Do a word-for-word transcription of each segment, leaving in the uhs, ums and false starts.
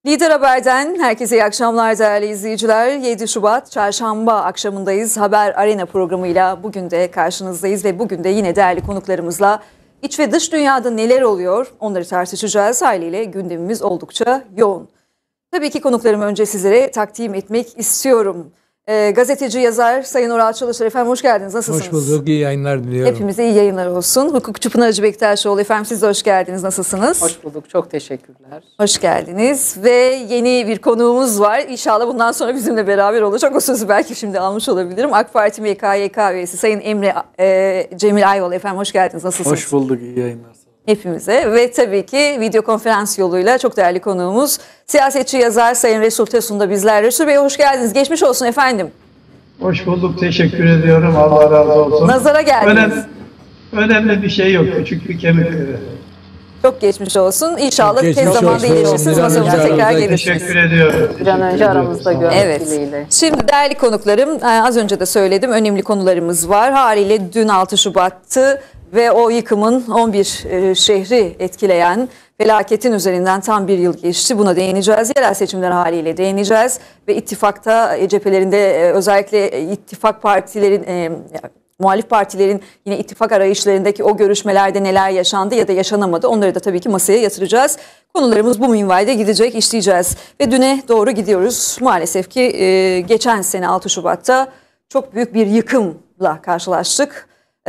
Lider Haber'den herkese iyi akşamlar değerli izleyiciler. yedi Şubat Çarşamba akşamındayız. Haber Arena programıyla bugün de karşınızdayız ve bugün de yine değerli konuklarımızla iç ve dış dünyada neler oluyor onları tartışacağız. Haliyle gündemimiz oldukça yoğun. Tabii ki konuklarımı önce sizlere takdim etmek istiyorum. E, gazeteci, yazar Sayın Oral Çalışır. Efendim hoş geldiniz. Nasılsınız? Hoş bulduk. İyi yayınlar diliyorum. Hepimize iyi yayınlar olsun. Hukukçu Pınar Hacı Bektaşoğlu. Efendim siz de hoş geldiniz. Nasılsınız? Hoş bulduk. Çok teşekkürler. Hoş geldiniz. Ve yeni bir konuğumuz var. İnşallah bundan sonra bizimle beraber olacak. O sözü belki şimdi almış olabilirim. AK Parti M K Y K üyesi Sayın Emre e, Cemil Ayvalı. Efendim hoş geldiniz. Nasılsınız? Hoş bulduk. İyi yayınlar. Hepimize ve tabii ki video konferans yoluyla çok değerli konuğumuz siyasetçi yazar Sayın Resul Tesun da bizler. Resul Bey hoş geldiniz. Geçmiş olsun efendim. Hoş bulduk. Teşekkür ediyorum. Allah razı olsun. Nazara geldiniz. Önemli, önemli bir şey yok. Küçük bir kemik kırığı. Çok geçmiş olsun. İnşallah tez geçmiş zamanda olsun. iyileşirsiniz. Bir an Masamıza önce tekrar aramızda- gelirsiniz. Teşekkür ediyorum. Bir an önce aramızda görmek Evet. dileğiyle. Şimdi değerli konuklarım az önce de söyledim önemli konularımız var. Haliyle dün altı Şubat'tı ve o yıkımın on bir şehri etkileyen felaketin üzerinden tam bir yıl geçti. Buna değineceğiz. Yerel seçimler haliyle değineceğiz. Ve ittifakta cephelerinde özellikle ittifak partilerin, e, muhalif partilerin yine ittifak arayışlarındaki o görüşmelerde neler yaşandı ya da yaşanamadı. Onları da tabii ki masaya yatıracağız. Konularımız bu minvalde gidecek, işleyeceğiz. Ve düne doğru gidiyoruz. Maalesef ki e, geçen sene altı Şubat'ta çok büyük bir yıkımla karşılaştık.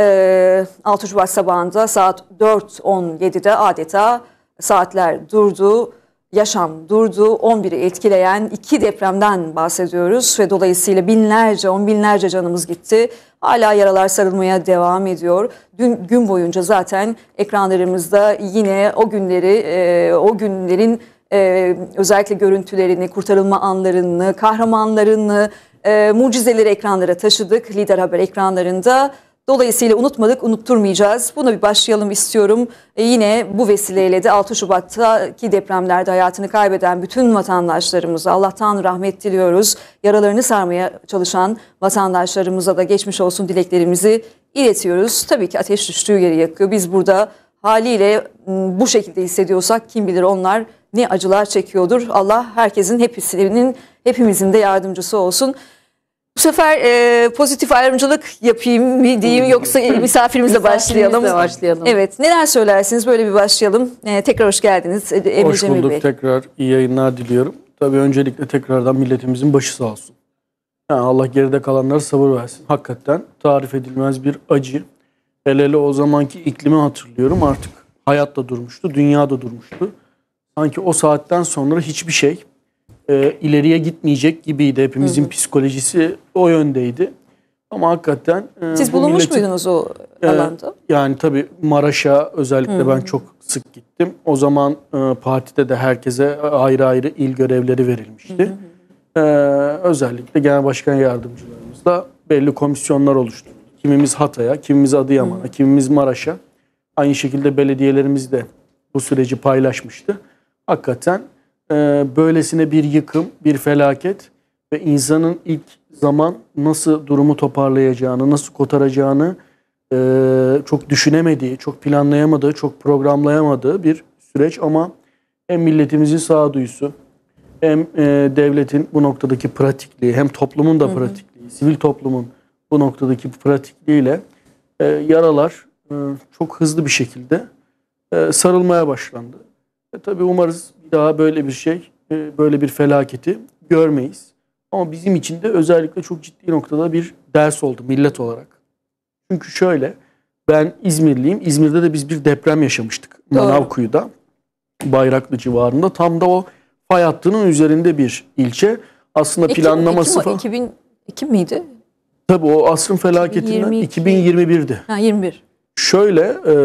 E, altı Şubat sabahında saat dört on yedide adeta saatler durdu, yaşam durdu. on biri etkileyen iki depremden bahsediyoruz ve dolayısıyla binlerce, on binlerce canımız gitti. Hala yaralar sarılmaya devam ediyor. Dün gün boyunca zaten ekranlarımızda yine o günleri, e, o günlerin e, özellikle görüntülerini, kurtarılma anlarını, kahramanlarını, e, mucizeleri ekranlara taşıdık. Lider Haber ekranlarında. Dolayısıyla unutmadık, unutturmayacağız. Buna bir başlayalım istiyorum. E yine bu vesileyle de altı Şubat'taki depremlerde hayatını kaybeden bütün vatandaşlarımıza Allah'tan rahmet diliyoruz. Yaralarını sarmaya çalışan vatandaşlarımıza da geçmiş olsun dileklerimizi iletiyoruz. Tabii ki ateş düştüğü yeri yakıyor. Biz burada haliyle bu şekilde hissediyorsak kim bilir onlar ne acılar çekiyordur. Allah herkesin, hepsinin, hepimizin de yardımcısı olsun. Bu sefer e, pozitif ayrımcılık yapayım mı diyeyim yoksa misafirimizle başlayalım. başlayalım. Evet, neler söylersiniz? Böyle bir başlayalım. E, tekrar hoş geldiniz Emre Hoş Cemil bulduk. Bey. Tekrar iyi yayınlar diliyorum. Tabii öncelikle tekrardan milletimizin başı sağ olsun. Yani Allah geride kalanlara sabır versin. Hakikaten tarif edilmez bir acı. Hele hele o zamanki iklimi hatırlıyorum. Artık hayat da durmuştu, dünya da durmuştu. Sanki o saatten sonra hiçbir şey e, ileriye gitmeyecek gibiydi. Hepimizin hı hı. psikolojisi o yöndeydi. Ama hakikaten... E, Siz bulunmuş milletin, muydunuz o e, alanda? Yani tabii Maraş'a özellikle hı hı. ben çok sık gittim. O zaman e, partide de herkese ayrı ayrı il görevleri verilmişti. Hı hı. E, özellikle genel başkan yardımcılarımızla belli komisyonlar oluşturdu. Kimimiz Hatay'a, kimimiz Adıyaman'a, hı hı. kimimiz Maraş'a. Aynı şekilde belediyelerimiz de bu süreci paylaşmıştı. Hakikaten e, böylesine bir yıkım, bir felaket ve insanın ilk zaman nasıl durumu toparlayacağını, nasıl kotaracağını e, çok düşünemediği, çok planlayamadığı, çok programlayamadığı bir süreç. Ama hem milletimizin sağduyusu, hem e, devletin bu noktadaki pratikliği, hem toplumun da pratikliği, hı hı. sivil toplumun bu noktadaki pratikliğiyle e, yaralar e, çok hızlı bir şekilde e, sarılmaya başlandı. E, tabii umarız bir daha böyle bir şey, e, böyle bir felaketi görmeyiz. Ama bizim için de özellikle çok ciddi noktada bir ders oldu millet olarak. Çünkü şöyle, ben İzmirliyim. İzmir'de de biz bir deprem yaşamıştık. Manavkuyu'da, Bayraklı civarında. Tam da o fay hattının üzerinde bir ilçe. Aslında Ekim, planlaması Ekim, iki bin iki miydi? Tabii o asrın felaketinden iki bin yirmi bir'di. Ha, yirmi bir. Şöyle, e,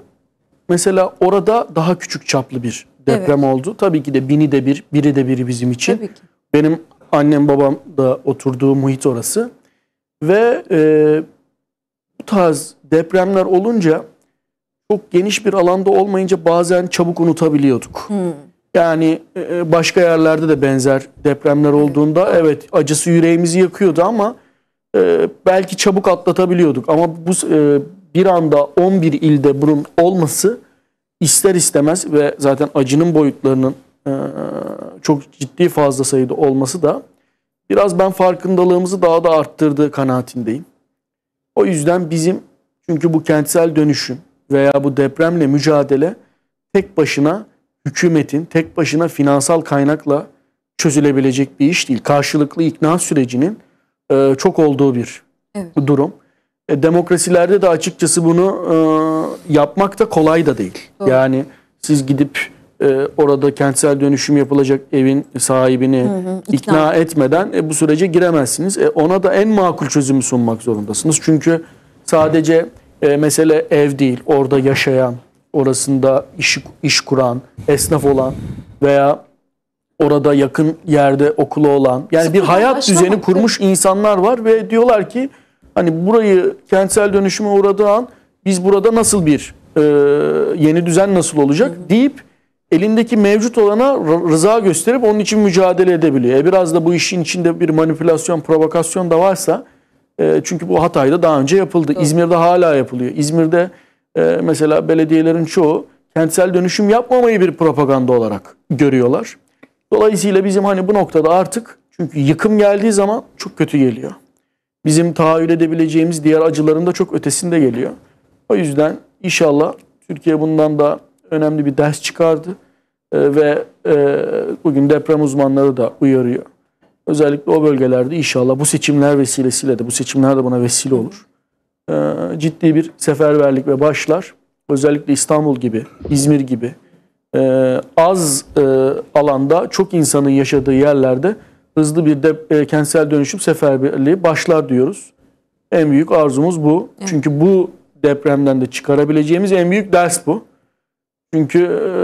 mesela orada daha küçük çaplı bir deprem evet. oldu. Tabii ki de bini de bir, biri de biri bizim için. Tabii ki. Benim annem babam da oturduğu muhit orası. Ve e, bu tarz depremler olunca çok geniş bir alanda olmayınca bazen çabuk unutabiliyorduk. Hmm. Yani e, başka yerlerde de benzer depremler olduğunda evet, evet acısı yüreğimizi yakıyordu ama e, belki çabuk atlatabiliyorduk. Ama bu e, bir anda on bir ilde bunun olması ister istemez ve zaten acının boyutlarının e, çok ciddi fazla sayıda olması da biraz ben farkındalığımızı daha da arttırdığı kanaatindeyim. O yüzden bizim, çünkü bu kentsel dönüşüm veya bu depremle mücadele tek başına hükümetin, tek başına finansal kaynakla çözülebilecek bir iş değil. Karşılıklı ikna sürecinin e, çok olduğu bir Evet. durum. E, demokrasilerde de açıkçası bunu e, yapmak da kolay da değil. Doğru. Yani siz gidip e, orada kentsel dönüşüm yapılacak evin sahibini Hı hı, ikna. ikna etmeden e, bu sürece giremezsiniz. E, ona da en makul çözümü sunmak zorundasınız. Çünkü sadece e, mesele ev değil, orada yaşayan, orasında iş, iş kuran, esnaf olan veya orada yakın yerde okulu olan, yani bir hayat başlamak, düzeni kurmuş insanlar var ve diyorlar ki hani burayı kentsel dönüşüme uğradığı an biz burada nasıl bir e, yeni düzen nasıl olacak deyip elindeki mevcut olana rıza gösterip onun için mücadele edebiliyor. E biraz da bu işin içinde bir manipülasyon, provokasyon da varsa, e, çünkü bu Hatay'da daha önce yapıldı. Doğru. İzmir'de hala yapılıyor. İzmir'de e, mesela belediyelerin çoğu kentsel dönüşüm yapmamayı bir propaganda olarak görüyorlar. Dolayısıyla bizim hani bu noktada artık, çünkü yıkım geldiği zaman çok kötü geliyor. Bizim tahayyül edebileceğimiz diğer acıların da çok ötesinde geliyor. O yüzden inşallah Türkiye bundan da önemli bir ders çıkardı. Ee, ve e, bugün deprem uzmanları da uyarıyor. Özellikle o bölgelerde inşallah bu seçimler vesilesiyle de, bu seçimler de buna vesile olur. Ee, ciddi bir seferberlik ve başlar. Özellikle İstanbul gibi, İzmir gibi e, az e, alanda çok insanın yaşadığı yerlerde hızlı bir de, e, kentsel dönüşüm seferberliği başlar diyoruz. En büyük arzumuz bu. Evet. Çünkü bu depremden de çıkarabileceğimiz en büyük ders bu. Çünkü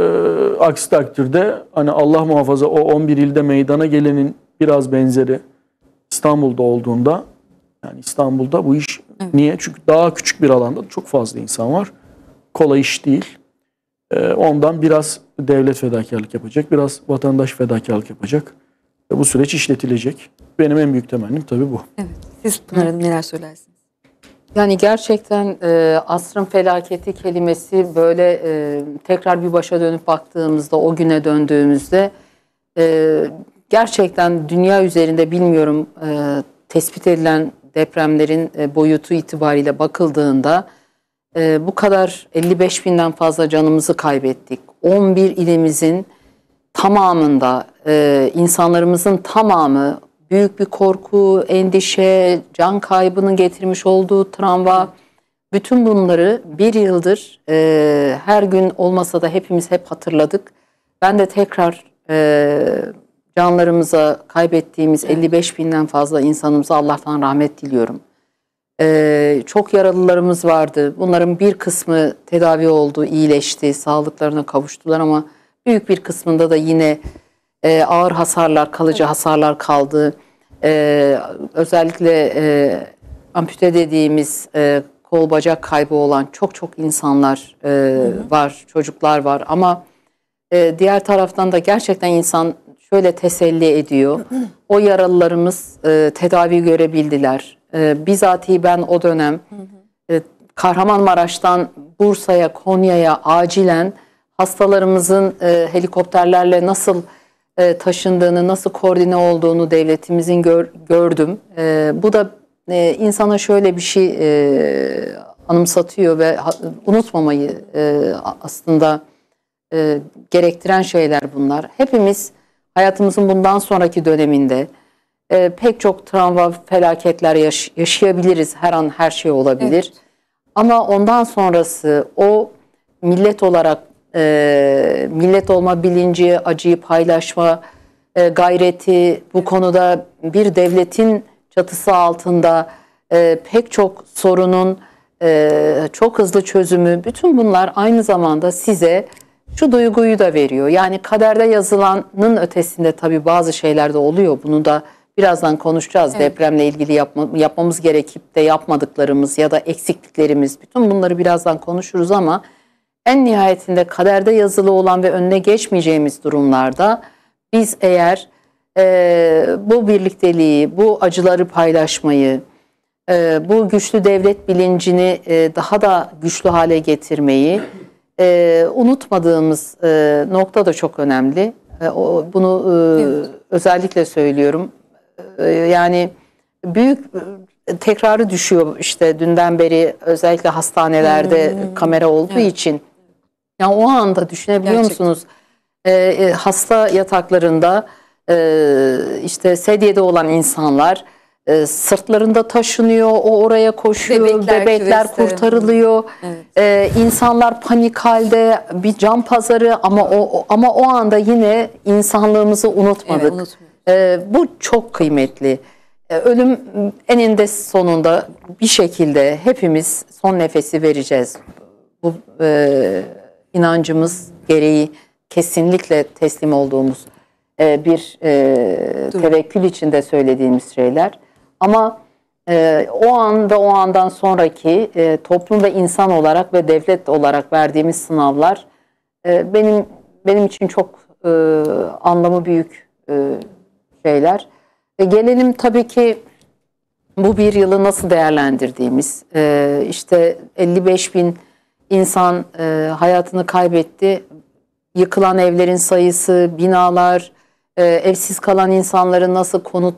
e, aksi takdirde hani Allah muhafaza o on bir ilde meydana gelenin biraz benzeri İstanbul'da olduğunda, yani İstanbul'da bu iş evet. Niye? Çünkü daha küçük bir alanda çok fazla insan var. Kolay iş değil. E, ondan biraz devlet fedakarlık yapacak, biraz vatandaş fedakarlık yapacak. Ve bu süreç işletilecek. Benim en büyük temennim tabii bu. Evet. Siz Pınar Hanım neler söylersiniz? Yani gerçekten e, asrın felaketi kelimesi böyle e, tekrar bir başa dönüp baktığımızda, o güne döndüğümüzde e, gerçekten dünya üzerinde bilmiyorum e, tespit edilen depremlerin e, boyutu itibariyle bakıldığında e, bu kadar elli beş binden fazla canımızı kaybettik. on bir ilimizin tamamında e, insanlarımızın tamamı büyük bir korku, endişe, can kaybının getirmiş olduğu travma, bütün bunları bir yıldır e, her gün olmasa da hepimiz hep hatırladık. Ben de tekrar e, canlarımıza kaybettiğimiz elli beş binden fazla insanımıza Allah'tan rahmet diliyorum. E, çok yaralılarımız vardı. Bunların bir kısmı tedavi oldu, iyileşti, sağlıklarına kavuştular ama büyük bir kısmında da yine e, ağır hasarlar, kalıcı hasarlar kaldı. Ee, özellikle e, ampute dediğimiz e, kol bacak kaybı olan çok çok insanlar e, hı hı. var, çocuklar var ama e, diğer taraftan da gerçekten insan şöyle teselli ediyor. Hı hı. O yaralılarımız e, tedavi görebildiler. E, bizatihi ben o dönem hı hı. E, Kahramanmaraş'tan Bursa'ya, Konya'ya acilen hastalarımızın e, helikopterlerle nasıl taşındığını, nasıl koordine olduğunu devletimizin gör, gördüm. E, bu da e, insana şöyle bir şey e, anımsatıyor ve ha, unutmamayı e, aslında e, gerektiren şeyler bunlar. Hepimiz hayatımızın bundan sonraki döneminde e, pek çok travma, felaketler yaş yaşayabiliriz. Her an her şey olabilir. Evet. Ama ondan sonrası o millet olarak E, millet olma bilinci, acıyı paylaşma e, gayreti, bu konuda bir devletin çatısı altında e, pek çok sorunun e, çok hızlı çözümü, bütün bunlar aynı zamanda size şu duyguyu da veriyor. Yani kaderde yazılanın ötesinde tabii bazı şeyler de oluyor. Bunu da birazdan konuşacağız. Evet. Depremle ilgili yapma, yapmamız gerekip de yapmadıklarımız ya da eksikliklerimiz, bütün bunları birazdan konuşuruz ama en nihayetinde kaderde yazılı olan ve önüne geçmeyeceğimiz durumlarda biz eğer e, bu birlikteliği, bu acıları paylaşmayı, e, bu güçlü devlet bilincini e, daha da güçlü hale getirmeyi e, unutmadığımız e, nokta da çok önemli. E, o, bunu e, Evet. özellikle söylüyorum. E, yani büyük e, tekrarı düşüyor işte dünden beri özellikle hastanelerde Hmm. kamera olduğu Evet. için. Yani o anda düşünebiliyor Gerçekten. musunuz? E, e, hasta yataklarında e, işte sedyede olan insanlar e, sırtlarında taşınıyor, o oraya koşuyor, Bebekler bebekler küveste. kurtarılıyor. Evet. E, insanlar panik halde, bir can pazarı ama o ama o anda yine insanlığımızı unutmadık. Evet, unutmuyoruz. E, bu çok kıymetli. E, ölüm eninde sonunda bir şekilde hepimiz son nefesi vereceğiz. Bu e, inancımız gereği kesinlikle teslim olduğumuz e, bir e, tevekkül içinde söylediğimiz şeyler. Ama e, o an ve o andan sonraki e, toplum ve insan olarak ve devlet olarak verdiğimiz sınavlar e, benim benim için çok e, anlamı büyük e, şeyler. E, gelelim tabii ki bu bir yılı nasıl değerlendirdiğimiz. E, işte elli beş bin insan e, hayatını kaybetti. Yıkılan evlerin sayısı, binalar, e, evsiz kalan insanların nasıl konut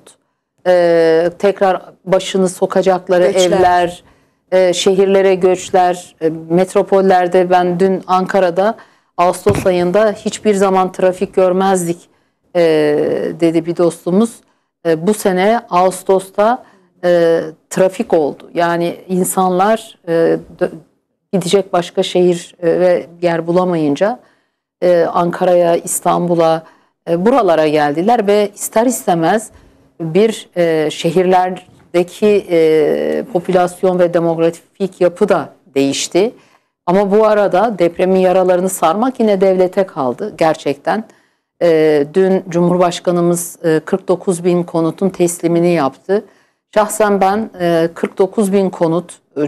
e, tekrar başını sokacakları Göçler. evler, e, şehirlere göçler, e, metropollerde ben dün Ankara'da Ağustos ayında hiçbir zaman trafik görmezdik e, dedi bir dostumuz. E, bu sene Ağustos'ta e, trafik oldu. Yani insanlar e, gidecek başka şehir e, ve yer bulamayınca e, Ankara'ya, İstanbul'a, e, buralara geldiler ve ister istemez bir e, şehirlerdeki e, popülasyon ve demografik yapı da değişti. Ama bu arada depremin yaralarını sarmak yine devlete kaldı gerçekten. E, dün Cumhurbaşkanımız e, kırk dokuz bin konutun teslimini yaptı. Şahsen ben e, kırk dokuz bin konut e,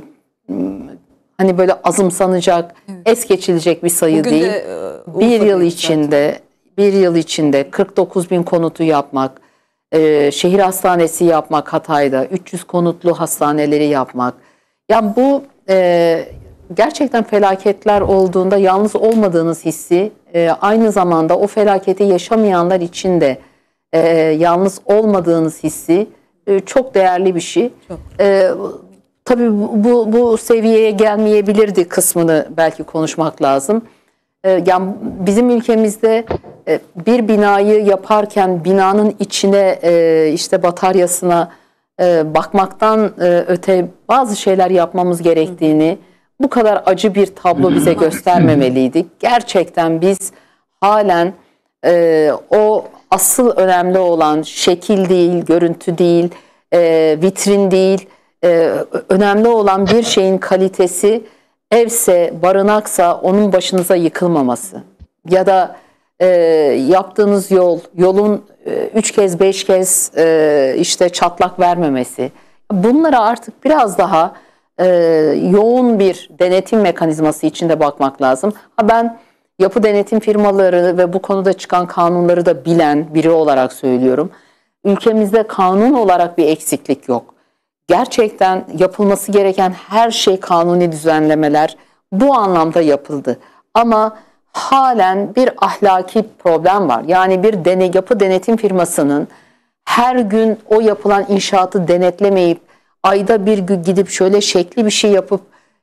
hani böyle azımsanacak, evet, es geçilecek bir sayı Bugün değil. De, e, bir yıl değil içinde zaten. bir yıl içinde kırk dokuz bin konutu yapmak, e, şehir hastanesi yapmak Hatay'da, üç yüz konutlu hastaneleri yapmak. Yani bu e, gerçekten felaketler olduğunda yalnız olmadığınız hissi, e, aynı zamanda o felaketi yaşamayanlar için de e, yalnız olmadığınız hissi e, çok değerli bir şey. Çok. E, tabii bu, bu seviyeye gelmeyebilirdi kısmını belki konuşmak lazım. E, yani bizim ülkemizde e, bir binayı yaparken binanın içine e, işte bataryasına e, bakmaktan e, öte bazı şeyler yapmamız gerektiğini, bu kadar acı bir tablo bize göstermemeliydik. Gerçekten biz halen e, o asıl önemli olan şekil değil, görüntü değil, e, vitrin değil, e, önemli olan bir şeyin kalitesi, evse, barınaksa onun başınıza yıkılmaması. Ya da e, yaptığınız yol, yolun e, üç kez, beş kez e, işte çatlak vermemesi. Bunlara artık biraz daha e, yoğun bir denetim mekanizması içinde bakmak lazım. Ha, ben yapı denetim firmaları ve bu konuda çıkan kanunları da bilen biri olarak söylüyorum. Ülkemizde kanun olarak bir eksiklik yok. Gerçekten yapılması gereken her şey, kanuni düzenlemeler bu anlamda yapıldı. Ama halen bir ahlaki problem var. Yani bir dene, yapı denetim firmasının her gün o yapılan inşaatı denetlemeyip ayda bir gün gidip şöyle şekli bir şey yapıp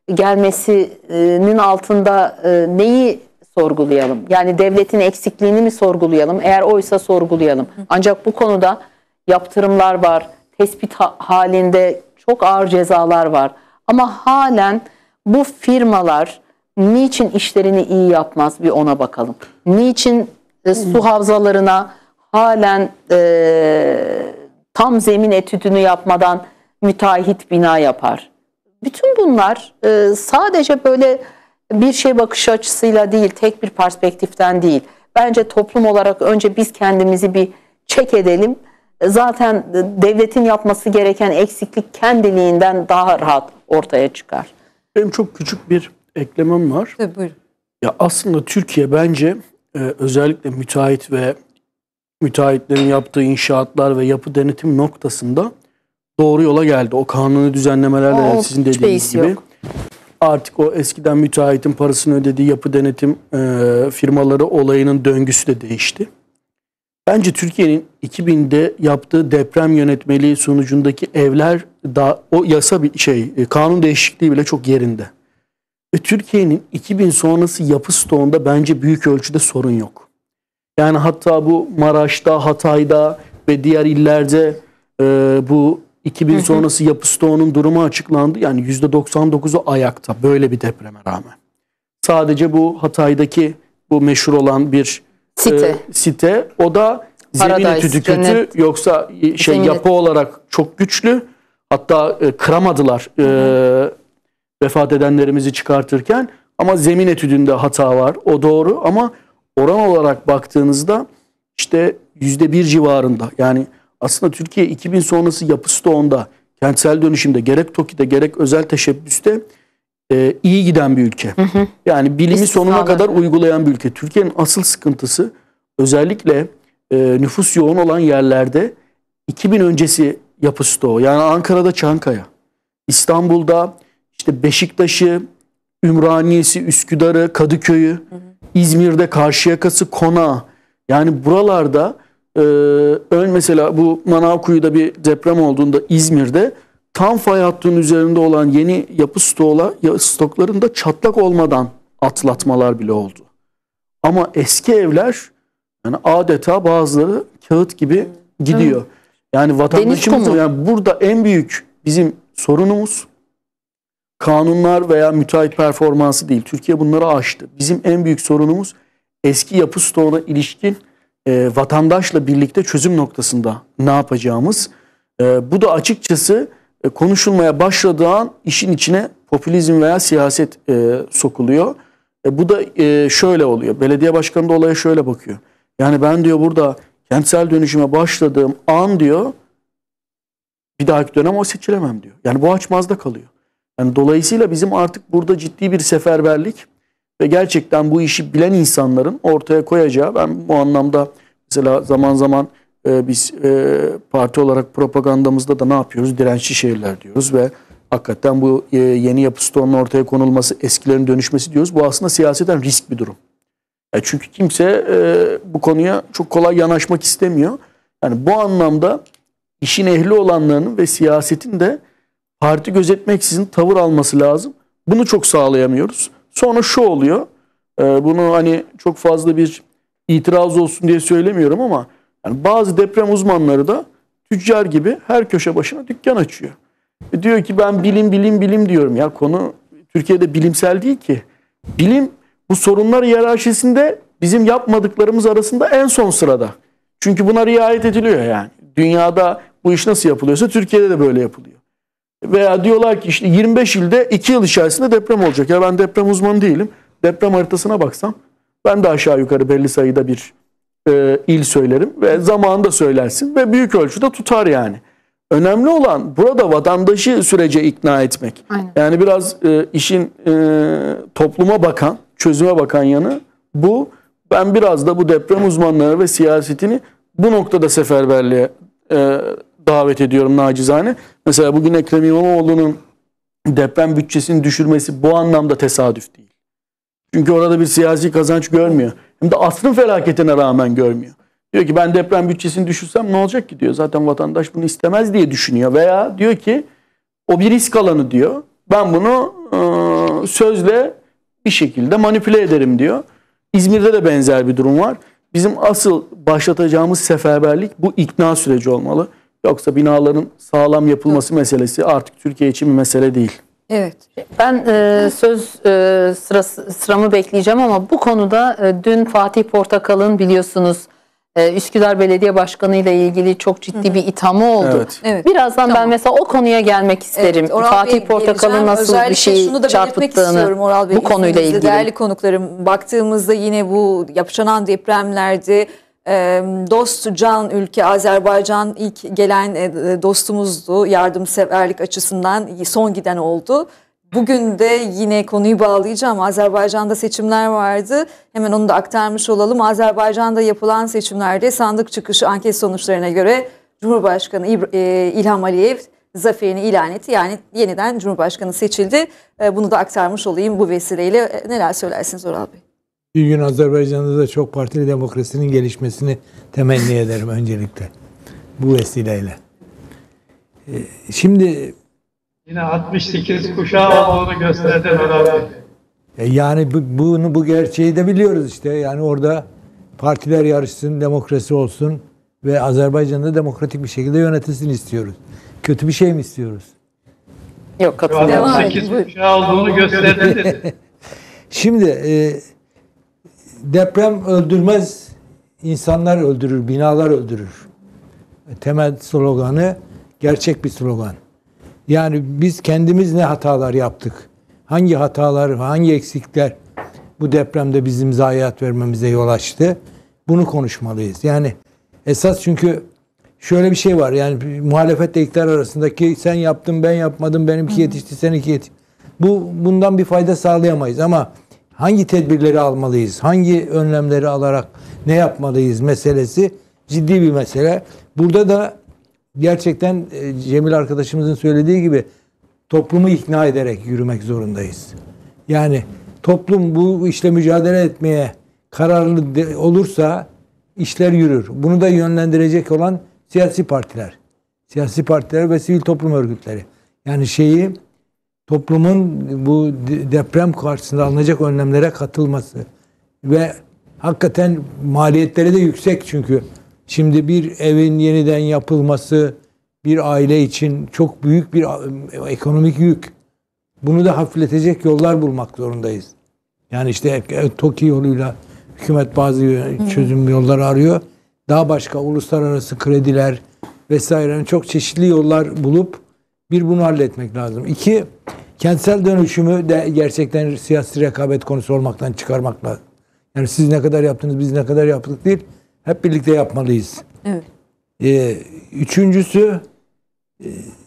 gelmesinin altında e, neyi sorgulayalım? Yani devletin eksikliğini mi sorgulayalım? Eğer oysa sorgulayalım. Ancak bu konuda yaptırımlar var. Tespit halinde çok ağır cezalar var. Ama halen bu firmalar niçin işlerini iyi yapmaz, bir ona bakalım. Niçin e, su havzalarına halen e, tam zemin etüdünü yapmadan müteahhit bina yapar? Bütün bunlar e, sadece böyle bir şey bakış açısıyla değil, tek bir perspektiften değil. Bence toplum olarak önce biz kendimizi bir check edelim. Zaten devletin yapması gereken eksiklik kendiliğinden daha rahat ortaya çıkar. Benim çok küçük bir eklemem var. Tabii, buyurun. Ya aslında Türkiye bence e, özellikle müteahhit ve müteahhitlerin yaptığı inşaatlar ve yapı denetim noktasında doğru yola geldi. O kanuni düzenlemelerle O, sizin dediğiniz gibi. Yok. Artık o eskiden müteahhitin parasını ödediği yapı denetim e, firmaları olayının döngüsü de değişti. Bence Türkiye'nin iki binde yaptığı deprem yönetmeliği sonucundaki evler da o yasa bir şey kanun değişikliği bile çok yerinde. Ve Türkiye'nin iki bin sonrası yapı stoğunda bence büyük ölçüde sorun yok. Yani hatta bu Maraş'ta, Hatay'da ve diğer illerde e, bu iki bin hı hı. sonrası yapı stoğunun durumu açıklandı. Yani yüzde doksan dokuzu ayakta böyle bir depreme rağmen. Sadece bu Hatay'daki bu meşhur olan bir site, e, site o da zemin etüdü kötü cennet. Yoksa şey zemin yapı olarak çok güçlü. Hatta e, kıramadılar e, vefat edenlerimizi çıkartırken ama zemin etüdünde hata var. O doğru ama oran olarak baktığınızda işte yüzde bir civarında. Yani aslında Türkiye iki bin sonrası yapı stoğunda, kentsel dönüşümde gerek TOKİ'de gerek özel teşebbüste e, iyi giden bir ülke. Hı hı. Yani bilimi sonuna kadar uygulayan bir ülke. Türkiye'nin asıl sıkıntısı özellikle e, nüfus yoğun olan yerlerde iki bin öncesi yapı stoğu. Yani Ankara'da Çankaya, İstanbul'da işte Beşiktaş'ı, Ümraniye'si, Üsküdar'ı, Kadıköy'ü, hı hı. İzmir'de Karşıyaka'sı, Konağı. Yani buralarda e, ön mesela bu Manavkuyu'da bir deprem olduğunda İzmir'de tam fay hattının üzerinde olan yeni yapı stoğla, stoklarında çatlak olmadan atlatmalar bile oldu. Ama eski evler yani adeta bazıları kağıt gibi gidiyor. Hı. Yani vatandaşımız yani burada en büyük bizim sorunumuz kanunlar veya müteahhit performansı değil. Türkiye bunları aştı. Bizim en büyük sorunumuz eski yapı stoğuna ilişkin e, vatandaşla birlikte çözüm noktasında ne yapacağımız. E, bu da açıkçası e, konuşulmaya başladığı an işin içine popülizm veya siyaset e, sokuluyor. E, bu da e, şöyle oluyor. Belediye başkanı da olaya şöyle bakıyor. Yani ben diyor burada kentsel dönüşüme başladığım an diyor bir dahaki dönem o seçilemem diyor. Yani bu açmazda kalıyor. Yani dolayısıyla bizim artık burada ciddi bir seferberlik ve gerçekten bu işi bilen insanların ortaya koyacağı, ben bu anlamda mesela zaman zaman e, biz e, parti olarak propagandamızda da ne yapıyoruz? Dirençli şehirler diyoruz ve hakikaten bu e, yeni yapı stoğunun ortaya konulması, eskilerin dönüşmesi diyoruz. Bu aslında siyaseten risk bir durum. E, çünkü kimse e, bu konuya çok kolay yanaşmak istemiyor. Yani bu anlamda işin ehli olanlarının ve siyasetin de parti gözetmeksizin tavır alması lazım. Bunu çok sağlayamıyoruz. Sonra şu oluyor. E, bunu hani çok fazla bir itiraz olsun diye söylemiyorum ama yani bazı deprem uzmanları da tüccar gibi her köşe başına dükkan açıyor. E, diyor ki ben bilim bilim bilim diyorum. Ya konu Türkiye'de bilimsel değil ki. Bilim bu sorunlar hiyerarşisinde bizim yapmadıklarımız arasında en son sırada. Çünkü buna riayet ediliyor yani. Dünyada bu iş nasıl yapılıyorsa Türkiye'de de böyle yapılıyor. Veya diyorlar ki işte yirmi beş ilde iki yıl içerisinde deprem olacak. Ya ben deprem uzmanı değilim. Deprem haritasına baksam ben de aşağı yukarı belli sayıda bir e, il söylerim ve zamanında söylersin ve büyük ölçüde tutar yani. Önemli olan burada vatandaşı sürece ikna etmek. Aynen. Yani biraz e, işin e, topluma bakan, çözüme bakan yanı bu. Ben biraz da bu deprem uzmanları ve siyasetini bu noktada seferberliğe e, davet ediyorum nacizane. Mesela bugün Ekrem İmamoğlu'nun deprem bütçesini düşürmesi bu anlamda tesadüf değil. Çünkü orada bir siyasi kazanç görmüyor. Hem de asrın felaketine rağmen görmüyor. Diyor ki ben deprem bütçesini düşürsem ne olacak ki diyor. Zaten vatandaş bunu istemez diye düşünüyor. Veya diyor ki o bir risk alanı diyor. Ben bunu e, sözle bir şekilde manipüle ederim diyor. İzmir'de de benzer bir durum var. Bizim asıl başlatacağımız seferberlik bu ikna süreci olmalı. Yoksa binaların sağlam yapılması evet. meselesi artık Türkiye için bir mesele değil. Evet. Ben e, söz e, sırası, sıramı bekleyeceğim ama bu konuda e, dün Fatih Portakal'ın biliyorsunuz e, Üsküdar Belediye Başkanı ile ilgili çok ciddi Hı -hı. bir ithamı oldu. Evet. Evet. Birazdan tamam. ben mesela o konuya gelmek isterim. Evet, Fatih Portakal'ın nasıl bir şey çarpıttığını bu konuyla ilgili. Değerli konuklarım, baktığımızda yine bu yaşanan depremlerde dost can ülke Azerbaycan ilk gelen dostumuzdu, yardımseverlik açısından son giden oldu. Bugün de yine konuyu bağlayacağım. Azerbaycan'da seçimler vardı. Hemen onu da aktarmış olalım. Azerbaycan'da yapılan seçimlerde sandık çıkışı anket sonuçlarına göre Cumhurbaşkanı İlham Aliyev zaferini ilan etti. Yani yeniden Cumhurbaşkanı seçildi. Bunu da aktarmış olayım bu vesileyle. Neler söylersiniz Oral Bey? Bir gün Azerbaycan'da da çok partili demokrasinin gelişmesini temenni ederim öncelikle. Bu vesileyle. Ee, Şimdi Yine altmış sekiz kuşağı olduğunu gösterdi herhalde. e, yani bu- bunu bu gerçeği de biliyoruz işte. Yani orada partiler yarışsın, demokrasi olsun ve Azerbaycan'da demokratik bir şekilde yönetilsin istiyoruz. Kötü bir şey mi istiyoruz? Yok, katılıyorum. altmış sekiz kuşağı olduğunu gösterdi dedi. Şimdi e, deprem öldürmez, insanlar öldürür, binalar öldürür. Temel sloganı gerçek bir slogan. Yani biz kendimiz ne hatalar yaptık? Hangi hatalar, hangi eksikler bu depremde bizim zayiat vermemize yol açtı? Bunu konuşmalıyız. Yani esas, çünkü şöyle bir şey var. Yani muhalefetle iktidar arasındaki sen yaptın ben yapmadım, benimki yetişti seninki yetişti. Bu bundan bir fayda sağlayamayız ama hangi tedbirleri almalıyız? Hangi önlemleri alarak ne yapmalıyız meselesi ciddi bir mesele. Burada da gerçekten e, Cemil arkadaşımızın söylediği gibi toplumu ikna ederek yürümek zorundayız. Yani toplum bu işle mücadele etmeye kararlı de- olursa işler yürür. Bunu da yönlendirecek olan siyasi partiler. Siyasi partiler ve sivil toplum örgütleri. Yani şeyi toplumun bu de- deprem karşısında alınacak önlemlere katılması ve hakikaten maliyetleri de yüksek, çünkü şimdi bir evin yeniden yapılması bir aile için çok büyük bir e, ekonomik yük. Bunu da hafifletecek yollar bulmak zorundayız. Yani işte e, TOKİ yoluyla hükümet bazı çözüm yolları arıyor. Daha başka uluslararası krediler vesaire, çok çeşitli yollar bulup bir bunu halletmek lazım. İki, kentsel dönüşümü de gerçekten siyasi rekabet konusu olmaktan çıkarmak lazım. Yani siz ne kadar yaptınız, biz ne kadar yaptık değil, hep birlikte yapmalıyız. Evet. Ee, üçüncüsü e,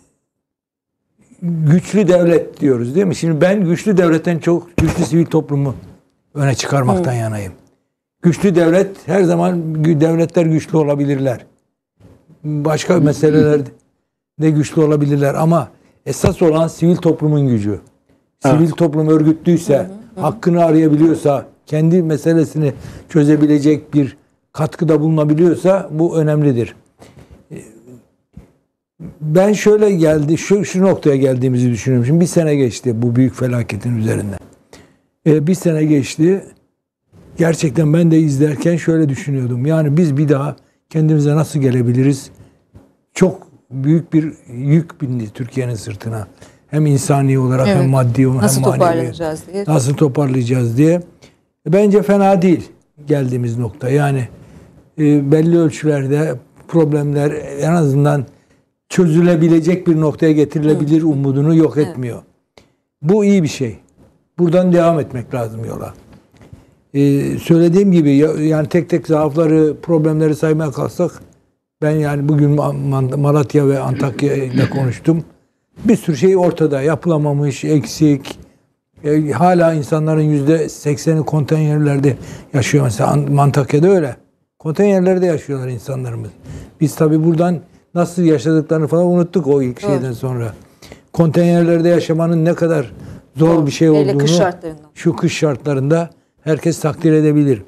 güçlü devlet diyoruz değil mi? Şimdi ben güçlü devletten çok güçlü sivil toplumu öne çıkarmaktan yanayım. Güçlü devlet, her zaman gü- devletler güçlü olabilirler. Başka meselelerde de güçlü olabilirler ama esas olan sivil toplumun gücü. Sivil toplum örgütlüyse, hakkını arayabiliyorsa, kendi meselesini çözebilecek bir katkıda bulunabiliyorsa bu önemlidir. Ben şöyle geldi, şu, şu noktaya geldiğimizi düşünüyorum. Şimdi bir sene geçti bu büyük felaketin üzerinden. Ee, bir sene geçti. Gerçekten ben de izlerken şöyle düşünüyordum. Yani biz bir daha kendimize nasıl gelebiliriz? Çok büyük bir yük bindi Türkiye'nin sırtına. Hem insani olarak Evet. hem maddi olarak Nasıl hem manevi. toparlanacağız diye. Nasıl toparlayacağız diye. Bence fena değil geldiğimiz nokta. Yani e, belli ölçülerde problemler en azından çözülebilecek bir noktaya getirilebilir umudunu yok etmiyor. Bu iyi bir şey. Buradan devam etmek lazım yola. Ee, söylediğim gibi ya- yani tek tek zaafları, problemleri saymaya kalksak, ben yani bugün Ma- Malatya ve Antakya ile konuştum. Bir sürü şey ortada. Yapılamamış, eksik. E, hala insanların yüzde sekseni konteynerlerde yaşıyor. Mesela An- Antakya'da öyle. Konteynerlerde yaşıyorlar insanlarımız. Biz tabii buradan nasıl yaşadıklarını falan unuttuk o ilk şeyden sonra. Konteynerlerde yaşamanın ne kadar zor bir şey Hele olduğunu kış şartlarında. şu kış şartlarında herkes takdir edebilir.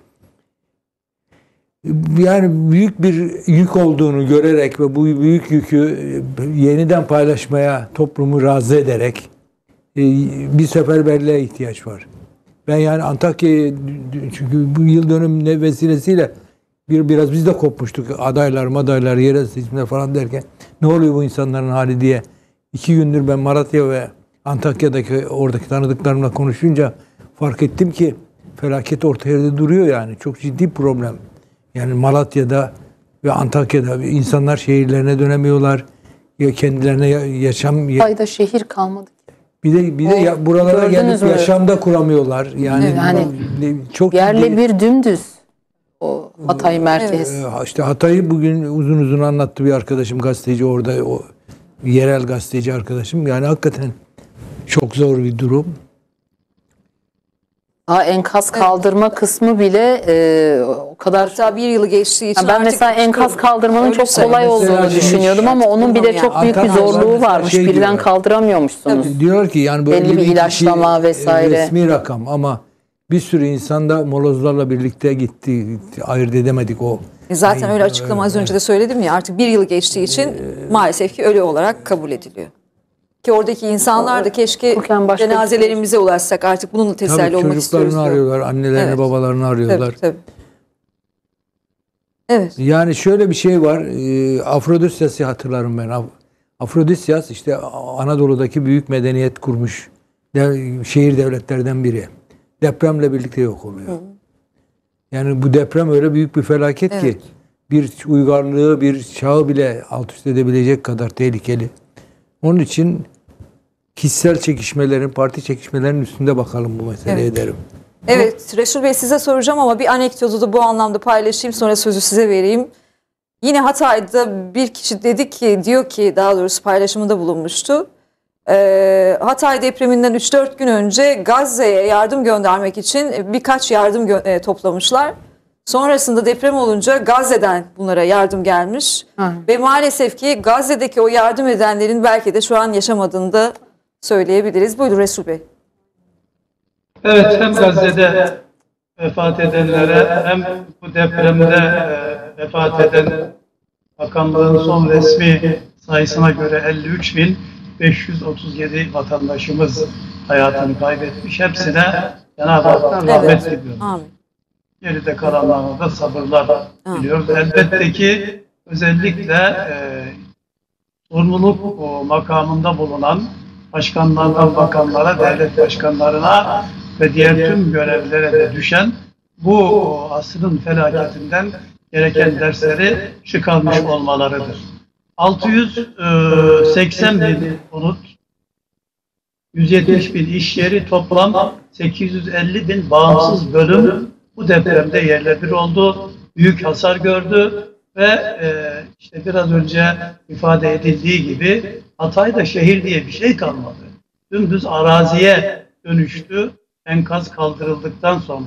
Yani büyük bir yük olduğunu görerek ve bu büyük yükü yeniden paylaşmaya toplumu razı ederek e, bir seferberliğe ihtiyaç var. Ben yani Antakya'yı, çünkü bu yıl dönümü vesilesiyle bir biraz biz de kopmuştuk. Adaylar, madaylar, yerel seçimler falan derken ne oluyor bu insanların hali diye. İki gündür ben Malatya ve Antakya'daki oradaki tanıdıklarımla konuşunca fark ettim ki felaket orta yerde duruyor yani. Çok ciddi problem. Yani Malatya'da ve Antakya'da insanlar şehirlerine dönemiyorlar. Ya kendilerine yaşam Sayda şehir kalmadı ki. bir de bir de ya, buralara Gördünüz gelip mü? yaşamda kuramıyorlar. Yani, Evet, hani çok Yerle ciddi- bir dümdüz o Hatay merkez. Ee, işte Hatay'ı bugün uzun uzun anlattı bir arkadaşım, gazeteci orada, o yerel gazeteci arkadaşım. Yani hakikaten çok zor bir durum. Daha enkaz kaldırma kısmı bile e, o kadar. Hatta bir yılı geçtiği için Ha, ben artık mesela enkaz kaldırmanın çok ölürse- kolay Mesela olduğunu şimdi düşünüyordum ama onun bile çok büyük bir Antalya'da zorluğu mesela varmış. şey Birden diyorlar. kaldıramıyormuşsunuz. Diyor ki yani böyle Belli bir kişi, ilaçlama e, vesaire. resmi rakam ama Bir sürü insan da molozlarla birlikte gitti. gitti. Ayırt edemedik o. E zaten öyle açıklama az önce de söyledim ya, artık bir yıl geçtiği için maalesef ki ölü olarak kabul ediliyor. Ki oradaki insanlar da keşke cenazelerimize ulaşsak, artık bununla teselli Tabii, olmak istiyoruz. çocuklarını arıyorlar, annelerini, Evet. babalarını arıyorlar. Tabii, tabii. Evet. Yani şöyle bir şey var. E, Afrodisyas'ı hatırlarım ben. Af- Afrodisyas işte Anadolu'daki büyük medeniyet kurmuş de, şehir devletlerden biri. Depremle birlikte yok oluyor. Hı. Yani bu deprem öyle büyük bir felaket evet. ki bir uygarlığı, bir çağı bile alt üst edebilecek kadar tehlikeli. Onun için kişisel çekişmelerin, parti çekişmelerinin üstünde bakalım bu meseleye evet. derim. Evet, Resul Bey size soracağım ama bir anekdotu da bu anlamda paylaşayım, sonra sözü size vereyim. Yine Hatay'da bir kişi dedi ki, diyor ki daha doğrusu paylaşımında bulunmuştu. Ee, Hatay depreminden üç dört gün önce Gazze'ye yardım göndermek için birkaç yardım gö- e, toplamışlar. Sonrasında deprem olunca Gazze'den bunlara yardım gelmiş. Hı. Ve maalesef ki Gazze'deki o yardım edenlerin belki de şu an yaşamadığını da söyleyebiliriz. Buyurun Resul Bey. Evet, hem Gazze'de vefat edenlere hem bu depremde e, vefat eden bakanlığın son resmi sayısına göre elli üç bin beş yüz otuz yedi vatandaşımız hayatını kaybetmiş. Hepsine Cenab-ı Hak'tan rahmet evet. diliyoruz. Amin. Geride kalanlarına da sabırlar diliyoruz. Elbette ki özellikle e, sorumluluk o, makamında bulunan başkanlardan bakanlara, devlet başkanlarına ve diğer tüm görevlilere de düşen bu asrın felaketinden gereken dersleri çıkarmış olmalarıdır. altı yüz seksen bin konut, yüz yetmiş bin iş yeri, toplam sekiz yüz elli bin bağımsız bölüm bu depremde yerle bir oldu, büyük hasar gördü ve e, işte biraz önce ifade edildiği gibi Hatay'da şehir diye bir şey kalmadı. Dümdüz araziye dönüştü enkaz kaldırıldıktan sonra.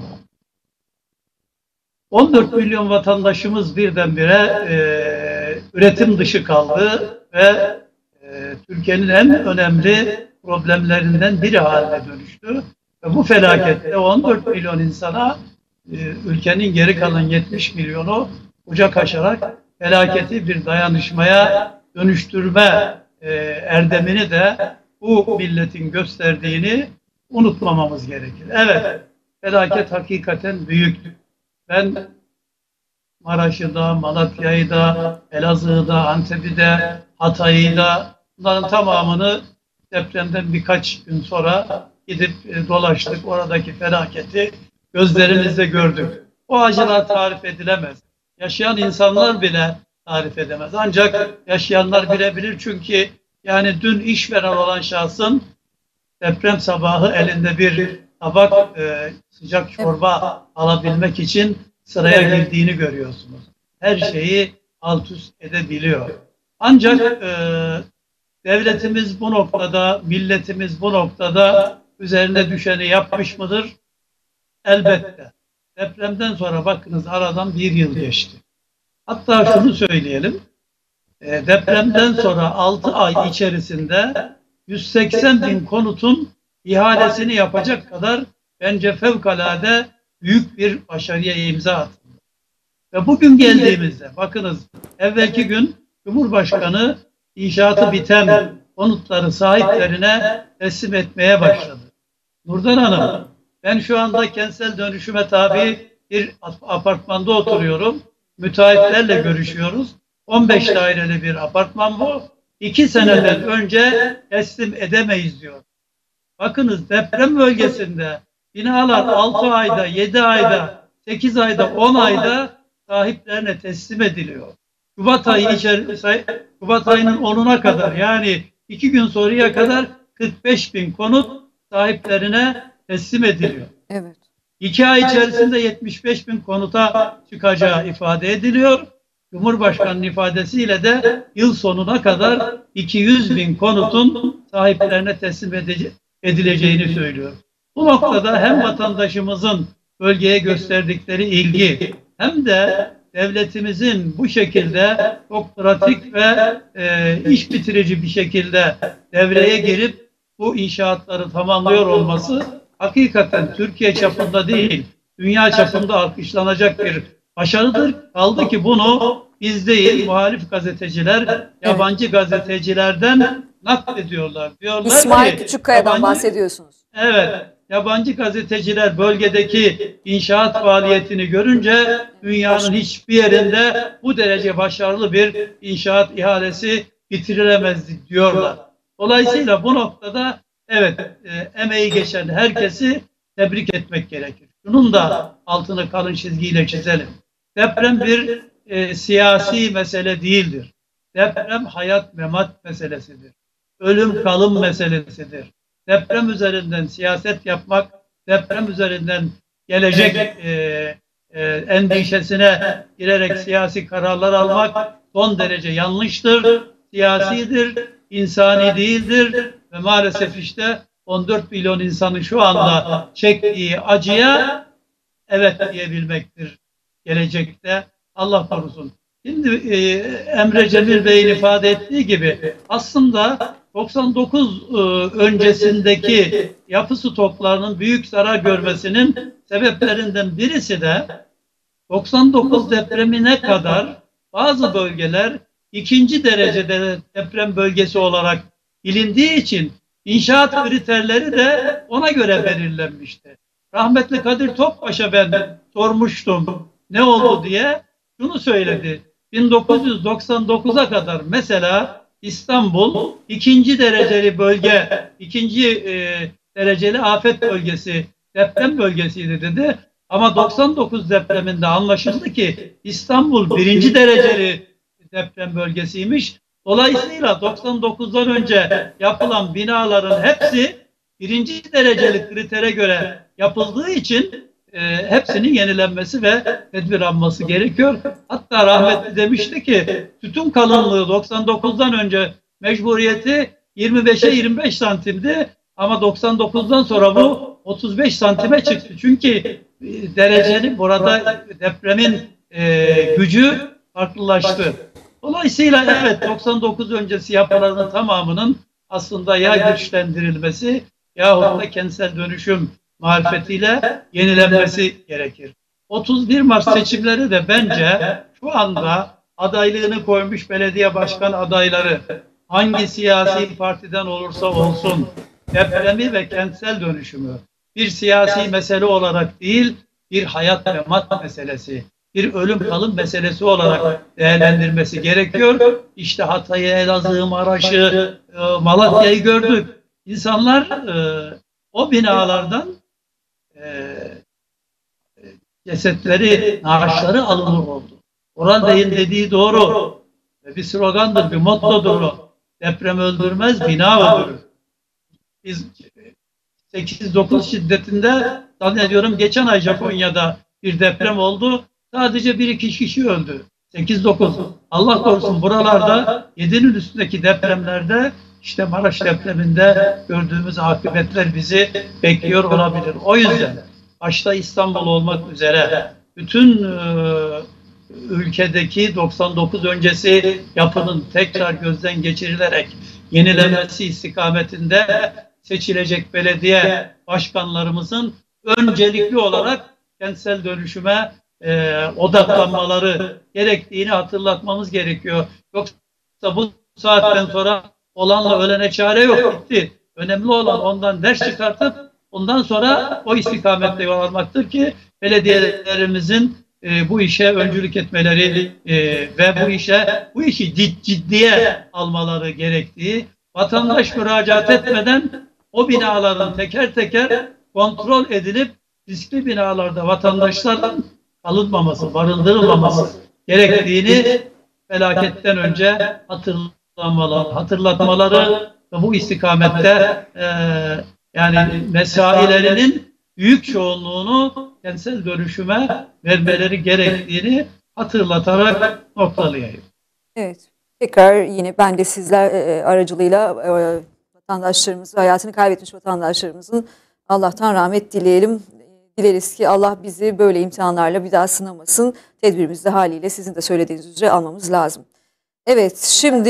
on dört milyon vatandaşımız birdenbire e, üretim dışı kaldı ve e, Türkiye'nin en önemli problemlerinden biri haline dönüştü. Ve bu felakette on dört milyon insana e, ülkenin geri kalan yetmiş milyonu kucak açarak felaketi bir dayanışmaya dönüştürme e, erdemini de bu milletin gösterdiğini unutmamamız gerekir. Evet, felaket hakikaten büyüktü. Ben Maraş'ı da, Malatya'yı da, Elazığ'ı da, Antep'i de, Hatay'ı da, bunların tamamını depremden birkaç gün sonra gidip e, dolaştık. Oradaki felaketi gözlerimizle gördük. O acılar tarif edilemez. Yaşayan insanlar bile tarif edemez. Ancak yaşayanlar bilebilir, çünkü yani dün işveren olan şahsın deprem sabahı elinde bir tabak e, sıcak çorba alabilmek için sıraya girdiğini görüyorsunuz. Her şeyi alt üst edebiliyor. Ancak e, devletimiz bu noktada, milletimiz bu noktada üzerine düşeni yapmış mıdır? Elbette. Depremden sonra bakınız aradan bir yıl geçti. Hatta şunu söyleyelim. E, depremden sonra altı ay içerisinde yüz seksen bin konutun ihalesini yapacak kadar bence fevkalade büyük bir başarıya imza atıldı. Ve bugün geldiğimizde bakınız, evvelki gün Cumhurbaşkanı inşaatı biten konutları sahiplerine teslim etmeye başladı. Nurdan Hanım, ben şu anda kentsel dönüşüme tabi bir apartmanda oturuyorum. Müteahhitlerle görüşüyoruz. on beş daireli bir apartman bu. İki seneden önce teslim edemeyiz diyor. Bakınız, deprem bölgesinde binalar altı ayda, yedi ayda, sekiz ayda, on ayda sahiplerine teslim ediliyor. Şubat ayı içerisinde, Şubat ayının onuna kadar, yani iki gün sonraya kadar kırk beş bin konut sahiplerine teslim ediliyor. Evet. İki ay içerisinde yetmiş beş bin konuta çıkacağı ifade ediliyor. Cumhurbaşkanı'nın ifadesiyle de yıl sonuna kadar iki yüz bin konutun sahiplerine teslim edileceğini söylüyor. Bu noktada hem vatandaşımızın bölgeye gösterdikleri ilgi hem de devletimizin bu şekilde çok pratik ve e, iş bitirici bir şekilde devreye girip bu inşaatları tamamlıyor olması hakikaten Türkiye çapında değil, dünya çapında alkışlanacak bir başarıdır. Kaldı ki bunu biz değil, muhalif gazeteciler, yabancı gazetecilerden naklediyorlar. Diyorlar İsmail ki, Küçükkaya'dan yabancı, bahsediyorsunuz. Evet, yabancı gazeteciler bölgedeki inşaat faaliyetini görünce dünyanın hiçbir yerinde bu derece başarılı bir inşaat ihalesi bitirilemez diyorlar. Dolayısıyla bu noktada evet, e, emeği geçen herkesi tebrik etmek gerekir. Şunun da altını kalın çizgiyle çizelim. Deprem bir e, siyasi mesele değildir. Deprem hayat memat meselesidir. Ölüm kalım meselesidir. Deprem üzerinden siyaset yapmak, deprem üzerinden gelecek e, e, endişesine girerek siyasi kararlar almak son derece yanlıştır, siyasidir, insani değildir ve maalesef işte on dört milyon insanın şu anda çektiği acıya evet diyebilmektir gelecekte. Allah korusun. Şimdi e, Emre Cemil Bey'in ifade ettiği gibi aslında doksan dokuz e, öncesindeki yapı stoklarının büyük zarar görmesinin sebeplerinden birisi de doksan dokuz depremine kadar bazı bölgeler ikinci derecede deprem bölgesi olarak bilindiği için inşaat kriterleri de ona göre belirlenmişti. Rahmetli Kadir Topbaş'a ben sormuştum ne oldu diye, şunu söyledi. bin dokuz yüz doksan dokuza kadar mesela İstanbul ikinci dereceli bölge, ikinci e, dereceli afet bölgesi, deprem bölgesiydi dedi. Ama doksan dokuz depreminde anlaşıldı ki İstanbul birinci dereceli deprem bölgesiymiş. Dolayısıyla doksan dokuzdan önce yapılan binaların hepsi birinci dereceli kritere göre yapıldığı için e, hepsinin yenilenmesi ve tedbir alınması gerekiyor. Hatta rahmetli demişti ki sütun kalınlığı doksan dokuzdan önce mecburiyeti yirmi beşe yirmi beş santimdi ama doksan dokuzdan sonra bu otuz beş santime çıktı. Çünkü e, derecenin burada depremin e, gücü farklılaştı. Dolayısıyla evet doksan dokuz öncesi yapıların tamamının aslında ya güçlendirilmesi yahut da kentsel dönüşüm marifetiyle yenilenmesi gerekir. otuz bir Mart seçimleri de bence şu anda adaylığını koymuş belediye başkan adayları hangi siyasi partiden olursa olsun depremi ve kentsel dönüşümü bir siyasi mesele olarak değil, bir hayat ve mat meselesi, bir ölüm kalım meselesi olarak değerlendirmesi gerekiyor. İşte Hatay'ı, Elazığ'ı, Maraş'ı, Malatya'yı gördük. İnsanlar e, o binalardan e, cesetleri, naaşları alınır oldu. Orhan Bey'in dediği doğru. Bir slogandır, bir mottodur o. Deprem öldürmez, bina öldürür. Biz sekiz dokuz şiddetinde zannediyorum geçen ay Japonya'da bir deprem oldu. Sadece bir iki kişi öldü. sekiz dokuz. Allah korusun buralarda yedinin üstündeki depremlerde işte Maraş depreminde gördüğümüz akıbetler bizi bekliyor olabilir. O yüzden başta İstanbul olmak üzere bütün e, ülkedeki doksan dokuz öncesi yapının tekrar gözden geçirilerek yenilenmesi istikametinde seçilecek belediye başkanlarımızın öncelikli olarak kentsel dönüşüme e, odaklanmaları gerektiğini hatırlatmamız gerekiyor. Yoksa bu saatten sonra olanla ölene çare yok, gitti. Önemli olan ondan ders çıkartıp ondan sonra o istikamette yol almaktır ki belediyelerimizin e, bu işe öncülük etmeleri e, ve bu işe bu işi cid, ciddiye almaları gerektiği, vatandaş müracaat etmeden o binaların teker teker kontrol edilip riskli binalarda vatandaşların alınmaması, barındırılmaması gerektiğini felaketten önce hatırlamaları, hatırlatmaları ve bu istikamette e, yani mesailerinin büyük çoğunluğunu kentsel dönüşüme vermeleri gerektiğini hatırlatarak noktalayayım. Evet. Tekrar yine ben de sizler e, aracılığıyla e, vatandaşlarımız, hayatını kaybetmiş vatandaşlarımızın Allah'tan rahmet dileyelim. Dileriz ki Allah bizi böyle imtihanlarla bir daha sınamasın. Tedbirimizi de haliyle sizin de söylediğiniz üzere almamız lazım. Evet, şimdi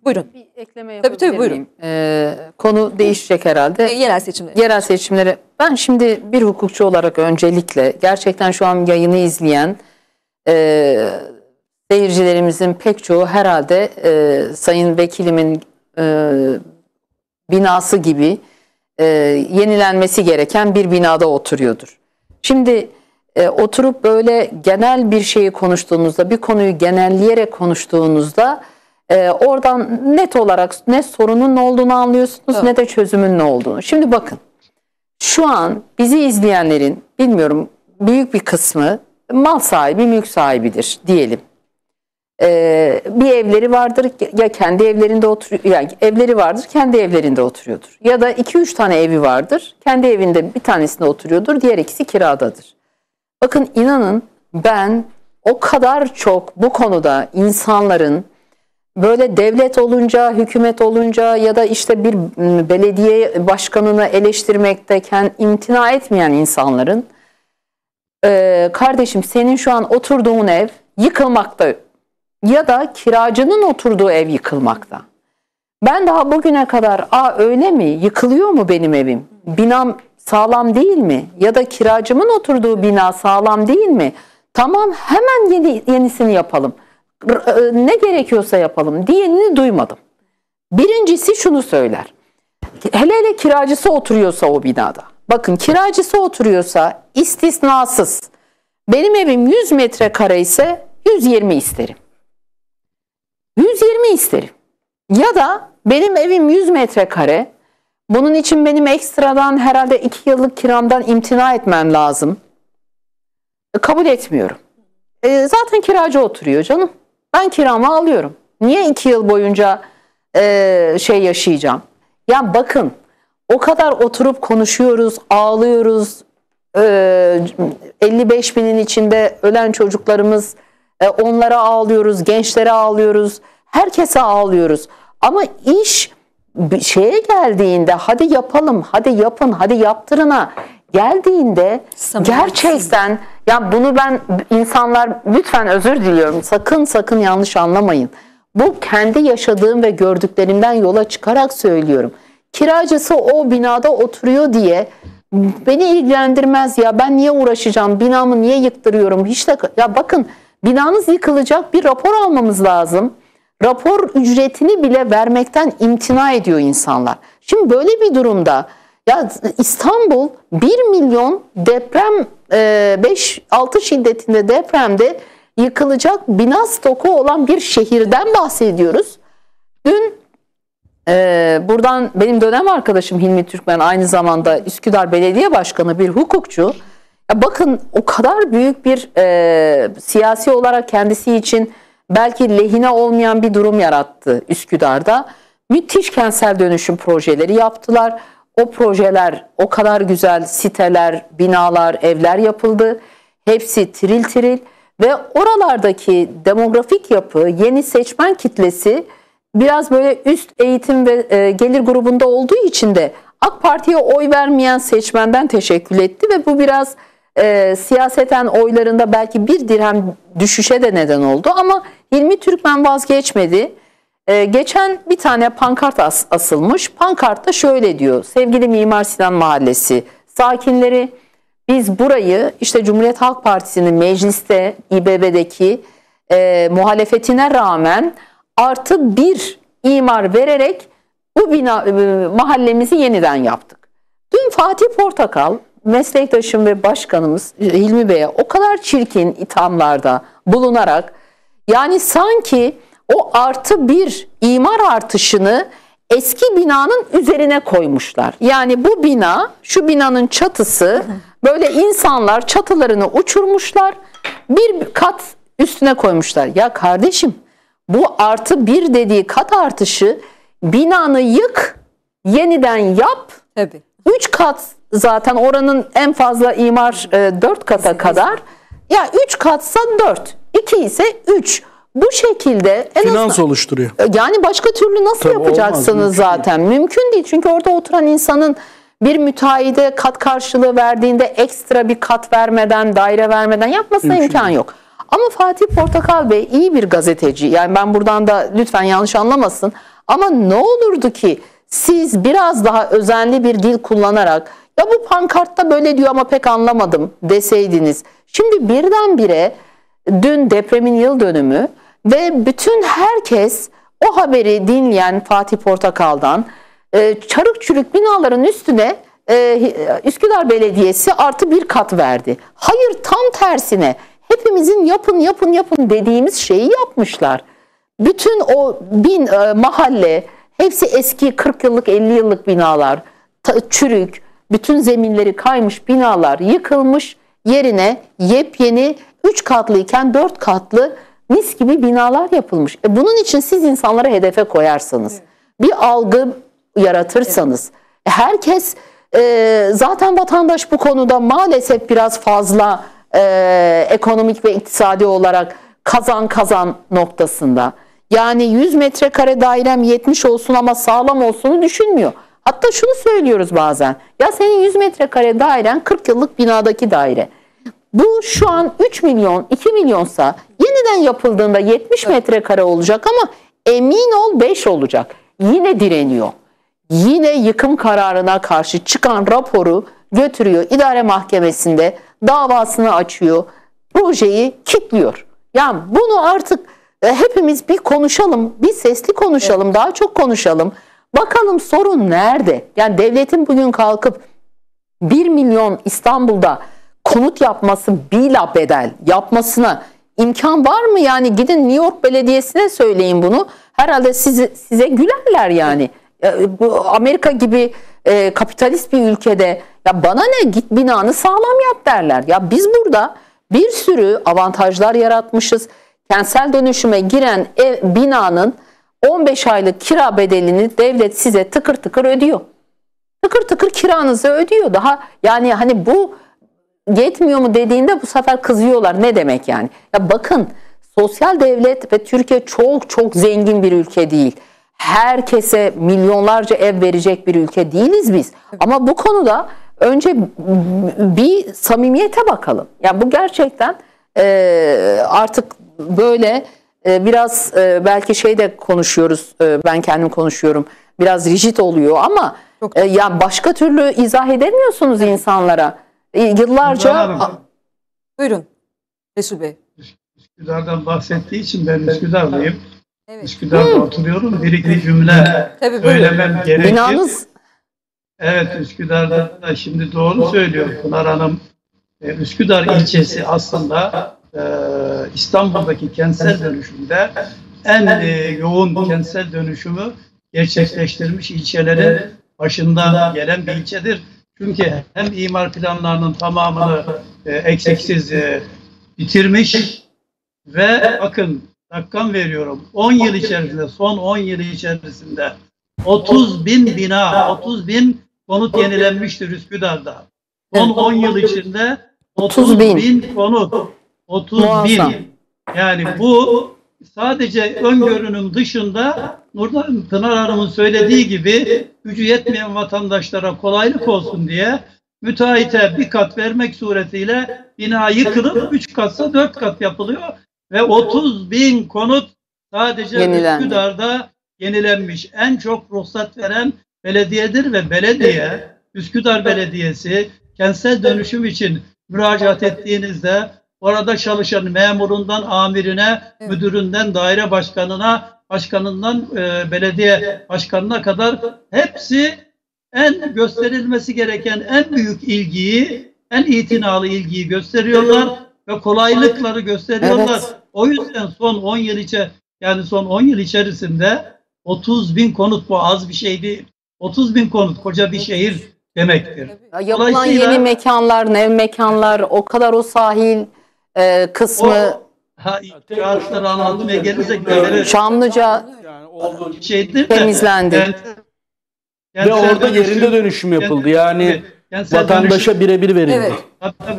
Buyurun. Bir ekleme Tabii, tabii, yapabilir buyurun. miyim? Ee, konu değişecek herhalde. E, yerel seçimler. Yerel seçimleri. Ben şimdi bir hukukçu olarak öncelikle gerçekten şu an yayını izleyen e, seyircilerimizin pek çoğu herhalde e, Sayın Vekilimin e, binası gibi e, yenilenmesi gereken bir binada oturuyordur. Şimdi e, oturup böyle genel bir şeyi konuştuğunuzda, bir konuyu genelleyerek konuştuğunuzda e, oradan net olarak ne sorunun ne olduğunu anlıyorsunuz, Evet. ne de çözümün ne olduğunu. Şimdi bakın, şu an bizi izleyenlerin bilmiyorum büyük bir kısmı mal sahibi, mülk sahibidir diyelim. Ee, bir evleri vardır, ya kendi evlerinde oturuyor, yani evleri vardır, kendi evlerinde oturuyordur. Ya da iki üç tane evi vardır, kendi evinde bir tanesinde oturuyordur, diğer ikisi kiradadır. Bakın inanın, ben o kadar çok bu konuda insanların böyle devlet olunca, hükümet olunca ya da işte bir belediye başkanını eleştirmekten imtina etmeyen insanların e, kardeşim senin şu an oturduğun ev yıkılmakta ya da kiracının oturduğu ev yıkılmakta. Ben daha bugüne kadar aa öyle mi, yıkılıyor mu benim evim, binam sağlam değil mi ya da kiracımın oturduğu bina sağlam değil mi, tamam hemen yeni, yenisini yapalım, ne gerekiyorsa yapalım diyenini duymadım. Birincisi şunu söyler, hele hele kiracısı oturuyorsa o binada, bakın kiracısı oturuyorsa istisnasız benim evim yüz metrekare ise yüz yirmi isterim. yüz yirmi isterim. Ya da benim evim yüz metrekare. Bunun için benim ekstradan herhalde iki yıllık kiramdan imtina etmem lazım. E, kabul etmiyorum. E, zaten kiracı oturuyor canım. Ben kiramı alıyorum. Niye iki yıl boyunca e, şey yaşayacağım? Ya bakın, o kadar oturup konuşuyoruz, ağlıyoruz. E, elli beş binin içinde ölen çocuklarımız, e, onlara ağlıyoruz, gençlere ağlıyoruz. Herkese ağlıyoruz. Ama iş bir şeye geldiğinde, hadi yapalım, hadi yapın, hadi yaptırına geldiğinde gerçekten, ya bunu ben, insanlar lütfen özür diliyorum, sakın sakın yanlış anlamayın. Bu kendi yaşadığım ve gördüklerimden yola çıkarak söylüyorum. Kiracısı o binada oturuyor diye beni ilgilendirmez ya, ben niye uğraşacağım, binamı niye yıktırıyorum, hiç de, ya bakın, binanız yıkılacak, bir rapor almamız lazım. Rapor ücretini bile vermekten imtina ediyor insanlar. Şimdi böyle bir durumda ya İstanbul bir milyon deprem, beş altı şiddetinde depremde yıkılacak bina stoku olan bir şehirden bahsediyoruz. Dün e, buradan benim dönem arkadaşım Hilmi Türkmen, aynı zamanda Üsküdar Belediye Başkanı, bir hukukçu. Ya bakın, o kadar büyük bir e, siyasi olarak kendisi için belki lehine olmayan bir durum yarattı Üsküdar'da. Müthiş kentsel dönüşüm projeleri yaptılar. O projeler, o kadar güzel siteler, binalar, evler yapıldı. Hepsi tiril tiril ve oralardaki demografik yapı, yeni seçmen kitlesi biraz böyle üst eğitim ve e, gelir grubunda olduğu için de AK Parti'ye oy vermeyen seçmenden teşekkür etti ve bu biraz e, siyaseten oylarında belki bir dirhem düşüşe de neden oldu. Ama Hilmi Türkmen vazgeçmedi. Ee, geçen bir tane pankart as asılmış. Pankartta şöyle diyor: sevgili Mimar Sinan Mahallesi sakinleri, biz burayı işte Cumhuriyet Halk Partisi'nin mecliste, İBB'deki e, muhalefetine rağmen artı bir imar vererek bu bina, e, mahallemizi yeniden yaptık. Dün Fatih Portakal, meslektaşım ve başkanımız Hilmi Bey'e o kadar çirkin ithamlarda bulunarak, yani sanki o artı bir imar artışını eski binanın üzerine koymuşlar. Yani bu bina, şu binanın çatısı, böyle insanlar çatılarını uçurmuşlar, bir kat üstüne koymuşlar. Ya kardeşim, bu artı bir dediği kat artışı, binanı yık, yeniden yap. Tabii. Üç kat zaten oranın en fazla imar e, dört kata kadar. Ya üç katsa dört, iki ise üç. Bu şekilde en finans azından, oluşturuyor. yani başka türlü nasıl Tabii yapacaksınız olmaz, zaten? Mümkün değil. mümkün değil. Çünkü orada oturan insanın bir müteahhide kat karşılığı verdiğinde ekstra bir kat vermeden, daire vermeden yapmasına Mümkün imkan değil. yok. Ama Fatih Portakal Bey iyi bir gazeteci. Yani ben buradan da lütfen yanlış anlamasın. Ama ne olurdu ki siz biraz daha özenli bir dil kullanarak ya bu pankartta böyle diyor ama pek anlamadım deseydiniz. Şimdi birdenbire dün depremin yıl dönümü ve bütün herkes o haberi dinleyen Fatih Portakal'dan e, çarık çürük binaların üstüne e, Üsküdar Belediyesi artı bir kat verdi. Hayır, tam tersine hepimizin yapın yapın yapın dediğimiz şeyi yapmışlar. Bütün o bin e, mahalle, hepsi eski kırk yıllık elli yıllık binalar, ta, çürük, bütün zeminleri kaymış binalar yıkılmış, yerine yepyeni üç katlıyken dört katlı mis gibi binalar yapılmış. E bunun için siz insanları hedefe koyarsanız, evet, bir algı yaratırsanız, evet, herkes e, zaten vatandaş bu konuda maalesef biraz fazla e, ekonomik ve iktisadi olarak kazan kazan noktasında. Yani yüz metrekare dairem yetmiş olsun ama sağlam olsunu düşünmüyor. Hatta şunu söylüyoruz bazen. Ya senin yüz metrekare dairen kırk yıllık binadaki daire. Bu şu an üç milyon, iki milyonsa yeniden yapıldığında yetmiş metrekare olacak ama emin ol beş olacak. Yine direniyor. Yine yıkım kararına karşı çıkan raporu götürüyor idare mahkemesinde, davasını açıyor, projeyi kilitliyor. Yani bunu artık e, hepimiz bir konuşalım, bir sesli konuşalım, evet, daha çok konuşalım. Bakalım sorun nerede? Yani devletin bugün kalkıp bir milyon İstanbul'da konut yapması bila bedel yapmasına imkan var mı? Yani gidin New York Belediyesi'ne söyleyin bunu. Herhalde sizi, size gülerler yani. Bu Amerika gibi e, kapitalist bir ülkede ya bana ne, git binanı sağlam yap derler. Ya biz burada bir sürü avantajlar yaratmışız. Kentsel dönüşüme giren ev, binanın on beş aylık kira bedelini devlet size tıkır tıkır ödüyor. Tıkır tıkır kiranızı ödüyor. Daha yani hani bu yetmiyor mu dediğinde bu sefer kızıyorlar. Ne demek yani? Ya bakın, sosyal devlet ve Türkiye çok çok zengin bir ülke değil. Herkese milyonlarca ev verecek bir ülke değiliz biz. Ama bu konuda önce bir samimiyete bakalım. Yani bu gerçekten e, artık böyle e, biraz e, belki şey de konuşuyoruz. E, ben kendim konuşuyorum. Biraz rigid oluyor ama e, ya başka türlü izah edemiyorsunuz insanlara. E, yıllarca... Buyurun Resul Bey. Üsküdar'dan bahsettiği için ben Üsküdar'dayım. Evet. Üsküdar'da hmm. oturuyorum. Bir iki cümle Tabii, söylemem gerekir. Binanız... Evet, Üsküdar'da da şimdi doğru söylüyor Pınar Hanım. Ee, Üsküdar ilçesi aslında e, İstanbul'daki kentsel dönüşümde en e, yoğun kentsel dönüşümü gerçekleştirmiş ilçelerin başında gelen bir ilçedir. Çünkü hem imar planlarının tamamını e, eksiksiz e, bitirmiş ve bakın rakam veriyorum, on yıl içerisinde, son on yıl içerisinde otuz bin bina, otuz bin konut yenilenmiştir Üsküdar'da. Son on yıl içinde otuz bin konut, otuz bin. Yani bu sadece öngörünün dışında Nurdan Pınar Hanım'ın söylediği gibi gücü yetmeyen vatandaşlara kolaylık olsun diye müteahhite bir kat vermek suretiyle bina yıkılıp üç katsa dört kat yapılıyor ve otuz bin konut sadece Yenilendi. Üsküdar'da yenilenmiş. En çok ruhsat veren belediyedir ve belediye, Üsküdar Belediyesi kentsel dönüşüm için müracaat ettiğinizde orada çalışan memurundan amirine, evet, müdüründen daire başkanına, başkanından e, belediye başkanına kadar hepsi en gösterilmesi gereken en büyük ilgiyi, en itinalı ilgiyi gösteriyorlar ve kolaylıkları gösteriyorlar. Evet. O yüzden son on yıl içe yani son on yıl içerisinde otuz bin konut, bu az bir şey değil. otuz bin konut koca bir şehir demektir. Ya yapılan yeni mekanlar, nev mekanlar, o kadar o sahil e, kısmı. O, ha, kağıtları anlatmaya gelirsek böyle Çamlıca yani şeydir temizlendi. De, yani, ve orada dönüşüm, yerinde dönüşüm yapıldı. Yani vatandaşa birebir verildi. Evet. Tabii, tabii.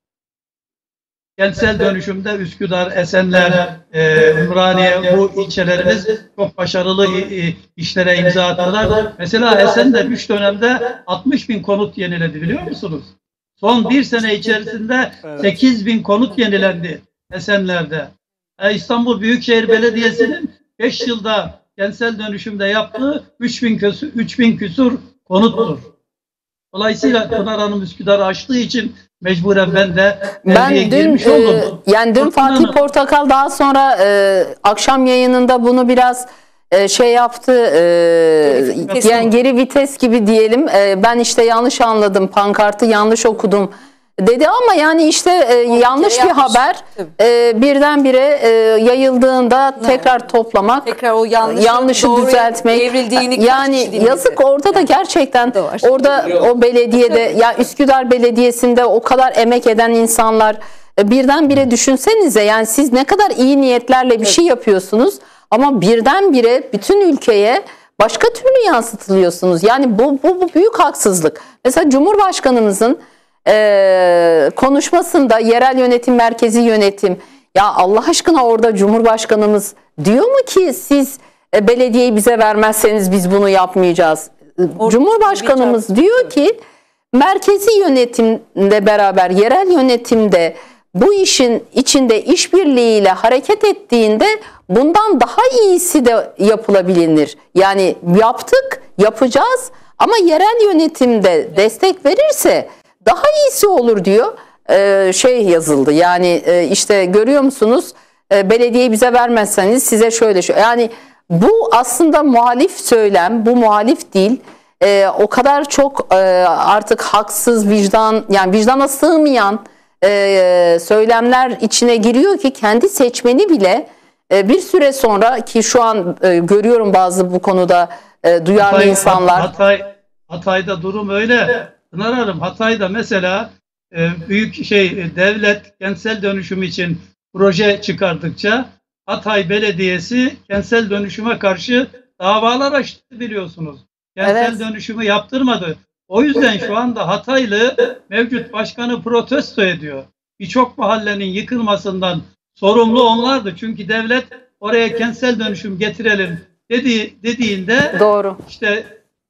Kentsel dönüşümde Üsküdar, Esenler, e, Ümraniye, bu ilçelerimiz çok başarılı işlere imza attılar. Mesela Esenler üç dönemde altmış bin konut yeniledi, biliyor musunuz? Son bir sene içerisinde sekiz bin konut yenilendi. Esenler'de. E, İstanbul Büyükşehir Belediyesi'nin beş yılda kentsel dönüşümde yaptığı üç bin küsur, üç bin küsur konuttur. Dolayısıyla Pınar Hanım Üsküdar'ı açtığı için mecburen ben de ben dün girmiş e, oldum. yani dün Pınar Fatih Hanım, Portakal daha sonra e, akşam yayınında bunu biraz e, şey yaptı, e, vites yani mi? geri vites gibi diyelim. E, ben işte yanlış anladım, pankartı yanlış okudum dedi ama yani işte e, yanlış bir yapmış. haber Tabii. e, birdenbire e, yayıldığında tekrar toplamak, Tekrar o yanlışı, yanlışı doğruya düzeltmek. evrildiğini kaç Yani kişi dinledi? yazık, orada da gerçekten Da var. orada o belediyede, ya Üsküdar Belediyesi'nde o kadar emek eden insanlar, e, birdenbire düşünsenize, yani siz ne kadar iyi niyetlerle bir şey yapıyorsunuz ama birdenbire bütün ülkeye başka türlü yansıtılıyorsunuz. Yani bu, bu, bu büyük haksızlık. Mesela Cumhurbaşkanımızın e, konuşmasında yerel yönetim, merkezi yönetim, ya Allah aşkına orada Cumhurbaşkanımız diyor mu ki siz e, belediyeyi bize vermezseniz biz bunu yapmayacağız? Orada Cumhurbaşkanımız diyor ki merkezi yönetimle beraber yerel yönetimde bu işin içinde işbirliğiyle hareket ettiğinde bundan daha iyisi de yapılabilir. Yani yaptık, yapacağız ama yerel yönetimde destek verirse daha iyisi olur diyor. Ee, şey yazıldı, yani e, işte görüyor musunuz, e, belediyeyi bize vermezseniz size şöyle şöyle. Yani bu aslında muhalif söylem, bu muhalif değil. Ee, o kadar çok e, artık haksız, vicdan, yani vicdana sığmayan e, söylemler içine giriyor ki kendi seçmeni bile e, bir süre sonra, ki şu an e, görüyorum bazı bu konuda e, duyarlı Hatay, insanlar. Hatay, Hatay'da durum öyle. Pınar Hanım, Hatay'da mesela e, büyük şey devlet kentsel dönüşüm için proje çıkardıkça Hatay Belediyesi kentsel dönüşüme karşı davalar açtı, biliyorsunuz. Kentsel Evet. dönüşümü yaptırmadı. O yüzden şu anda Hataylı mevcut başkanı protesto ediyor. Birçok mahallenin yıkılmasından sorumlu onlardı. Çünkü devlet oraya kentsel dönüşüm getirelim dedi, dediğinde Doğru. işte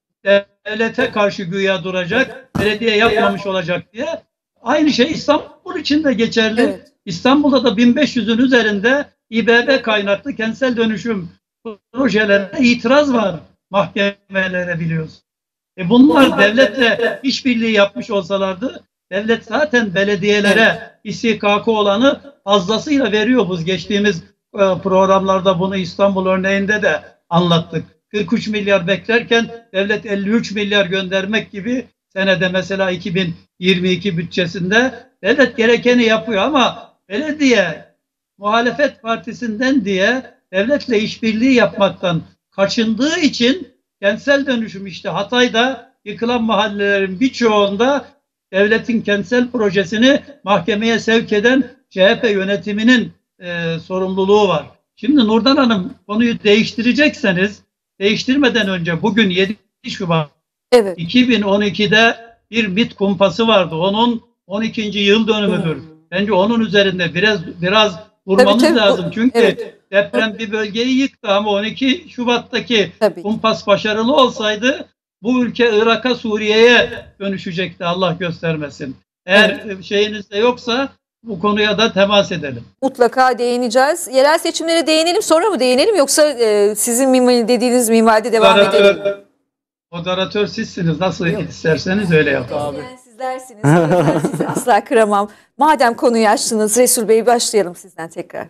devlete karşı güya duracak, belediye yapmamış olacak diye. Aynı şey İstanbul için de geçerli. Evet. İstanbul'da da bin beş yüzün üzerinde İ B B kaynaklı kentsel dönüşüm projelerine itiraz var mahkemelere, biliyorsun. E bunlar devletle işbirliği yapmış olsalardı, devlet zaten belediyelere istihkakı olanı fazlasıyla veriyor. Biz geçtiğimiz programlarda bunu İstanbul örneğinde de anlattık. kırk üç milyar beklerken devlet elli üç milyar göndermek gibi, senede mesela iki bin yirmi iki bütçesinde devlet gerekeni yapıyor ama belediye muhalefet partisinden diye devletle işbirliği yapmaktan kaçındığı için kentsel dönüşüm, işte Hatay'da yıkılan mahallelerin birçoğunda devletin kentsel projesini mahkemeye sevk eden C H P yönetiminin e, sorumluluğu var. Şimdi Nurdan Hanım, konuyu değiştirecekseniz, değiştirmeden önce bugün yedi Şubat Evet. iki bin on ikide bir MİT kumpası vardı. Onun on ikinci yıl dönümüdür. Bence onun üzerinde biraz biraz durmamız Tabii, tabii. lazım. Çünkü Evet. deprem bir bölgeyi yıktı ama on iki Şubat'taki Tabii. kumpas başarılı olsaydı bu ülke Irak'a, Suriye'ye dönüşecekti, Allah göstermesin. Eğer şeyinizde yoksa bu konuya da temas edelim. Mutlaka değineceğiz. Yerel seçimlere değinelim, sonra mı değinelim, yoksa e, sizin mimari dediğiniz minvalde devam edelim? Moderatör, moderatör sizsiniz. Nasıl isterseniz öyle yapın. Yani sizlersiniz. Ben sizi asla kıramam. Madem konuyu açtınız Resul Bey, başlayalım sizden tekrar.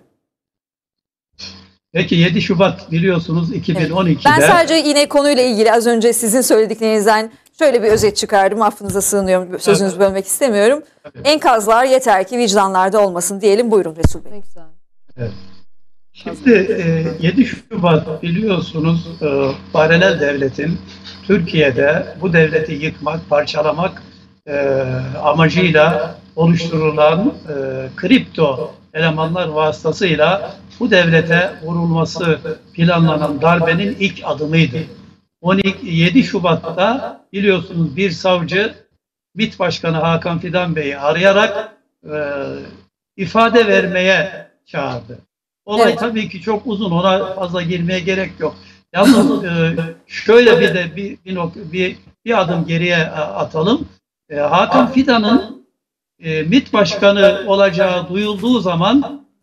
Peki yedi Şubat biliyorsunuz iki bin on ikide. Ben sadece yine konuyla ilgili az önce sizin söylediklerinizden şöyle bir özet çıkardım. Affınıza sığınıyorum. Sözünüzü bölmek istemiyorum. Tabii. Enkazlar yeter ki vicdanlarda olmasın diyelim. Buyurun Resul Bey. Ne güzel. Evet. Şimdi e, yedi Şubat biliyorsunuz e, paralel devletin Türkiye'de bu devleti yıkmak, parçalamak e, amacıyla oluşturulan e, kripto elemanlar vasıtasıyla bu devlete vurulması planlanan darbenin ilk adımıydı. on iki, yedi Şubat'ta biliyorsunuz bir savcı MİT Başkanı Hakan Fidan Bey'i arayarak e, ifade vermeye çağırdı. Olay Evet. tabii ki çok uzun, ona fazla girmeye gerek yok. Yalnız e, şöyle bir de bir, bir, bir, bir adım geriye atalım. E, Hakan Fidan'ın e, MİT Başkanı olacağı duyulduğu zaman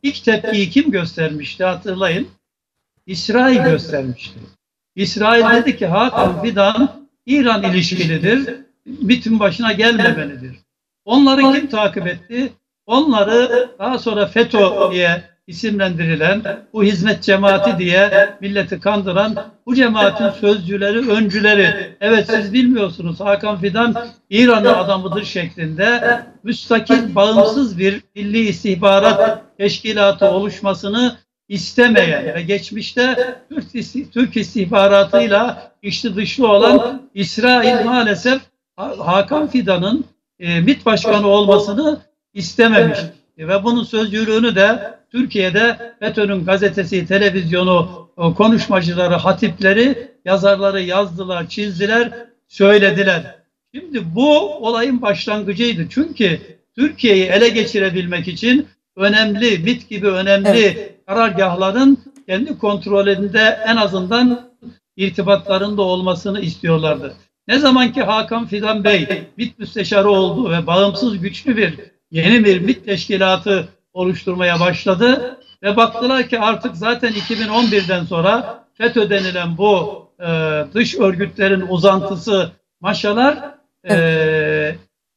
ilk tepkiyi kim göstermişti hatırlayın. İsrail göstermişti. İsrail dedi ki Hakan Fidan İran ilişkilidir. MİT'in başına gelmemelidir. Onları kim takip etti? Onları daha sonra FETÖ diye isimlendirilen, bu hizmet cemaati diye milleti kandıran bu cemaatin sözcüleri, öncüleri, evet siz bilmiyorsunuz Hakan Fidan İran'ın adamıdır şeklinde müstakil, bağımsız bir milli istihbarat teşkilatı oluşmasını istemeyen ve geçmişte Türk istihbaratıyla içli dışlı olan İsrail maalesef Hakan Fidan'ın e, MİT başkanı olmasını istememiş. Ve bunun sözcülüğünü de Türkiye'de FETÖ'nün gazetesi, televizyonu, konuşmacıları, hatipleri, yazarları yazdılar, çizdiler, söylediler. Şimdi bu olayın başlangıcıydı. Çünkü Türkiye'yi ele geçirebilmek için önemli, MİT gibi önemli evet. karargahların kendi kontrolünde en azından irtibatlarında olmasını istiyorlardı. Ne zaman ki Hakan Fidan Bey MİT müsteşarı oldu ve bağımsız güçlü bir yeni bir MİT teşkilatı oluşturmaya başladı ve baktılar ki artık zaten iki bin on birden sonra FETÖ denilen bu e, dış örgütlerin uzantısı maşalar e,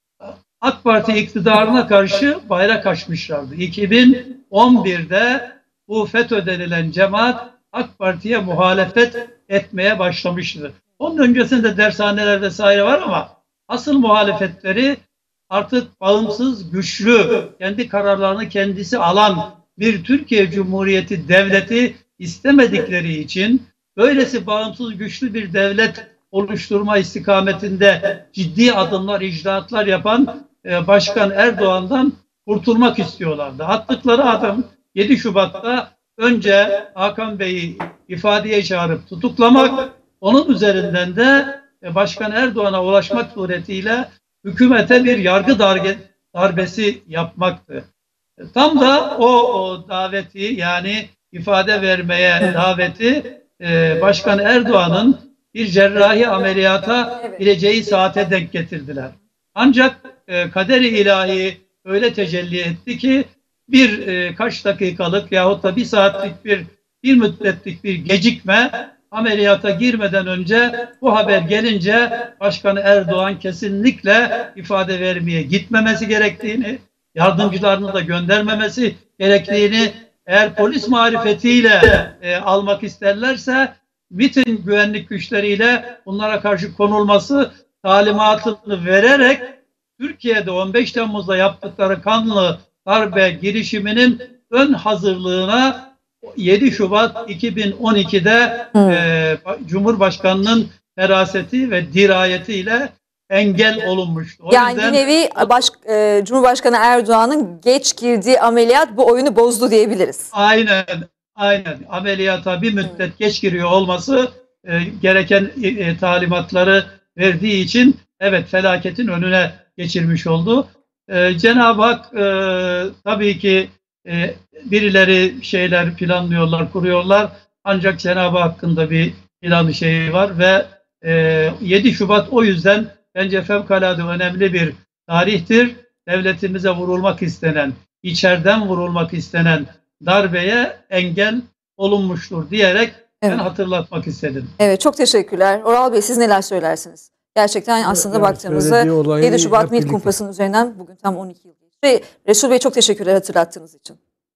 AK Parti iktidarına karşı bayrak açmışlardı. iki bin on birde bu FETÖ denilen cemaat AK Parti'ye muhalefet etmeye başlamıştı. Onun öncesinde dershaneler vesaire var ama asıl muhalefetleri artık bağımsız, güçlü, kendi kararlarını kendisi alan bir Türkiye Cumhuriyeti devleti istemedikleri için böylesi bağımsız, güçlü bir devlet oluşturma istikametinde ciddi adımlar, icraatlar yapan e, Başkan Erdoğan'dan kurtulmak istiyorlardı. Attıkları adım yedi Şubat'ta önce Hakan Bey'i ifadeye çağırıp tutuklamak, onun üzerinden de e, Başkan Erdoğan'a ulaşmak suretiyle hükümete bir yargı darbe, darbesi yapmaktı. Tam da o, o daveti yani ifade vermeye daveti e, Başkan Erdoğan'ın bir cerrahi ameliyata gireceği saate denk getirdiler. Ancak e, kader-i ilahi öyle tecelli etti ki bir e, kaç dakikalık yahut da bir saatlik bir bir müddetlik bir gecikme ameliyata girmeden önce bu haber gelince Başkan Erdoğan kesinlikle ifade vermeye gitmemesi gerektiğini, yardımcılarını da göndermemesi gerektiğini, eğer polis marifetiyle e, almak isterlerse MİT'in güvenlik güçleriyle bunlara karşı konulması talimatını vererek Türkiye'de on beş Temmuz'da yaptıkları kanlı darbe girişiminin ön hazırlığına yedi Şubat iki bin on iki'de hmm. e, Cumhurbaşkanı'nın feraseti ve dirayetiyle engel olunmuştu. O yani yüzden, bir nevi baş, e, Cumhurbaşkanı Erdoğan'ın geç girdiği ameliyat bu oyunu bozdu diyebiliriz. Aynen, aynen. Ameliyata bir müddet hmm. geç giriyor olması e, gereken e, talimatları verdiği için evet felaketin önüne geçirmiş oldu. E, Cenab-ı Hak e, tabii ki e, birileri şeyler planlıyorlar, kuruyorlar. Ancak Cenab-ı Hakk'ın da bir planı şeyi var ve e, yedi Şubat o yüzden bence fevkalade önemli bir tarihtir. Devletimize vurulmak istenen, içeriden vurulmak istenen darbeye engel olunmuştur diyerek evet. ben hatırlatmak istedim. Evet, çok teşekkürler. Oral Bey siz neler söylersiniz? Gerçekten aslında evet, baktığımızda yedi Şubat MİT kumpasının üzerinden bugün tam on iki yıl geçti. Resul Bey çok teşekkürler hatırlattığınız için.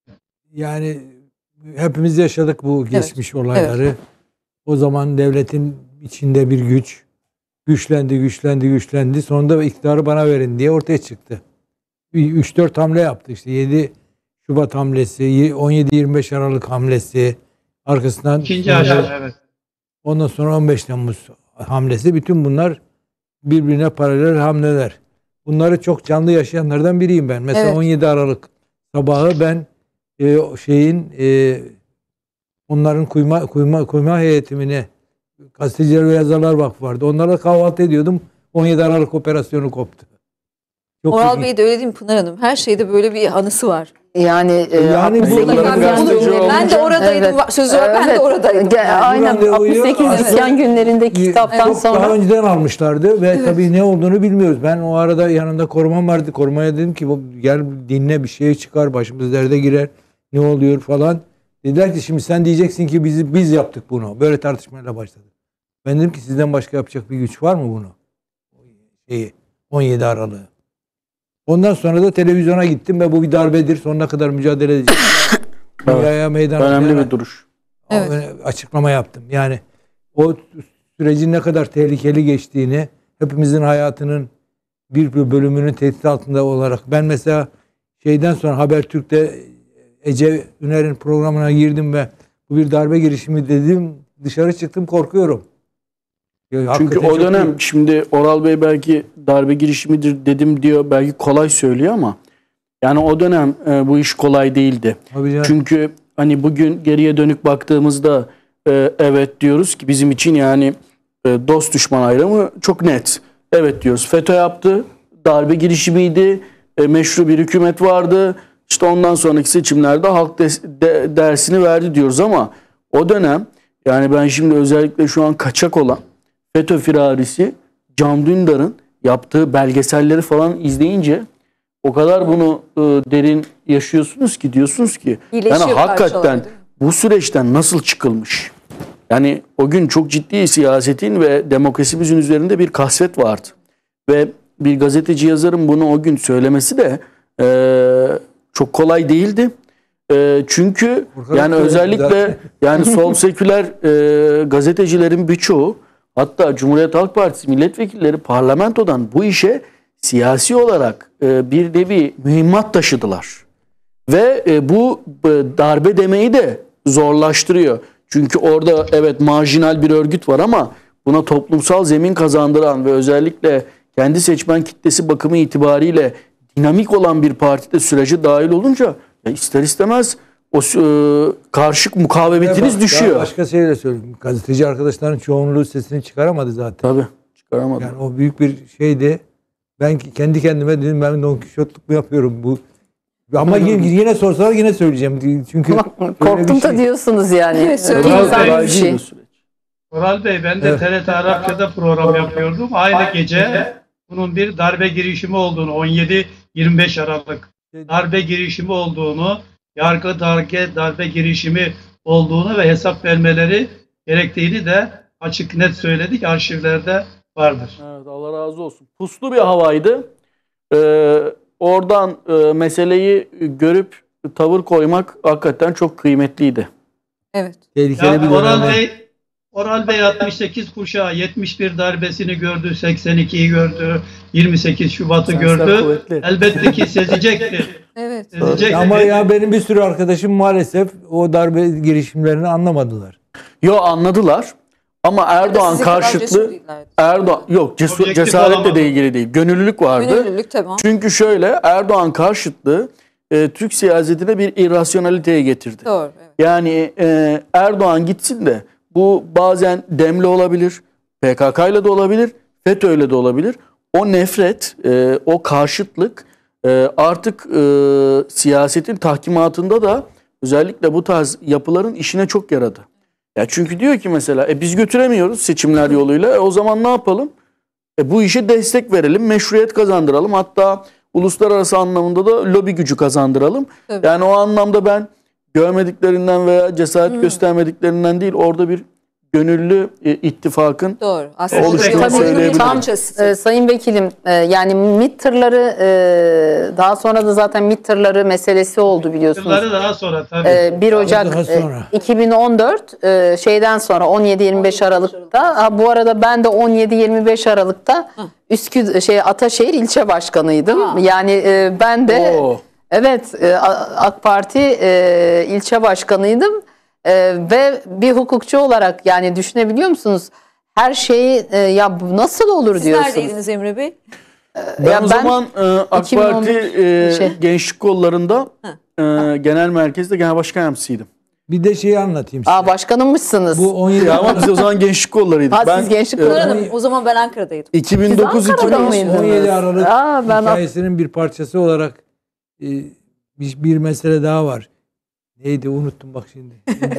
Yani hepimiz yaşadık bu geçmiş evet. olayları. Evet. O zaman devletin içinde bir güç güçlendi, güçlendi, güçlendi. Sonunda iktidarı bana verin diye ortaya çıktı. üç dört hamle yaptı işte. yedi Şubat hamlesi, on yedi yirmi beş Aralık hamlesi, arkasından İkinci aşama, evet. Ondan sonra on beş Temmuz hamlesi. Bütün bunlar birbirine paralel hamleler. Bunları çok canlı yaşayanlardan biriyim ben. Mesela evet. on yedi Aralık sabahı ben e, şeyin e, onların kuyma kuyma kuyma heyetimine Gazeteciler ve Yazarlar Vakfı vardı. Onlarla kahvaltı ediyordum. on yedi Aralık operasyonu koptu. Çok Oral Bey de öyle değil mi Pınar Hanım? Her şeyde böyle bir anısı var. Yani, yani e, bu, ben de oradaydım. Evet. Sözü var, ben evet. de oradaydım. Yani. Aynen altmış sekiz evet. isyan günlerindeki kitaptan çok sonra. Daha önceden almışlardı ve evet. tabii ne olduğunu bilmiyoruz. Ben o arada yanında korumam vardı. Korumaya dedim ki gel dinle bir şey çıkar başımız derde girer. Ne oluyor falan. Dediler ki şimdi sen diyeceksin ki biz, biz yaptık bunu. Böyle tartışmayla başladı. Ben dedim ki sizden başka yapacak bir güç var mı bunu? Şeyi, on yedi Aralık'ı. Ondan sonra da televizyona gittim ve bu bir darbedir. Sonuna kadar mücadele edeceğim. Dünyaya meydan Önemli okuyarak bir duruş. Evet. açıklama yaptım. Yani o sürecin ne kadar tehlikeli geçtiğini, hepimizin hayatının bir bölümünün tehdit altında olarak, ben mesela şeyden sonra Habertürk'te Ece Üner'in programına girdim ve bu bir darbe girişimi dedim, dışarı çıktım, korkuyorum. Ya, Çünkü hakikaten o dönem çok... şimdi Oral Bey belki darbe girişimidir dedim diyor, belki kolay söylüyor ama yani o dönem e, bu iş kolay değildi. Çünkü hani bugün geriye dönük baktığımızda e, evet diyoruz ki bizim için yani e, dost düşman ayrımı çok net. Evet diyoruz, FETÖ yaptı, darbe girişimiydi, e, meşru bir hükümet vardı. İşte ondan sonraki seçimlerde halk de, de, dersini verdi diyoruz ama o dönem yani ben şimdi özellikle şu an kaçak olan FETÖ firarisi Can Dündar'ın yaptığı belgeselleri falan izleyince o kadar bunu e, derin yaşıyorsunuz ki, diyorsunuz ki İyileşiyor yani hakikaten parçalar, bu süreçten nasıl çıkılmış? Yani o gün çok ciddi siyasetin ve demokrasimizin üzerinde bir kasvet vardı. Ve bir gazeteci yazarın bunu o gün söylemesi de e, çok kolay değildi. E, çünkü Burhan yani söyledi özellikle zaten. yani sol seküler e, gazetecilerin birçoğu, hatta Cumhuriyet Halk Partisi milletvekilleri parlamentodan bu işe siyasi olarak e, bir nevi mühimmat taşıdılar. Ve e, bu e, darbe demeyi de zorlaştırıyor. Çünkü orada evet marjinal bir örgüt var ama buna toplumsal zemin kazandıran ve özellikle kendi seçmen kitlesi bakımı itibariyle dinamik olan bir partide sürece dahil olunca ya ister istemez o e, karşı mukavemetiniz Bak, düşüyor. Başka şey de söyleyeyim. Gazeteci arkadaşların çoğunluğu sesini çıkaramadı zaten. Tabii çıkaramadım. Yani o büyük bir şeydi. Ben kendi kendime dedim, ben Don Kişotluk mu yapıyorum bu? Ama yine, yine sorsalar yine söyleyeceğim. Çünkü Korktum da şey... diyorsunuz yani. Evet, söyleyeyim. İnsan Kolay bir değil şey. bu süreç. Oral Bey, ben de Evet. T R T Arapça'da program yapıyordum. Aynı gece bunun bir darbe girişimi olduğunu, on yedi yirmi beş Aralık darbe girişimi olduğunu, yargı darbe, darbe girişimi olduğunu ve hesap vermeleri gerektiğini de açık net söyledik. Arşivlerde vardır. Evet, Allah razı olsun. Puslu bir havaydı. Ee, oradan e, meseleyi görüp tavır koymak hakikaten çok kıymetliydi. Evet. Tehlikeli bir Ya Oral dönemde. Bey, Oral Bey altmış sekiz kuşağı, yetmiş bir darbesini gördü, seksen ikiyi gördü, yirmi sekiz Şubat'ı Sensler gördü. kuvvetli. Elbette ki sezecektir. Evet. Sezecektir. Ama ya benim bir sürü arkadaşım maalesef o darbe girişimlerini anlamadılar. Yo, anladılar ama Erdoğan Sizi kadar cesur karşıtlı değillerdi. Erdoğan yok cesur, Objektif cesaretle olamadı. de ilgili değil. Gönüllülük vardı. Gönüllülük, tamam. Çünkü şöyle, Erdoğan karşıtlığı e, Türk siyasetine bir irrasyonaliteye getirdi. Doğru. Evet. Yani e, Erdoğan gitsin de bu bazen demle olabilir, P K K ile de olabilir, FETÖ'yle de olabilir. O nefret, e, o karşıtlık e, artık e, siyasetin tahkimatında da özellikle bu tarz yapıların işine çok yaradı. Ya çünkü diyor ki mesela e, biz götüremiyoruz seçimler yoluyla, e, o zaman ne yapalım? E, bu işe destek verelim, meşruiyet kazandıralım, hatta uluslararası anlamında da lobi gücü kazandıralım. Tabii. Yani o anlamda ben görmediklerinden veya cesaret göstermediklerinden değil, orada bir gönüllü e, ittifakın Doğru. Aslında oluştuğunu bu bir oyunun bir söyleyebilirim. parçası. Ee, Sayın Vekilim, e, yani MİT tırları e, daha sonra da zaten MİT tırları meselesi oldu biliyorsunuz. Yılları daha sonra tabii. Ee, bir Ocak Daha sonra. e, iki bin on dört e, şeyden sonra on yedi yirmi beş Aralık'ta, ha, bu arada ben de on yedi yirmi beş Aralık'ta Üsküdar şey Ataşehir ilçe başkanıydım. Ha. Yani e, ben de Oo. evet e, A- AK Parti e, ilçe başkanıydım. E, ve bir hukukçu olarak yani düşünebiliyor musunuz? Her şeyi e, ya bu nasıl olur Siz diyorsunuz. neredeydiniz Emre Bey? Ben Ya o ben zaman e, AK iki bin on bir Parti e, şey. Gençlik Kolları'nda e, genel merkezde genel başkan yardımcısıydım. Bir de şeyi anlatayım size. Aa, başkanımmışsınız. Bu on yedi Ya ama biz o zaman Gençlik Kolları'ydık. Ha, Ben siz Gençlik e, Kolları- Hanım, o zaman ben Ankara'daydım. iki bin dokuz Siz Ankara'da iki bin on mıydınız? on yedi Aralık Aa, ben hikayesinin bir parçası olarak e, bir, bir mesele daha var. Neydi, unuttum bak şimdi.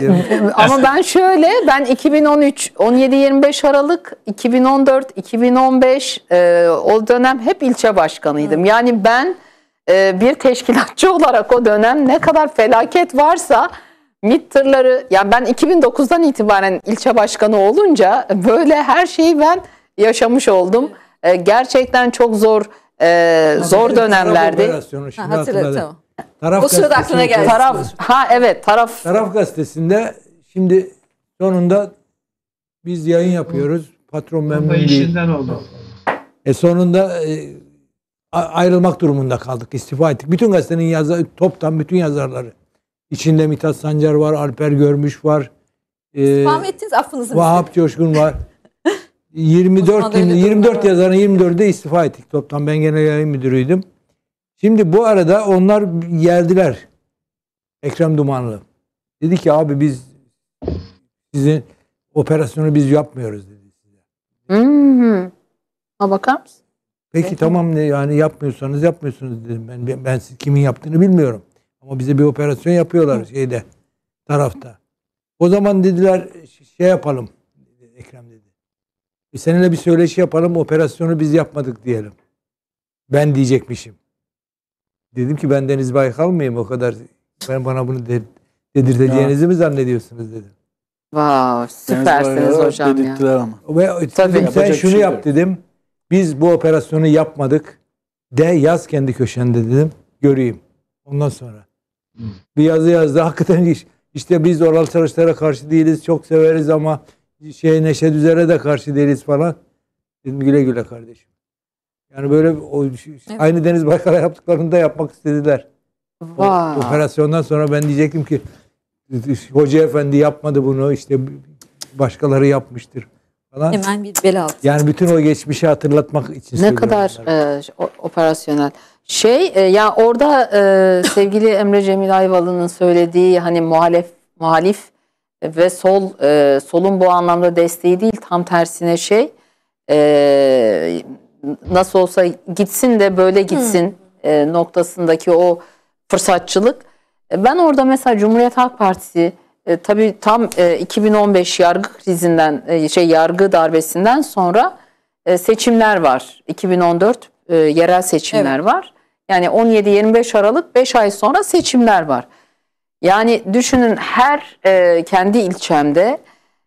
Ama ben şöyle, ben iki bin on üç, on yedi yirmi beş Aralık, iki bin on dört, iki bin on beş e, o dönem hep ilçe başkanıydım. Yani ben e, bir teşkilatçı olarak o dönem ne kadar felaket varsa MİT tırları, yani ben iki bin dokuzdan itibaren ilçe başkanı olunca böyle her şeyi ben yaşamış oldum. E, gerçekten çok zor e, zor dönemlerdi. Ha, hatırladım. Taraf o sırada aklına geldi. Taraf, ha evet taraf. Taraf gazetesinde şimdi sonunda biz yayın yapıyoruz. Patron memnun Bomba değil. işinden oldu. E sonunda e, ayrılmak durumunda kaldık. İstifa ettik. Bütün gazetenin yazar, toptan bütün yazarları. İçinde Mithat Sancar var, Alper Görmüş var. E, İstifa mı ettiniz? Affınızı Vahap Coşkun var. yirmi dört yirmi dört yazarın yirmi dördü istifa ettik toptan. Ben genel yayın müdürüydüm. Şimdi bu arada onlar geldiler. Ekrem Dumanlı. Dedi ki abi biz sizin operasyonu biz yapmıyoruz dedi size. Hmm. Ha, bakar mısın? Peki Evet. tamam ne yani yapmıyorsanız yapmıyorsunuz dedim. Ben, ben, ben kimin yaptığını bilmiyorum. Ama bize bir operasyon yapıyorlar şeyde tarafta. O zaman dediler şey yapalım. Ekrem dedi. E seninle bir söyleşi yapalım, operasyonu biz yapmadık diyelim. Ben diyecekmişim. Dedim ki ben Deniz Baykal mıyım o kadar? Ben bana bunu de, dedirteceğinizi ya. mi zannediyorsunuz dedim. Vav, süpersiniz hocam ya. Ama. Ve dedim sen şunu şey yap yok. dedim. Biz bu operasyonu yapmadık. De yaz kendi köşende dedim. Göreyim. Ondan sonra. Hmm. Bir yazı yazdı. Hakikaten iş. İşte biz oral çalışlara karşı değiliz. Çok severiz ama şey Neşet Üzer'e de karşı değiliz falan. Dedim güle güle kardeşim. Yani böyle o, evet. aynı Deniz Baykal'a yaptıklarını da yapmak istediler. O, operasyondan sonra ben diyecektim ki Hoca Efendi yapmadı bunu, işte başkaları yapmıştır falan. Hemen bir bel altı. Yani bütün o geçmişi hatırlatmak için ne kadar e, operasyonel. Şey e, ya orada e, sevgili Emre Cemil Ayvalı'nın söylediği hani muhalef muhalif ve sol e, solun bu anlamda desteği değil, tam tersine şey e, nasıl olsa gitsin de böyle gitsin e, noktasındaki o fırsatçılık. E, ben orada mesela Cumhuriyet Halk Partisi e, tabii tam e, iki bin on beş yargı krizinden e, şey yargı darbesinden sonra e, seçimler var. iki bin on dört e, yerel seçimler evet. var. Yani on yedi yirmi beş Aralık beş ay sonra seçimler var. Yani düşünün her e, kendi ilçemde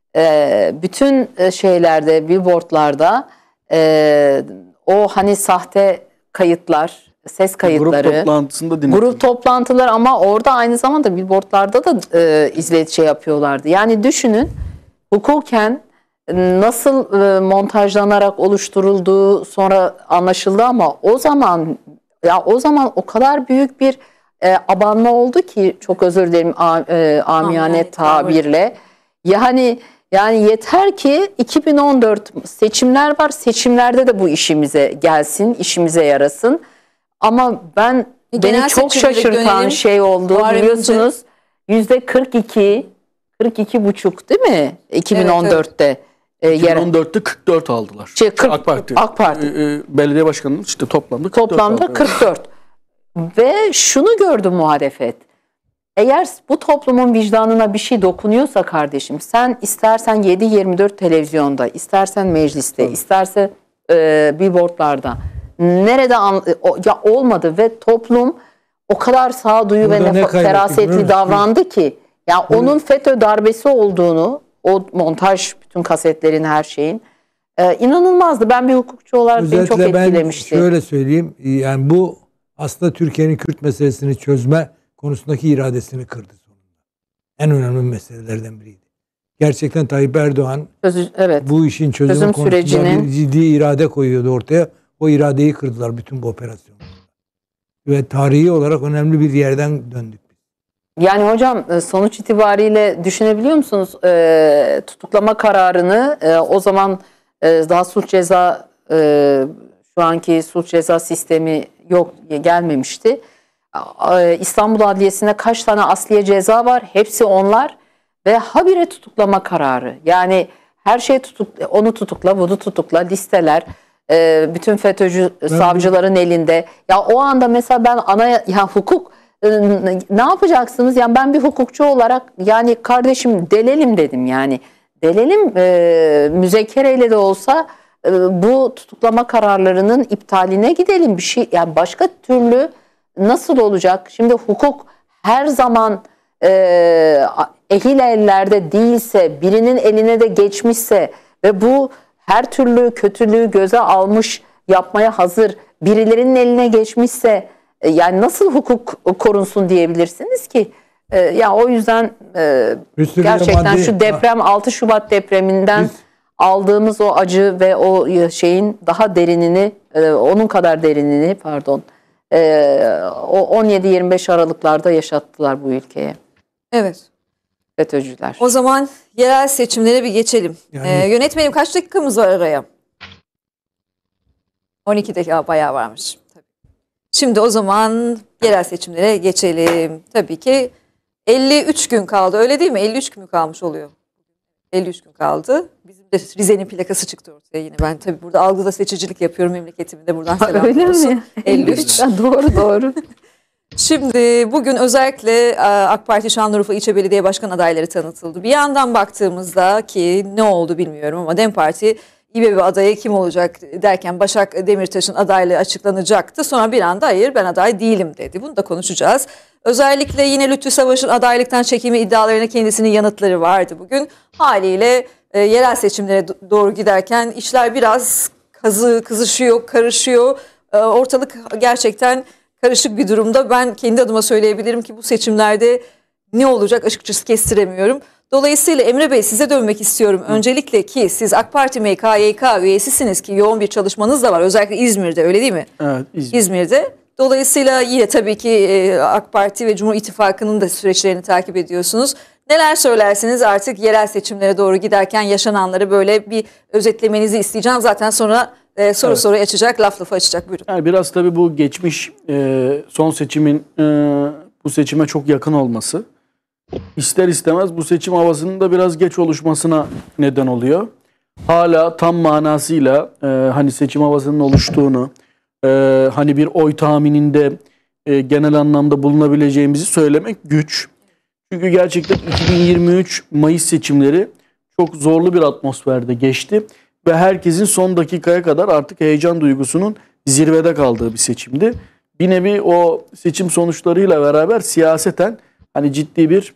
e, bütün e, şeylerde, billboardlarda e, o hani sahte kayıtlar, ses kayıtları. Grup toplantısında dinledim. Grup toplantılar ama orada aynı zamanda billboardlarda da e, izlet şey yapıyorlardı. Yani düşünün hukuken nasıl e, montajlanarak oluşturulduğu sonra anlaşıldı ama o zaman ya o zaman o kadar büyük bir e, abanma oldu ki çok özür dilerim a, e, amiyane tabirle. Yani yani yeter ki iki bin on dört seçimler var. Seçimlerde de bu işimize gelsin, işimize yarasın. Ama ben e, beni çok şaşırtan dönelim. şey oldu biliyorsunuz. yüzde kırk iki kırk iki buçuk değil mi? iki bin on dörtte. Evet, evet. iki bin on dörtte kırk dört aldılar. Şey, kırk, AK Parti. AK Parti. Ee, belediye başkanının işte toplamda kırk dört Toplamda aldı. kırk dört. Ve şunu gördü muhalefet. Eğer bu toplumun vicdanına bir şey dokunuyorsa kardeşim, sen istersen yedi yirmi dört televizyonda, istersen mecliste, evet. isterse e, billboardlarda nerede an, o, ya olmadı ve toplum o kadar sağduyu ve nef- ferasetli davrandı ki ya yani onun FETÖ darbesi olduğunu, o montaj bütün kasetlerin her şeyin e, inanılmazdı. Ben bir hukukçu olarak özetle beni çok etkilemişti. Ben şöyle söyleyeyim, yani bu aslında Türkiye'nin Kürt meselesini çözme konusundaki iradesini kırdı sonunda. En önemli meselelerden biriydi. Gerçekten Tayyip Erdoğan Çözü, evet. bu işin çözümü Çözüm konusunda sürecini... bir ciddi irade koyuyordu ortaya. O iradeyi kırdılar bütün bu operasyonda. Ve tarihi olarak önemli bir yerden döndük. Yani hocam sonuç itibariyle düşünebiliyor musunuz? E, tutuklama kararını e, o zaman e, daha suç ceza e, şu anki suç ceza sistemi yok gelmemişti. İstanbul Adliyesi'nde kaç tane asliye ceza var? Hepsi onlar ve habire tutuklama kararı. Yani her şey tutuk, onu tutukla, bunu tutukla, listeler, e, bütün FETÖ'cü ben savcıların bu... elinde. Ya o anda mesela ben ana ya hukuk e, ne yapacaksınız? Yani ben bir hukukçu olarak yani kardeşim delelim dedim yani. Delelim e, müzekkereyle de olsa e, bu tutuklama kararlarının iptaline gidelim bir şey. Yani başka türlü nasıl olacak? Şimdi hukuk her zaman e, ehil ellerde değilse, birinin eline de geçmişse ve bu her türlü kötülüğü göze almış, yapmaya hazır birilerinin eline geçmişse e, yani nasıl hukuk korunsun diyebilirsiniz ki? E, ya o yüzden e, gerçekten maddi, şu deprem altı Şubat depreminden biz, aldığımız o acı ve o şeyin daha derinini, e, onun kadar derinini pardon e, o on yedi yirmi beş Aralıklarda yaşattılar bu ülkeye. Evet. FETÖ'cüler. O zaman yerel seçimlere bir geçelim. Yani, ee, yönetmenim kaç dakikamız var araya? on iki dakika bayağı varmış. Tabii. Şimdi o zaman yerel seçimlere geçelim. Tabii ki elli üç gün kaldı, öyle değil mi? elli üç gün mü kalmış oluyor? elli üç gün kaldı. Bizim de Rize'nin plakası çıktı ortaya yine. Ben tabii burada algıda seçicilik yapıyorum, memleketimin de buradan selam olsun. elli üç. Doğru doğru. Şimdi bugün özellikle AK Parti Şanlıurfa İlçe Belediye Başkan adayları tanıtıldı. Bir yandan baktığımızda ki ne oldu bilmiyorum ama DEM Parti İBB adayı kim olacak derken Başak Demirtaş'ın adaylığı açıklanacaktı. Sonra bir anda hayır ben aday değilim dedi. Bunu da konuşacağız. Özellikle yine Lütfü Savaş'ın adaylıktan çekimi iddialarına kendisinin yanıtları vardı bugün. Haliyle e, yerel seçimlere doğru giderken işler biraz kazı, kızışıyor, karışıyor. E, ortalık gerçekten karışık bir durumda. Ben kendi adıma söyleyebilirim ki bu seçimlerde ne olacak açıkçası kestiremiyorum. Dolayısıyla Emre Bey size dönmek istiyorum. Öncelikle ki siz AK Parti M K Y K üyesisiniz ki yoğun bir çalışmanız da var. Özellikle İzmir'de öyle değil mi? Evet, İzmir. İzmir'de. Dolayısıyla yine tabii ki AK Parti ve Cumhur İttifakı'nın da süreçlerini takip ediyorsunuz. Neler söylersiniz artık yerel seçimlere doğru giderken yaşananları böyle bir özetlemenizi isteyeceğim. Zaten sonra e, soru evet. soruyu açacak, laf lafı açacak. Buyurun. Yani biraz tabii bu geçmiş e, son seçimin e, bu seçime çok yakın olması ister istemez bu seçim havasının da biraz geç oluşmasına neden oluyor. Hala tam manasıyla e, hani seçim havasının oluştuğunu, e, hani bir oy tahmininde e, genel anlamda bulunabileceğimizi söylemek güç. Çünkü gerçekten iki bin yirmi üç Mayıs seçimleri çok zorlu bir atmosferde geçti ve herkesin son dakikaya kadar artık heyecan duygusunun zirvede kaldığı bir seçimdi. Bir nevi o seçim sonuçlarıyla beraber siyaseten hani ciddi bir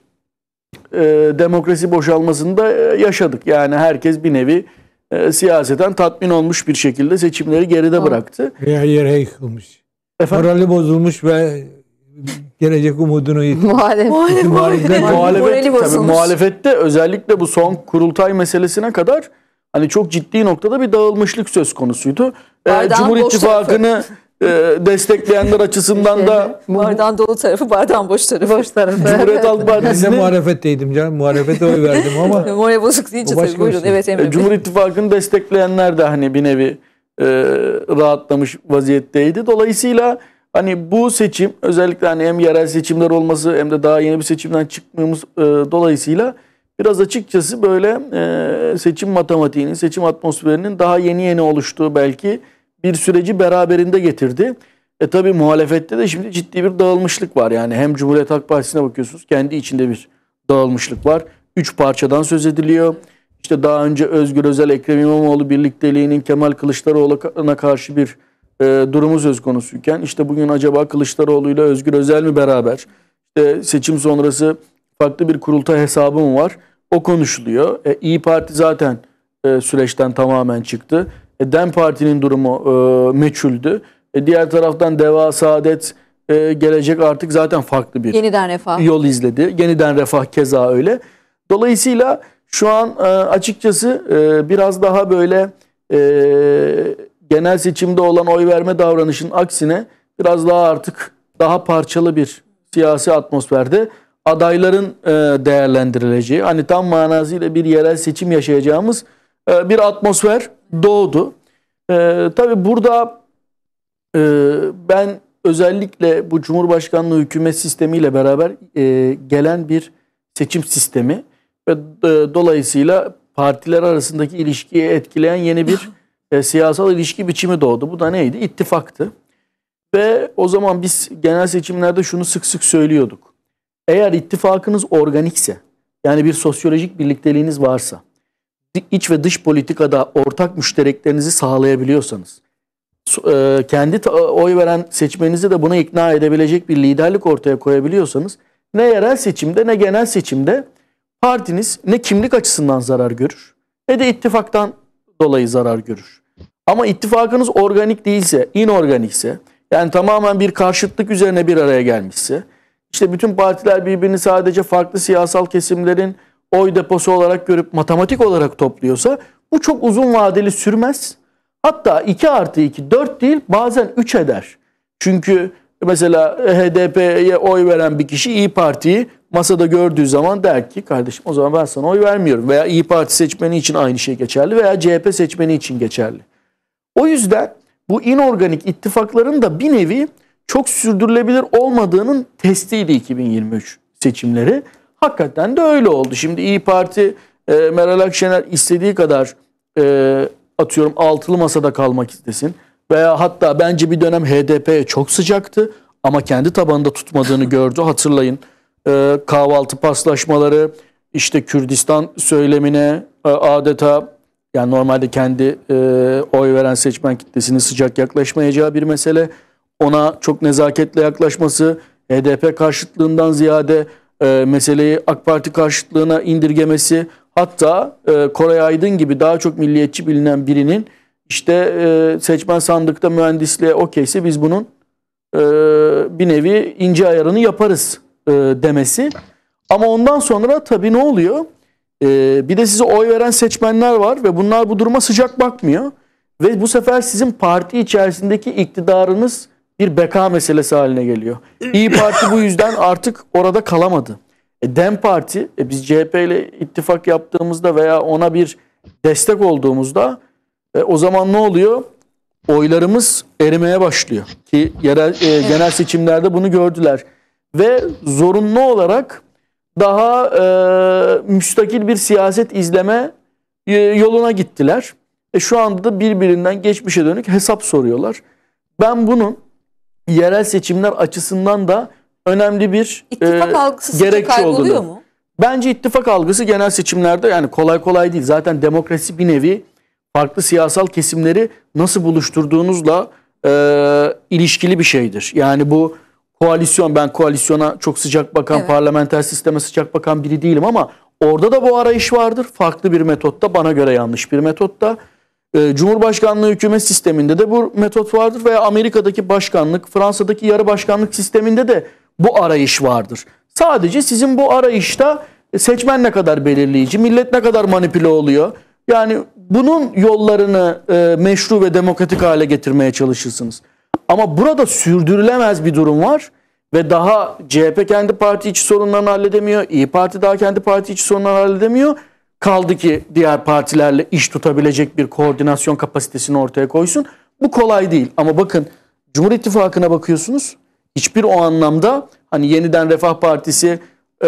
e, demokrasi boşalmasını da e, yaşadık. Yani herkes bir nevi e, siyaseten tatmin olmuş bir şekilde seçimleri geride Aa. bıraktı. Her yere yıkılmış. Efendim? Morali bozulmuş ve gelecek umudunu yıkmış. Muhalefet. Muhalefet, muhalefet, tabii, muhalefette özellikle bu son kurultay meselesine kadar hani çok ciddi noktada bir dağılmışlık söz konusuydu. Ee, Cumhur İttifakı'nı e, destekleyenler açısından da bardağın dolu tarafı, bardağın boş tarafı. Boş tarafı. Cumhuriyet Halk Partisi'nin... Ben de muhalefetteydim canım. Muhalefete oy verdim ama... Moral bozuk deyince tabii buyurun. Şey. Evet Emre Bey. Cumhur İttifakı'nı destekleyenler de hani bir nevi e, rahatlamış vaziyetteydi. Dolayısıyla hani bu seçim özellikle hani hem yerel seçimler olması hem de daha yeni bir seçimden çıkmamız e, dolayısıyla biraz açıkçası böyle e, seçim matematiğinin, seçim atmosferinin daha yeni yeni oluştuğu belki bir süreci beraberinde getirdi. E tabi muhalefette de şimdi ciddi bir dağılmışlık var. Yani hem Cumhuriyet Halk Partisi'ne bakıyorsunuz kendi içinde bir dağılmışlık var. Üç parçadan söz ediliyor. İşte daha önce Özgür Özel, Ekrem İmamoğlu birlikteliğinin Kemal Kılıçdaroğlu'na karşı bir e, durumu söz konusuyken işte bugün acaba Kılıçdaroğlu ile Özgür Özel mi beraber? İşte seçim sonrası farklı bir kurultay hesabı mı var? O konuşuluyor. E, İYİ Parti zaten e, süreçten tamamen çıktı. E, DEM Parti'nin durumu e, meçhuldü. E, diğer taraftan Deva, Saadet, e, Gelecek artık zaten farklı bir Yeniden Refah yol izledi. Yeniden Refah keza öyle. Dolayısıyla şu an e, açıkçası e, biraz daha böyle e, genel seçimde olan oy verme davranışının aksine biraz daha artık daha parçalı bir siyasi atmosferde adayların e, değerlendirileceği, hani tam manasıyla bir yerel seçim yaşayacağımız e, bir atmosfer doğdu. E, tabii burada e, ben özellikle bu Cumhurbaşkanlığı hükümet sistemiyle beraber e, gelen bir seçim sistemi ve e, dolayısıyla partiler arasındaki ilişkiyi etkileyen yeni bir e, siyasal ilişki biçimi doğdu. Bu da neydi? İttifaktı. Ve o zaman biz genel seçimlerde şunu sık sık söylüyorduk. Eğer ittifakınız organikse, yani bir sosyolojik birlikteliğiniz varsa, iç ve dış politikada ortak müştereklerinizi sağlayabiliyorsanız, e, kendi ta- oy veren seçmeninizi de buna ikna edebilecek bir liderlik ortaya koyabiliyorsanız ne yerel seçimde ne genel seçimde partiniz ne kimlik açısından zarar görür ne de ittifaktan dolayı zarar görür. Ama ittifakınız organik değilse, inorganikse, yani tamamen bir karşıtlık üzerine bir araya gelmişse, işte bütün partiler birbirini sadece farklı siyasal kesimlerin oy deposu olarak görüp matematik olarak topluyorsa bu çok uzun vadeli sürmez. Hatta iki artı iki dört değil, bazen üç eder. Çünkü mesela H D P'ye oy veren bir kişi İYİ Parti'yi masada gördüğü zaman der ki kardeşim o zaman ben sana oy vermiyorum. Veya İYİ Parti seçmeni için aynı şey geçerli veya C H P seçmeni için geçerli. O yüzden bu inorganik ittifakların da bir nevi çok sürdürülebilir olmadığının testiydi iki bin yirmi üç seçimleri. Hakikaten de öyle oldu. Şimdi İYİ Parti, e, Meral Akşener istediği kadar e, atıyorum altılı masada kalmak istesin. Veya hatta bence bir dönem H D P'ye çok sıcaktı ama kendi tabanında tutmadığını gördü. Hatırlayın e, kahvaltı paslaşmaları, işte Kürdistan söylemine e, adeta yani normalde kendi e, oy veren seçmen kitlesinin sıcak yaklaşmayacağı bir mesele. Ona çok nezaketle yaklaşması, H D P karşıtlığından ziyade e, meseleyi AK Parti karşıtlığına indirgemesi, hatta e, Koray Aydın gibi daha çok milliyetçi bilinen birinin işte e, seçmen sandıkta mühendisliğe okeyse biz bunun e, bir nevi ince ayarını yaparız e, demesi. Ama ondan sonra tabii ne oluyor? E, bir de size oy veren seçmenler var ve bunlar bu duruma sıcak bakmıyor. Ve bu sefer sizin parti içerisindeki iktidarınız bir beka meselesi haline geliyor. İYİ Parti bu yüzden artık orada kalamadı. E, DEM Parti, e, biz C H P ile ittifak yaptığımızda veya ona bir destek olduğumuzda e, o zaman ne oluyor? Oylarımız erimeye başlıyor. Ki yerel e, genel seçimlerde bunu gördüler. Ve zorunlu olarak daha e, müstakil bir siyaset izleme e, yoluna gittiler. E, şu anda da birbirinden geçmişe dönük hesap soruyorlar. Ben bunun yerel seçimler açısından da önemli bir İttifak e, algısı sizce gerekçe kayboluyor olduğunu. mu? Bence ittifak algısı genel seçimlerde yani kolay kolay değil. Zaten demokrasi bir nevi farklı siyasal kesimleri nasıl buluşturduğunuzla e, ilişkili bir şeydir. Yani bu koalisyon, ben koalisyona çok sıcak bakan, Evet. parlamenter sisteme sıcak bakan biri değilim ama orada da bu arayış vardır. Farklı bir metotta, bana göre yanlış bir metotta. E, Cumhurbaşkanlığı hükümet sisteminde de bu metot vardır veya Amerika'daki başkanlık, Fransa'daki yarı başkanlık sisteminde de bu arayış vardır. Sadece sizin bu arayışta seçmen ne kadar belirleyici, millet ne kadar manipüle oluyor. Yani bunun yollarını e, meşru ve demokratik hale getirmeye çalışırsınız. Ama burada sürdürülemez bir durum var ve daha C H P kendi parti içi sorunlarını halledemiyor. İYİ Parti daha kendi parti içi sorunlarını halledemiyor. Kaldı ki diğer partilerle iş tutabilecek bir koordinasyon kapasitesini ortaya koysun. Bu kolay değil ama bakın Cumhur İttifakı'na bakıyorsunuz. Hiçbir o anlamda hani yeniden Refah Partisi e,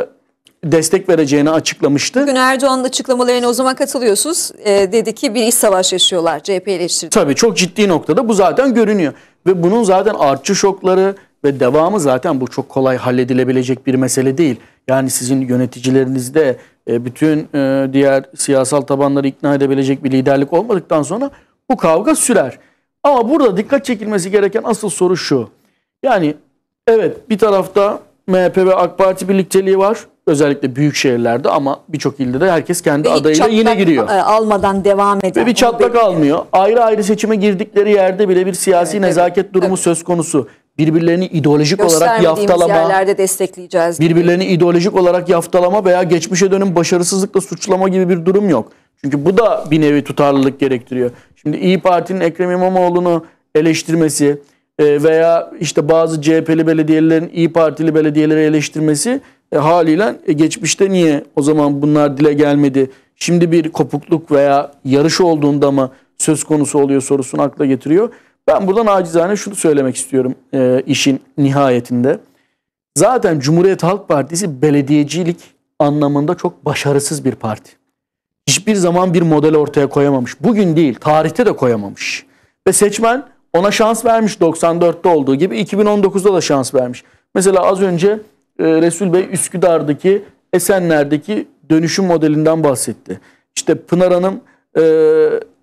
destek vereceğini açıklamıştı. Bugün Erdoğan'ın açıklamalarına o zaman katılıyorsunuz. E, dedi ki bir iç savaş yaşıyorlar, C H P eleştirdi. Tabii çok ciddi noktada bu zaten görünüyor. Ve bunun zaten artçı şokları ve devamı zaten bu çok kolay halledilebilecek bir mesele değil. Yani sizin yöneticilerinizde e, bütün e, diğer siyasal tabanları ikna edebilecek bir liderlik olmadıktan sonra bu kavga sürer. Ama burada dikkat çekilmesi gereken asıl soru şu. Yani evet bir tarafta M H P ve AK Parti birlikteliği var. Özellikle büyük şehirlerde ama birçok ilde de herkes kendi Ve hiç adayıyla yine çatlak, giriyor. e, almadan devam eden. Ve bir çatlak almıyor. Ayrı ayrı seçime girdikleri yerde bile bir siyasi Evet, nezaket evet, durumu evet. söz konusu. Birbirlerini ideolojik olarak Göstermediğimiz yaftalama, yerlerde destekleyeceğiz. gibi. birbirlerini ideolojik olarak yaftalama veya geçmişe dönüm başarısızlıkla suçlama gibi bir durum yok. Çünkü bu da bir nevi tutarlılık gerektiriyor. Şimdi İYİ Parti'nin Ekrem İmamoğlu'nu eleştirmesi e, veya işte bazı C H P'li belediyelerin İYİ Partili belediyeleri eleştirmesi e, haliyle e, geçmişte niye o zaman bunlar dile gelmedi? Şimdi bir kopukluk veya yarış olduğunda mı söz konusu oluyor sorusunu akla getiriyor. Ben buradan acizane şunu söylemek istiyorum e, işin nihayetinde. Zaten Cumhuriyet Halk Partisi belediyecilik anlamında çok başarısız bir parti. Hiçbir zaman bir model ortaya koyamamış. Bugün değil, tarihte de koyamamış. Ve seçmen ona şans vermiş doksan dörtte olduğu gibi iki bin on dokuzda da şans vermiş. Mesela az önce e, Resul Bey Üsküdar'daki, Esenler'deki dönüşüm modelinden bahsetti. İşte Pınar Hanım e,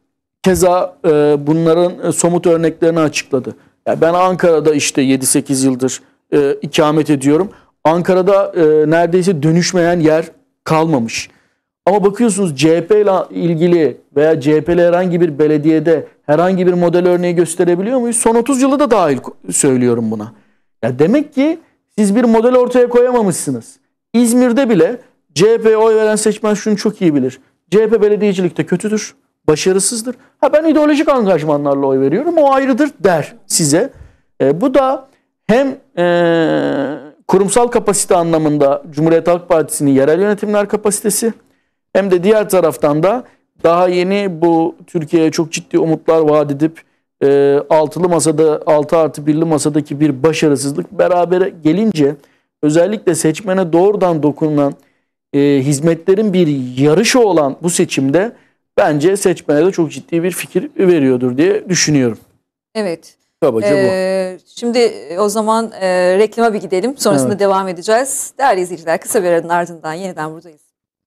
keza e, bunların somut örneklerini açıkladı. Yani ben Ankara'da işte yedi sekiz yıldır e, ikamet ediyorum. Ankara'da e, neredeyse dönüşmeyen yer kalmamış. Ama bakıyorsunuz C H P ile ilgili veya C H P'li herhangi bir belediyede herhangi bir model örneği gösterebiliyor muyuz? Son otuz yılı da dahil söylüyorum buna. Ya demek ki siz bir model ortaya koyamamışsınız. İzmir'de bile C H P'ye oy veren seçmen şunu çok iyi bilir. C H P belediyecilikte kötüdür, başarısızdır. Ha ben ideolojik angajmanlarla oy veriyorum, o ayrıdır der size. E, bu da hem e, kurumsal kapasite anlamında Cumhuriyet Halk Partisi'nin yerel yönetimler kapasitesi, hem de diğer taraftan da daha yeni bu Türkiye'ye çok ciddi umutlar vaat edip e, altılı masada, altı artı birli masadaki bir başarısızlık beraber gelince özellikle seçmene doğrudan dokunan e, hizmetlerin bir yarışı olan bu seçimde bence seçmene de çok ciddi bir fikir veriyordur diye düşünüyorum. Evet. Kabaca ee, bu. Şimdi o zaman e, reklama bir gidelim. Sonrasında evet. devam edeceğiz. Değerli izleyiciler, kısa bir aranın ardından yeniden buradayız.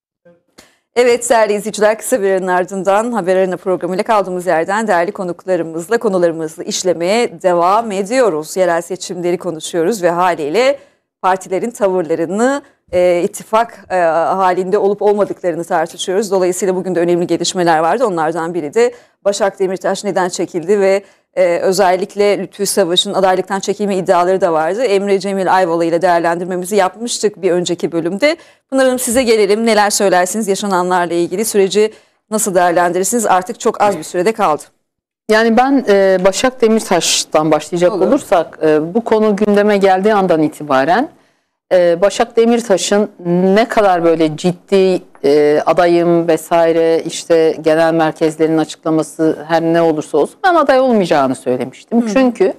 Evet değerli izleyiciler, kısa bir aranın ardından Haber Arena programıyla kaldığımız yerden değerli konuklarımızla konularımızı işlemeye devam ediyoruz. Yerel seçimleri konuşuyoruz ve haliyle partilerin tavırlarını, e, ittifak e, halinde olup olmadıklarını tartışıyoruz. Dolayısıyla bugün de önemli gelişmeler vardı. Onlardan biri de Başak Demirtaş neden çekildi ve e, özellikle Lütfü Savaş'ın adaylıktan çekilme iddiaları da vardı. Emre Cemil Ayvalı ile değerlendirmemizi yapmıştık bir önceki bölümde. Pınar Hanım, size gelelim. Neler söylersiniz yaşananlarla ilgili, süreci nasıl değerlendirirsiniz? Artık çok az bir sürede kaldı. Yani ben e, Başak Demirtaş'tan başlayacak Olur. olursak e, bu konu gündeme geldiği andan itibaren e, Başak Demirtaş'ın ne kadar böyle ciddi e, adayım vesaire işte genel merkezlerin açıklaması her ne olursa olsun ben aday olmayacağını söylemiştim. Hı. Çünkü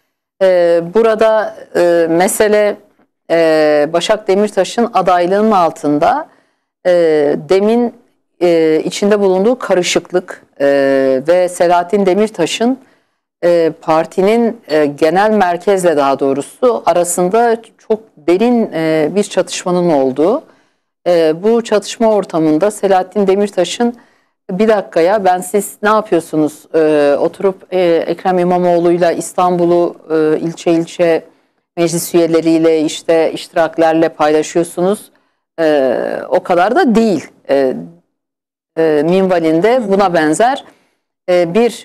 e, burada e, mesele e, Başak Demirtaş'ın adaylığının altında e, demin e, içinde bulunduğu karışıklık e, ve Selahattin Demirtaş'ın e, partinin e, genel merkezle daha doğrusu arasında çok derin e, bir çatışmanın olduğu. E, bu çatışma ortamında Selahattin Demirtaş'ın bir dakikaya ben siz ne yapıyorsunuz e, oturup e, Ekrem İmamoğlu'yla İstanbul'u e, ilçe ilçe meclis üyeleriyle işte iştiraklerle paylaşıyorsunuz e, o kadar da değil. E, e, minvalinde buna benzer e, bir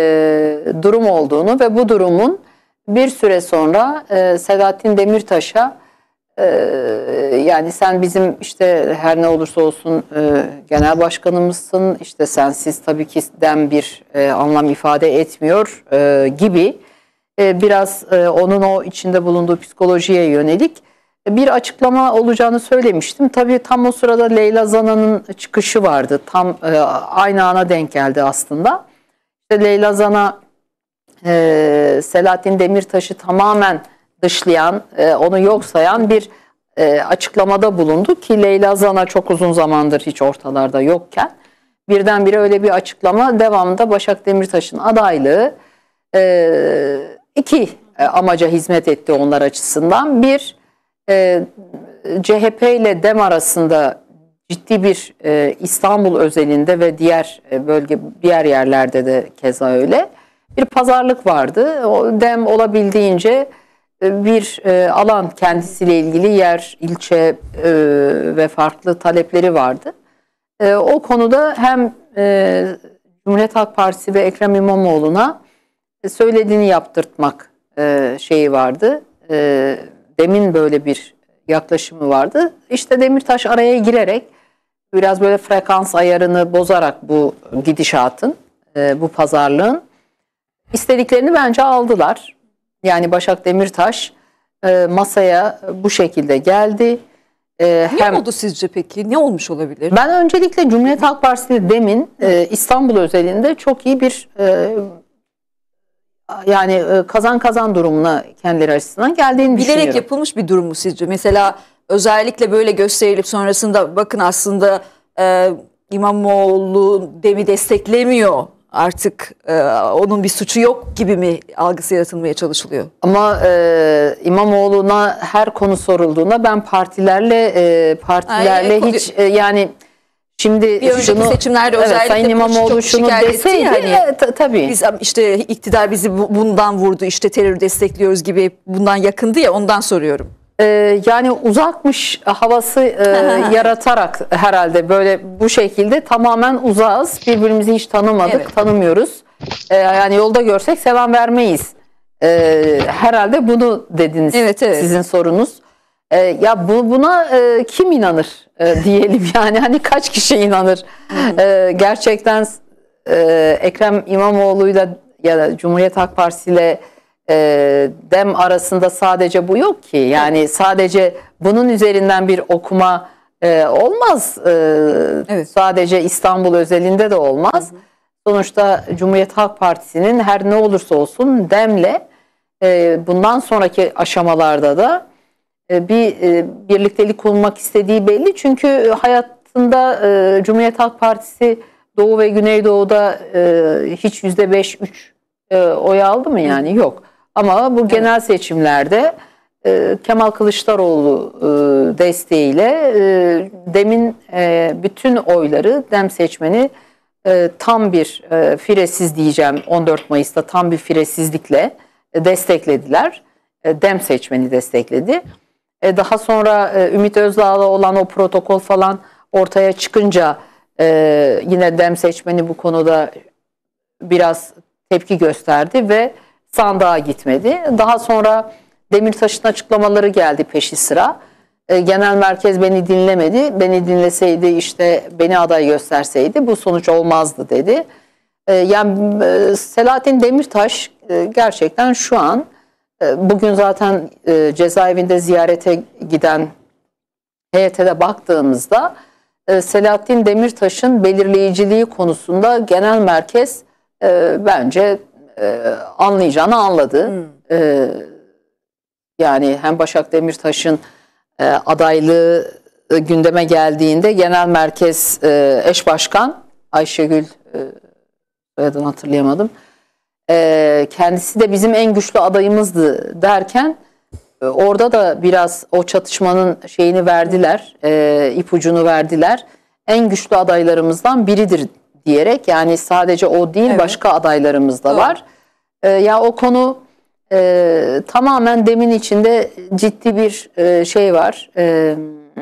e, durum olduğunu ve bu durumun bir süre sonra e, Selahattin Demirtaş'a e, yani sen bizim işte her ne olursa olsun e, genel başkanımızsın, işte sensiz tabii ki den bir e, anlam ifade etmiyor e, gibi e, biraz e, onun o içinde bulunduğu psikolojiye yönelik bir açıklama olacağını söylemiştim. Tabii tam o sırada Leyla Zana'nın çıkışı vardı. Tam e, aynı ana denk geldi aslında. İşte Leyla Zana e, Selahattin Demirtaş'ı tamamen dışlayan, e, onu yok sayan bir e, açıklamada bulundu ki Leyla Zana çok uzun zamandır hiç ortalarda yokken birdenbire öyle bir açıklama, devamında Başak Demirtaş'ın adaylığı e, iki e, amaca hizmet etti onlar açısından. Bir, e, C H P ile DEM arasında ciddi bir e, İstanbul özelinde ve diğer e, bölge diğer yerlerde de keza öyle bir pazarlık vardı. O DEM olabildiğince e, bir e, alan kendisiyle ilgili yer, ilçe e, ve farklı talepleri vardı. E, o konuda hem e, Cumhuriyet Halk Partisi ve Ekrem İmamoğlu'na e, söylediğini yaptırtmak e, şeyi vardı. E, DEM'in böyle bir yaklaşımı vardı. İşte Demirtaş araya girerek biraz böyle frekans ayarını bozarak bu gidişatın, e, bu pazarlığın istediklerini bence aldılar. Yani Başak Demirtaş e, masaya bu şekilde geldi. E, ne hem, oldu sizce peki? Ne olmuş olabilir? Ben öncelikle Cumhuriyet Halk Partisi DEM'in e, İstanbul özelinde çok iyi bir e, yani e, kazan kazan durumuna kendileri açısından geldiğini bilerek düşünüyorum. Bilerek yapılmış bir durum mu sizce? Mesela özellikle böyle gösterilip sonrasında bakın aslında e, İmamoğlu DEM'i desteklemiyor. Artık e, onun bir suçu yok gibi mi algısı yaratılmaya çalışılıyor? Ama e, İmamoğlu'na her konu sorulduğunda ben partilerle e, partilerle Ay, hiç e, yani Şimdi Bir önceki şunu, seçimlerde evet, özellikle Sayın İmamoğlu çok şunu şikayet etti deseydi, ya hani, e, ta- tabii. Biz işte iktidar bizi bu- bundan vurdu, işte terör destekliyoruz gibi, bundan yakındı ya, ondan soruyorum. Ee, yani uzakmış havası e, yaratarak herhalde böyle bu şekilde tamamen uzağız. Birbirimizi hiç tanımadık, Evet. tanımıyoruz. Ee, yani yolda görsek selam vermeyiz. Ee, herhalde bunu dediniz, Evet, evet. sizin sorunuz. Ee, ya bu, buna e, kim inanır e, diyelim yani, hani kaç kişi inanır? Ee, gerçekten e, Ekrem İmamoğlu'yla ya da Cumhuriyet Halk Partisi ile e, DEM arasında sadece bu yok ki. Yani evet. Sadece bunun üzerinden bir okuma e, olmaz. E, evet. Sadece İstanbul özelinde de olmaz. Hı hı. Sonuçta Cumhuriyet Halk Partisi'nin her ne olursa olsun DEM'le e, bundan sonraki aşamalarda da e, bir e, birliktelik kurmak istediği belli. Çünkü hayatında e, Cumhuriyet Halk Partisi Doğu ve Güneydoğu'da e, hiç yüzde beş üç e, oy aldı mı yani? Hı. Yok. Ama bu evet. genel seçimlerde e, Kemal Kılıçdaroğlu e, desteğiyle e, DEM'in e, bütün oyları, DEM seçmeni e, tam bir e, firesiz diyeceğim, on dört Mayıs'ta tam bir firesizlikle e, desteklediler. E, DEM seçmeni destekledi. E, daha sonra e, Ümit Özdağ'la olan o protokol falan ortaya çıkınca e, yine DEM seçmeni bu konuda biraz tepki gösterdi ve sandığa gitmedi. Daha sonra Demirtaş'ın açıklamaları geldi peşi sıra. E, genel merkez beni dinlemedi. Beni dinleseydi, işte beni aday gösterseydi bu sonuç olmazdı dedi. E, yani e, Selahattin Demirtaş e, gerçekten şu an e, bugün zaten e, cezaevinde ziyarete giden heyete de baktığımızda e, Selahattin Demirtaş'ın belirleyiciliği konusunda genel merkez e, bence e, anlayacağını anladı. Hmm. E, yani hem Başak Demirtaş'ın e, adaylığı e, gündeme geldiğinde genel merkez e, eş başkan Ayşegül, e, soyadını hatırlayamadım, e, kendisi de bizim en güçlü adayımızdı derken e, orada da biraz o çatışmanın şeyini verdiler, e, ipucunu verdiler. En güçlü adaylarımızdan biridir diyerek, yani sadece o değil, evet. başka adaylarımız da Doğru. var. E, ya o konu e, tamamen DEM'in içinde ciddi bir e, şey var. E,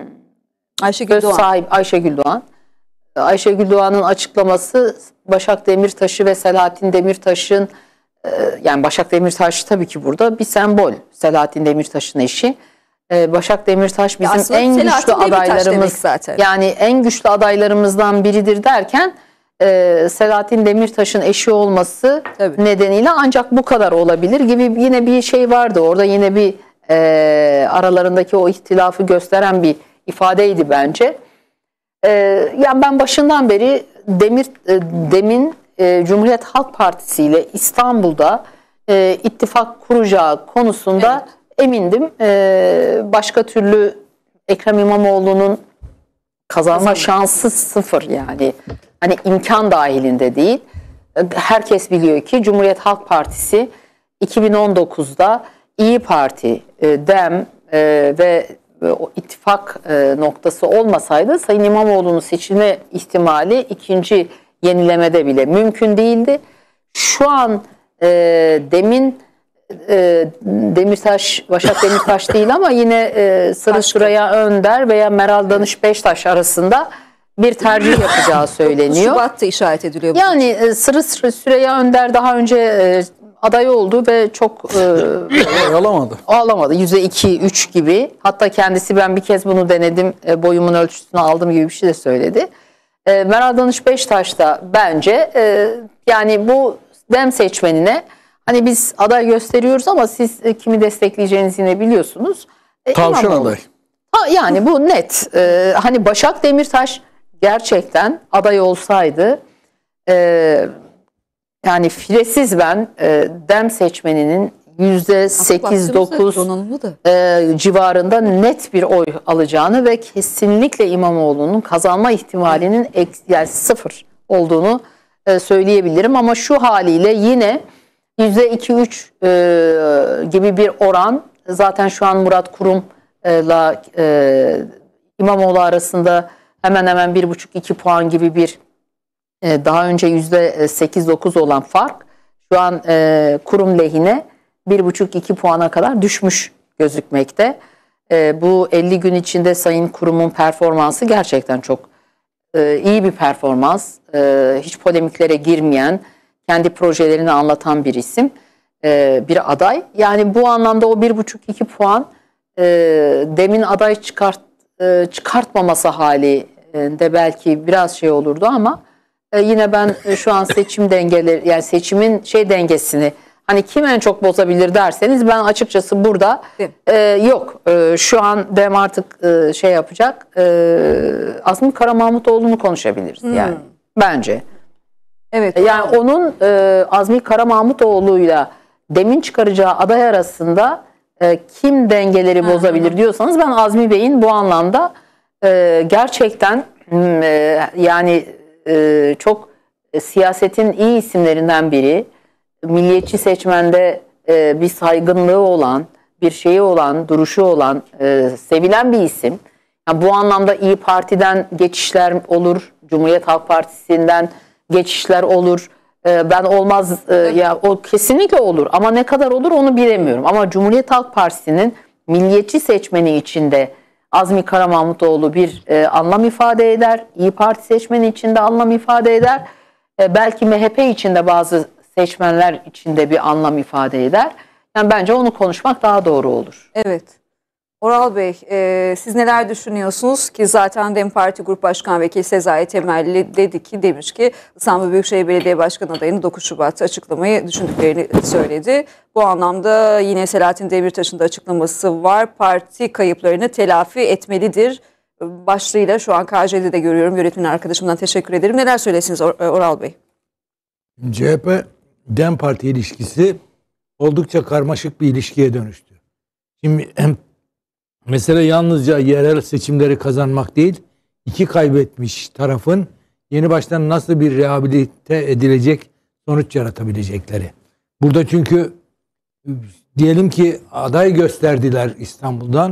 Ayşegül Doğan. Sahip Ayşegül Doğan. Ayşegül Doğan'ın açıklaması Başak Demirtaş'ı ve Selahattin Demirtaş'ın e, yani Başak Demirtaş tabii ki burada bir sembol. Selahattin Demirtaş'ın eşi. E, Başak Demirtaş bizim Aslında en güçlü adaylarımız. Zaten. Yani en güçlü adaylarımızdan biridir derken e, Selahattin Demirtaş'ın eşi olması tabii. nedeniyle ancak bu kadar olabilir gibi yine bir şey vardı. Orada yine bir e, aralarındaki o ihtilafı gösteren bir ifadeydi bence. E, yani ben başından beri Demir e, DEM'in e, Cumhuriyet Halk Partisi ile İstanbul'da e, ittifak kuracağı konusunda evet. emindim. E, başka türlü Ekrem İmamoğlu'nun kazanma şansı sıfır yani. Hani imkan dahilinde değil. Herkes biliyor ki Cumhuriyet Halk Partisi iki bin on dokuzda İyi Parti, e, DEM e, ve o ittifak e, noktası olmasaydı Sayın İmamoğlu'nun seçilme ihtimali ikinci yenilemede bile mümkün değildi. Şu an e, DEM'in e, Demirtaş, Başak Demirtaş değil ama yine e, Sırrı Süreyya Önder veya Meral Danış Beştaş arasında bir tercih yapacağı söyleniyor. Şubat'ta işaret ediliyor. Yani e, Sırrı Süreyya Önder daha önce e, aday oldu ve çok e, alamadı. Alamadı. yüzde iki üç gibi. Hatta kendisi ben bir kez bunu denedim, e, boyumun ölçüsünü aldım gibi bir şey de söyledi. E, Meral Danış Beştaş da bence e, yani bu DEM seçmenine hani biz aday gösteriyoruz ama siz e, kimi destekleyeceğinizi yine biliyorsunuz. E, Tavşan aday. Ha, yani bu net. E, hani Başak Demirtaş gerçekten aday olsaydı e, yani firesiz ben e, DEM seçmeninin yüzde sekiz dokuz e, civarında net bir oy alacağını ve kesinlikle İmamoğlu'nun kazanma ihtimalinin eks, yani sıfır olduğunu e, söyleyebilirim. Ama şu haliyle yine yüzde iki üç e, gibi bir oran, zaten şu an Murat Kurum'la e, İmamoğlu arasında hemen hemen bir buçuk iki puan gibi bir e, daha önce yüzde sekiz dokuz olan fark şu an e, kurum lehine bir buçuk iki puana kadar düşmüş gözükmekte. E, bu elli gün içinde Sayın Kurum'un performansı gerçekten çok e, iyi bir performans. E, hiç polemiklere girmeyen, kendi projelerini anlatan bir isim, e, bir aday. Yani bu anlamda o bir buçuk iki puan e, demin aday çıkart, e, çıkartmaması hali de belki biraz şey olurdu ama e, yine ben şu an seçim dengeleri, yani seçimin şey dengesini, hani kim en çok bozabilir derseniz ben açıkçası burada e, yok. E, şu an Dem artık e, şey yapacak. E, Azmi Karamahmutoğlu'nu konuşabiliriz hmm. yani bence. Evet. Yani onun e, Azmi Karamahmutoğlu'yla Dem'in çıkaracağı aday arasında e, kim dengeleri hmm. bozabilir diyorsanız ben Azmi Bey'in bu anlamda e, gerçekten e, yani e, çok e, siyasetin iyi isimlerinden biri. Milliyetçi seçmende e, bir saygınlığı olan, bir şeyi olan, duruşu olan, e, sevilen bir isim. Yani bu anlamda İyi Parti'den geçişler olur, Cumhuriyet Halk Partisi'nden geçişler olur. E, ben olmaz, e, ya o kesinlikle olur ama ne kadar olur onu bilemiyorum. Ama Cumhuriyet Halk Partisi'nin milliyetçi seçmeni içinde Azmi Karamahmutoğlu bir e, anlam ifade eder. İyi Parti seçmeni içinde anlam ifade eder. E, belki M H P içinde bazı seçmenler içinde bir anlam ifade eder. Yani bence onu konuşmak daha doğru olur. Evet. Oral Bey, e, siz neler düşünüyorsunuz ki zaten DEM Parti Grup Başkan Vekili Sezai Temelli dedi ki demiş ki İstanbul Büyükşehir Belediye Başkanı adayını dokuz Şubat'ta açıklamayı düşündüklerini söyledi. Bu anlamda yine Selahattin Demirtaş'ın da açıklaması var. Parti kayıplarını telafi etmelidir başlığıyla şu an K J'de de görüyorum. Yönetmen arkadaşımdan teşekkür ederim. Neler söylesiniz Oral Bey? C H P DEM Parti ilişkisi oldukça karmaşık bir ilişkiye dönüştü. Şimdi hem mesele yalnızca yerel seçimleri kazanmak değil, iki kaybetmiş tarafın yeni baştan nasıl bir rehabilite edilecek sonuç yaratabilecekleri. Burada çünkü diyelim ki aday gösterdiler İstanbul'dan,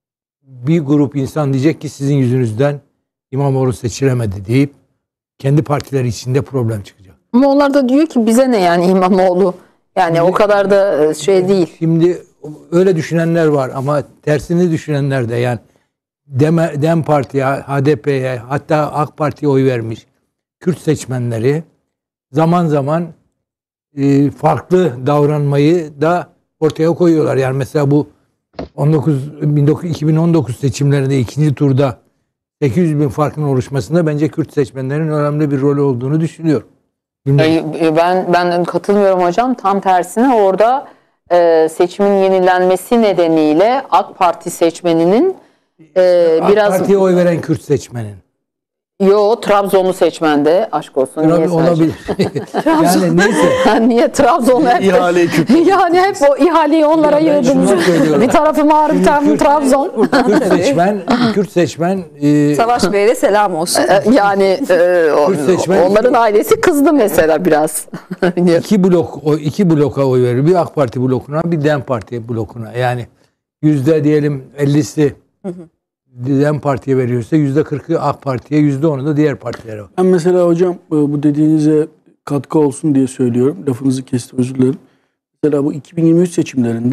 bir grup insan diyecek ki sizin yüzünüzden İmamoğlu seçilemedi deyip kendi partileri içinde problem çıkacak. Ama onlar da diyor ki bize ne yani İmamoğlu, yani şimdi, o kadar da şey değil. Şimdi öyle düşünenler var ama tersini düşünenler de, yani Dem, Dem Parti'ye, H D P'ye, hatta AK Parti'ye oy vermiş Kürt seçmenleri zaman zaman e, farklı davranmayı da ortaya koyuyorlar. Yani mesela bu on dokuz, iki bin on dokuz seçimlerinde ikinci turda sekiz yüz bin farkın oluşmasında bence Kürt seçmenlerin önemli bir rolü olduğunu düşünüyorum. Bilmiyorum. Ben ben katılmıyorum hocam. Tam tersine orada e, seçimin yenilenmesi nedeniyle AK Parti seçmeninin e, AK biraz... AK Parti'ye oy veren Kürt seçmenin. Yo, Trabzonlu seçmende aşk olsun. Niye olabilir. Yani neyse. Niye Trabzonlu hep İhaleyi yani hep o ihaleyi onlara yığdığımız. Bir tarafım Ağrı, bir tarafım Trabzon. Kürt seçmen, Kürt seçmen e, Savaş Bey'e selam olsun. Yani e, o, seçmen, onların ailesi kızdı mesela biraz. iki blok, o iki bloka oy verir. Bir AK Parti blokuna, bir DEM Parti blokuna. Yani yüzde diyelim ellisi DEM Parti'ye veriyorsa yüzde kırkı AK Parti'ye, yüzde onu da diğer partilere. Ben mesela hocam bu dediğinize katkı olsun diye söylüyorum. Lafınızı kestim, özür dilerim. Mesela bu iki bin yirmi üç seçimlerinde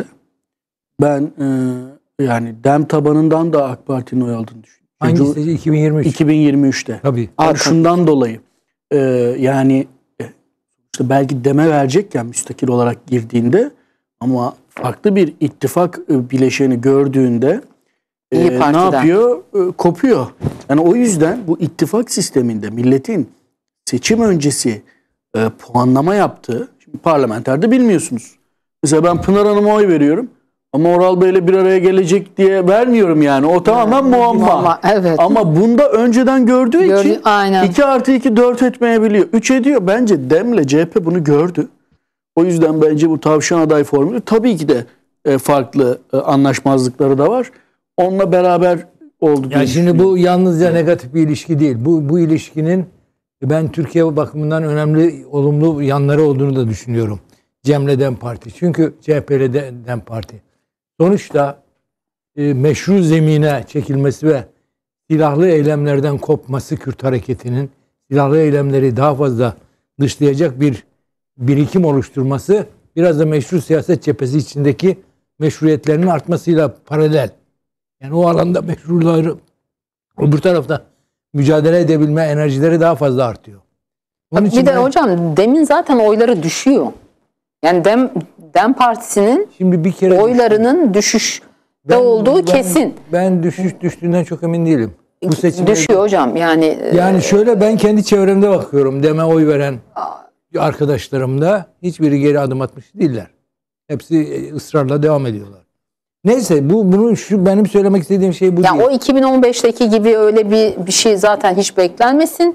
ben e, yani DEM tabanından da AK Parti'nin oy aldığını düşünüyorum. Hangisi? iki bin yirmi üç. iki bin yirmi üçte. Tabii. Yani şundan dolayı e, yani işte belki DEM'e verecekken müstakil olarak girdiğinde ama farklı bir ittifak bileşeni gördüğünde İyi e, ne yapıyor? E, kopuyor. Yani o yüzden bu ittifak sisteminde milletin seçim öncesi e, puanlama yaptığı, şimdi parlamenterde bilmiyorsunuz. Mesela ben Pınar Hanım'a oy veriyorum ama Oral Bey'le bir araya gelecek diye vermiyorum yani. O tamamen evet, muamma. muamma. Evet. Ama bunda önceden gördüğü Gördü, için aynen. iki artı iki dört etmeyebiliyor. üç ediyor. Bence DEM'le C H P bunu gördü. O yüzden bence bu tavşan aday formülü tabii ki de e, farklı e, anlaşmazlıkları da var. Onunla beraber oldu. Yani şimdi bu yalnızca negatif bir ilişki değil. Bu bu ilişkinin ben Türkiye bakımından önemli olumlu yanları olduğunu da düşünüyorum. Cem'le DEM Parti. Çünkü C H P'le de DEM Parti. Sonuçta e, meşru zemine çekilmesi ve silahlı eylemlerden kopması, Kürt hareketinin silahlı eylemleri daha fazla dışlayacak bir birikim oluşturması biraz da meşru siyaset cephesi içindeki meşruiyetlerinin artmasıyla paralel. Yani o alanda meşruları öbür tarafta mücadele edebilme enerjileri daha fazla artıyor. Onun bir için de ben, hocam demin zaten oyları düşüyor. Yani Dem, Dem Partisi'nin şimdi bir kere oylarının düşüşte ben, olduğu ben, kesin. Ben düşüş düştüğünden çok emin değilim. Bu seçimde Düşüyor hocam yani. Yani şöyle, ben kendi çevremde bakıyorum. Dem'e oy veren arkadaşlarımda hiçbiri geri adım atmış değiller. Hepsi ısrarla devam ediyorlar. Neyse, bu bunu şu benim söylemek istediğim şey bu Yani değil. o iki bin on beşteki gibi öyle bir bir şey zaten hiç beklenmesin.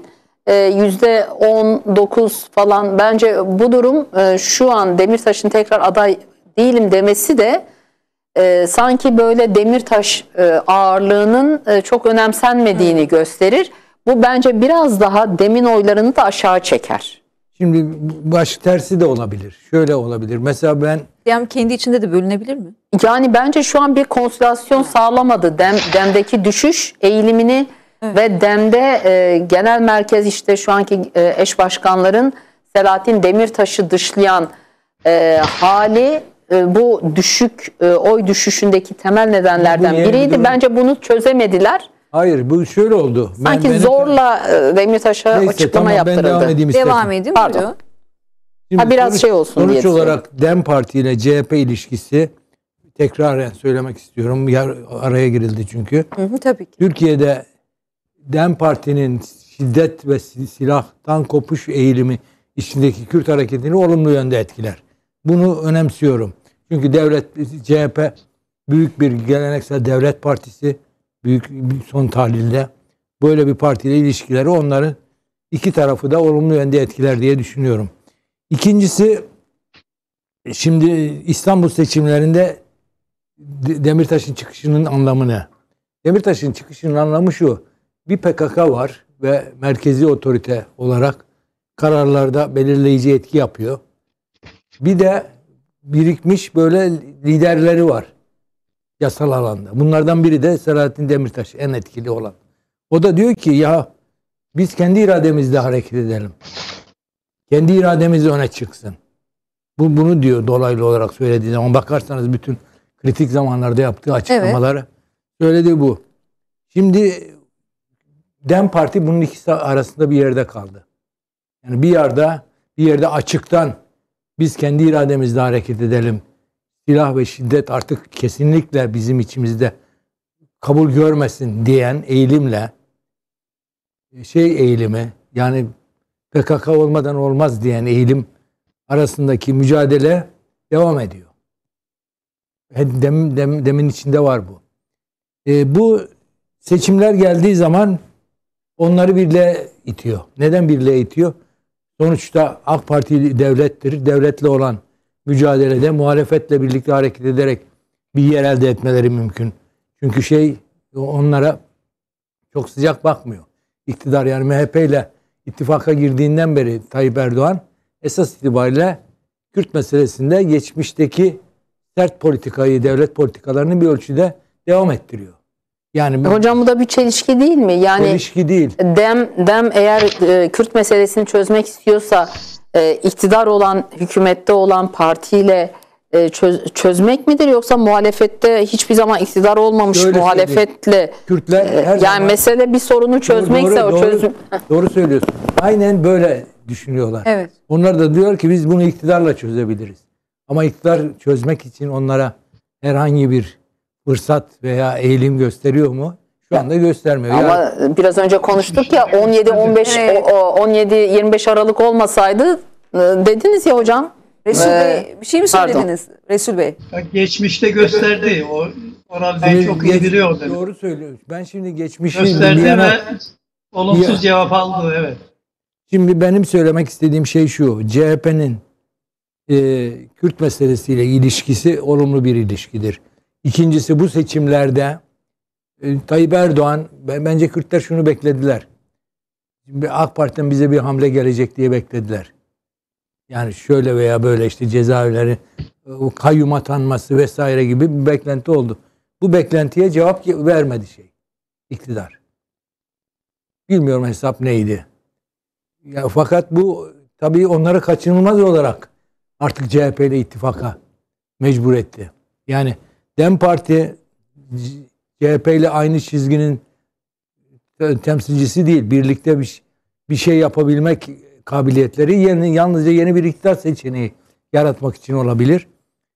yüzde on dokuz falan bence bu durum e, şu an Demirtaş'ın tekrar aday değilim demesi de e, sanki böyle Demirtaş e, ağırlığının e, çok önemsenmediğini hmm. gösterir. Bu bence biraz daha Dem'in oylarını da aşağı çeker. Şimdi baş tersi de olabilir. Şöyle olabilir. Mesela ben Dem kendi içinde de bölünebilir mi? Yani bence şu an bir konsolidasyon sağlamadı. Dem, Dem'deki düşüş eğilimini evet. ve Dem'de e, genel merkez işte şu anki e, eş başkanların Selahattin Demirtaş'ı dışlayan e, hali e, bu düşük e, oy düşüşündeki temel nedenlerden biriydi. Bir bence bunu çözemediler. Hayır, bu şöyle oldu. Sanki ben, zorla e, Demirtaş'a neyse, açıklama tamam, yaptırıldı. Ben devam edeyim Devam edeyim. Pardon. Şimdi ha, biraz sonuç, şey olsun sonuç diye. Sonuç olarak Dem Parti ile C H P ilişkisi, tekraren söylemek istiyorum. Yer, araya girildi çünkü. Hı hı, tabii ki. Türkiye'de Dem Parti'nin şiddet ve silahtan kopuş eğilimi içindeki Kürt hareketini olumlu yönde etkiler. Bunu önemsiyorum. Çünkü devlet, C H P büyük bir geleneksel devlet partisi, büyük son tahlilde böyle bir partiyle ilişkileri onların iki tarafı da olumlu yönde etkiler diye düşünüyorum. İkincisi, şimdi İstanbul seçimlerinde Demirtaş'ın çıkışının anlamı ne? Demirtaş'ın çıkışının anlamı şu: bir P K K var ve merkezi otorite olarak kararlarda belirleyici etki yapıyor. Bir de birikmiş böyle liderleri var yasal alanda. Bunlardan biri de Selahattin Demirtaş, en etkili olan. O da diyor ki ya biz kendi irademizle hareket edelim. Kendi irademiz öne çıksın. Bu bunu diyor dolaylı olarak söylediği zaman. Bakarsanız bütün kritik zamanlarda yaptığı açıklamaları evet. söylediği bu. Şimdi Dem Parti bunun ikisi arasında bir yerde kaldı. Yani bir yerde bir yerde açıktan biz kendi irademizle hareket edelim. Silah ve şiddet artık kesinlikle bizim içimizde kabul görmesin diyen eğilimle şey eğilimi, yani P K K olmadan olmaz diyen eğilim arasındaki mücadele devam ediyor. Dem, dem, demin içinde var bu. E, bu seçimler geldiği zaman onları birliğe itiyor. Neden birliğe itiyor? Sonuçta AK Parti devlettir. Devletle olan mücadelede muhalefetle birlikte hareket ederek bir yer elde etmeleri mümkün. Çünkü şey onlara çok sıcak bakmıyor. İktidar, yani M H P ile ittifaka girdiğinden beri Tayyip Erdoğan esas itibariyle Kürt meselesinde geçmişteki sert politikayı, devlet politikalarını bir ölçüde devam ettiriyor. Yani hocam bu da bir çelişki değil mi? Yani çelişki değil. Dem Dem eğer e, Kürt meselesini çözmek istiyorsa e, iktidar olan, hükümette olan partiyle e, çöz, çözmek midir, yoksa muhalefette hiçbir zaman iktidar olmamış Şöyle muhalefetle Kürtler her e, yani zaman, mesele bir sorunu çözmekse doğru, o doğru, çözüm. Doğru söylüyorsun. Aynen böyle düşünüyorlar. Evet. Onlar da diyor ki biz bunu iktidarla çözebiliriz. Ama iktidar çözmek için onlara herhangi bir fırsat veya eğilim gösteriyor mu? Şu anda göstermiyor. Ama yani, biraz önce konuştuk ya, on yedi on beş evet. on yedi yirmi beş Aralık olmasaydı dediniz ya hocam. Resul ee, Bey bir şey mi söylediniz? Pardon. Resul Bey. Geçmişte gösterdi. O Oral Bey çok iyi biliyor. Doğru söylüyoruz. Ben şimdi geçmişi gösterdi yana, ve olumsuz ya, cevap aldı. Evet. Şimdi benim söylemek istediğim şey şu: C H P'nin e, Kürt meselesiyle ilişkisi olumlu bir ilişkidir. İkincisi, bu seçimlerde e, Tayyip Erdoğan, bence Kürtler şunu beklediler. Şimdi AK Parti'den bize bir hamle gelecek diye beklediler. Yani şöyle veya böyle işte cezaevleri, kayyum atanması vesaire gibi bir beklenti oldu. Bu beklentiye cevap vermedi şey, iktidar. Bilmiyorum hesap neydi. Ya, fakat bu tabii onları kaçınılmaz olarak artık C H P ile ittifaka mecbur etti. Yani DEM Parti C H P ile aynı çizginin temsilcisi değil. Birlikte bir, bir şey yapabilmek kabiliyetleri yeni, yalnızca yeni bir iktidar seçeneği yaratmak için olabilir.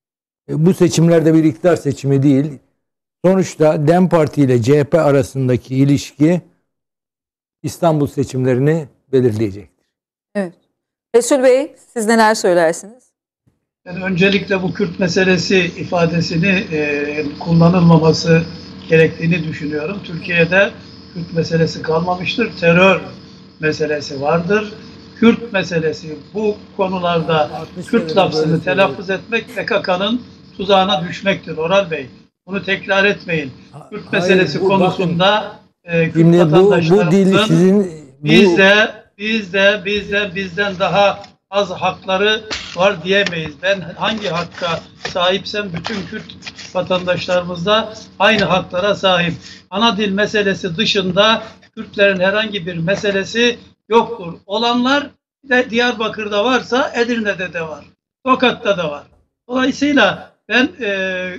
Bu seçimlerde bir iktidar seçimi değil. Sonuçta DEM Parti ile C H P arasındaki ilişki İstanbul seçimlerini belirleyecektir. Evet. Resul Bey, siz neler söylersiniz? Yani öncelikle bu Kürt meselesi ifadesini e, kullanılmaması gerektiğini düşünüyorum. Türkiye'de Kürt meselesi kalmamıştır. Terör meselesi vardır. Kürt meselesi, bu konularda Kürt lafzını telaffuz etmek P K K'nın tuzağına düşmektir Oral Bey. Bunu tekrar etmeyin. Kürt Hayır, meselesi bu, konusunda e, Kürt şimdi vatandaşlarımızın bu, bu dil sizin bu... biz de biz de biz de bizden daha az hakları var diyemeyiz. Ben hangi hakka sahipsem bütün Kürt vatandaşlarımız da aynı haklara sahip. Ana dil meselesi dışında Kürtlerin herhangi bir meselesi yoktur. Olanlar de Diyarbakır'da varsa Edirne'de de var. Tokat'ta da var. Dolayısıyla ben e,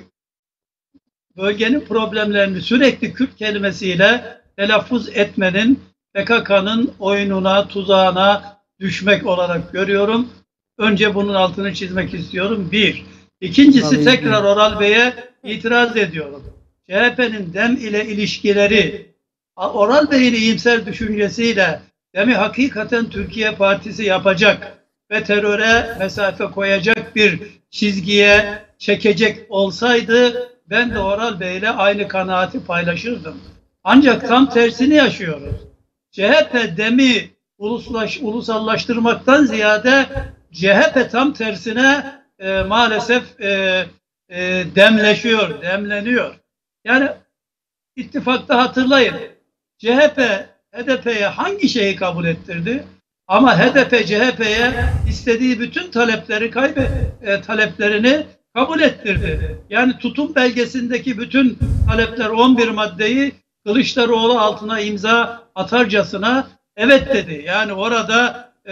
bölgenin problemlerini sürekli Kürt kelimesiyle telaffuz etmenin P K K'nın oyununa, tuzağına düşmek olarak görüyorum. Önce bunun altını çizmek istiyorum. Bir. İkincisi Tabii tekrar ki. Oral Bey'e itiraz ediyorum. C H P'nin DEM ile ilişkileri, Oral Bey'in iyimser düşüncesiyle DEM'i hakikaten Türkiye Partisi yapacak ve teröre mesafe koyacak bir çizgiye çekecek olsaydı ben de Oral Bey'le aynı kanaati paylaşırdım. Ancak tam tersini yaşıyoruz. C H P DEM'i uluslaş, ulusallaştırmaktan ziyade C H P tam tersine e, maalesef e, e, demleşiyor, demleniyor. Yani ittifakta hatırlayın. C H P H D P'ye hangi şeyi kabul ettirdi? Ama H D P C H P'ye istediği bütün talepleri kaybe e, taleplerini kabul ettirdi. Yani tutum belgesindeki bütün talepler on bir maddeyi Kılıçdaroğlu altına imza atarcasına evet dedi. Yani orada e,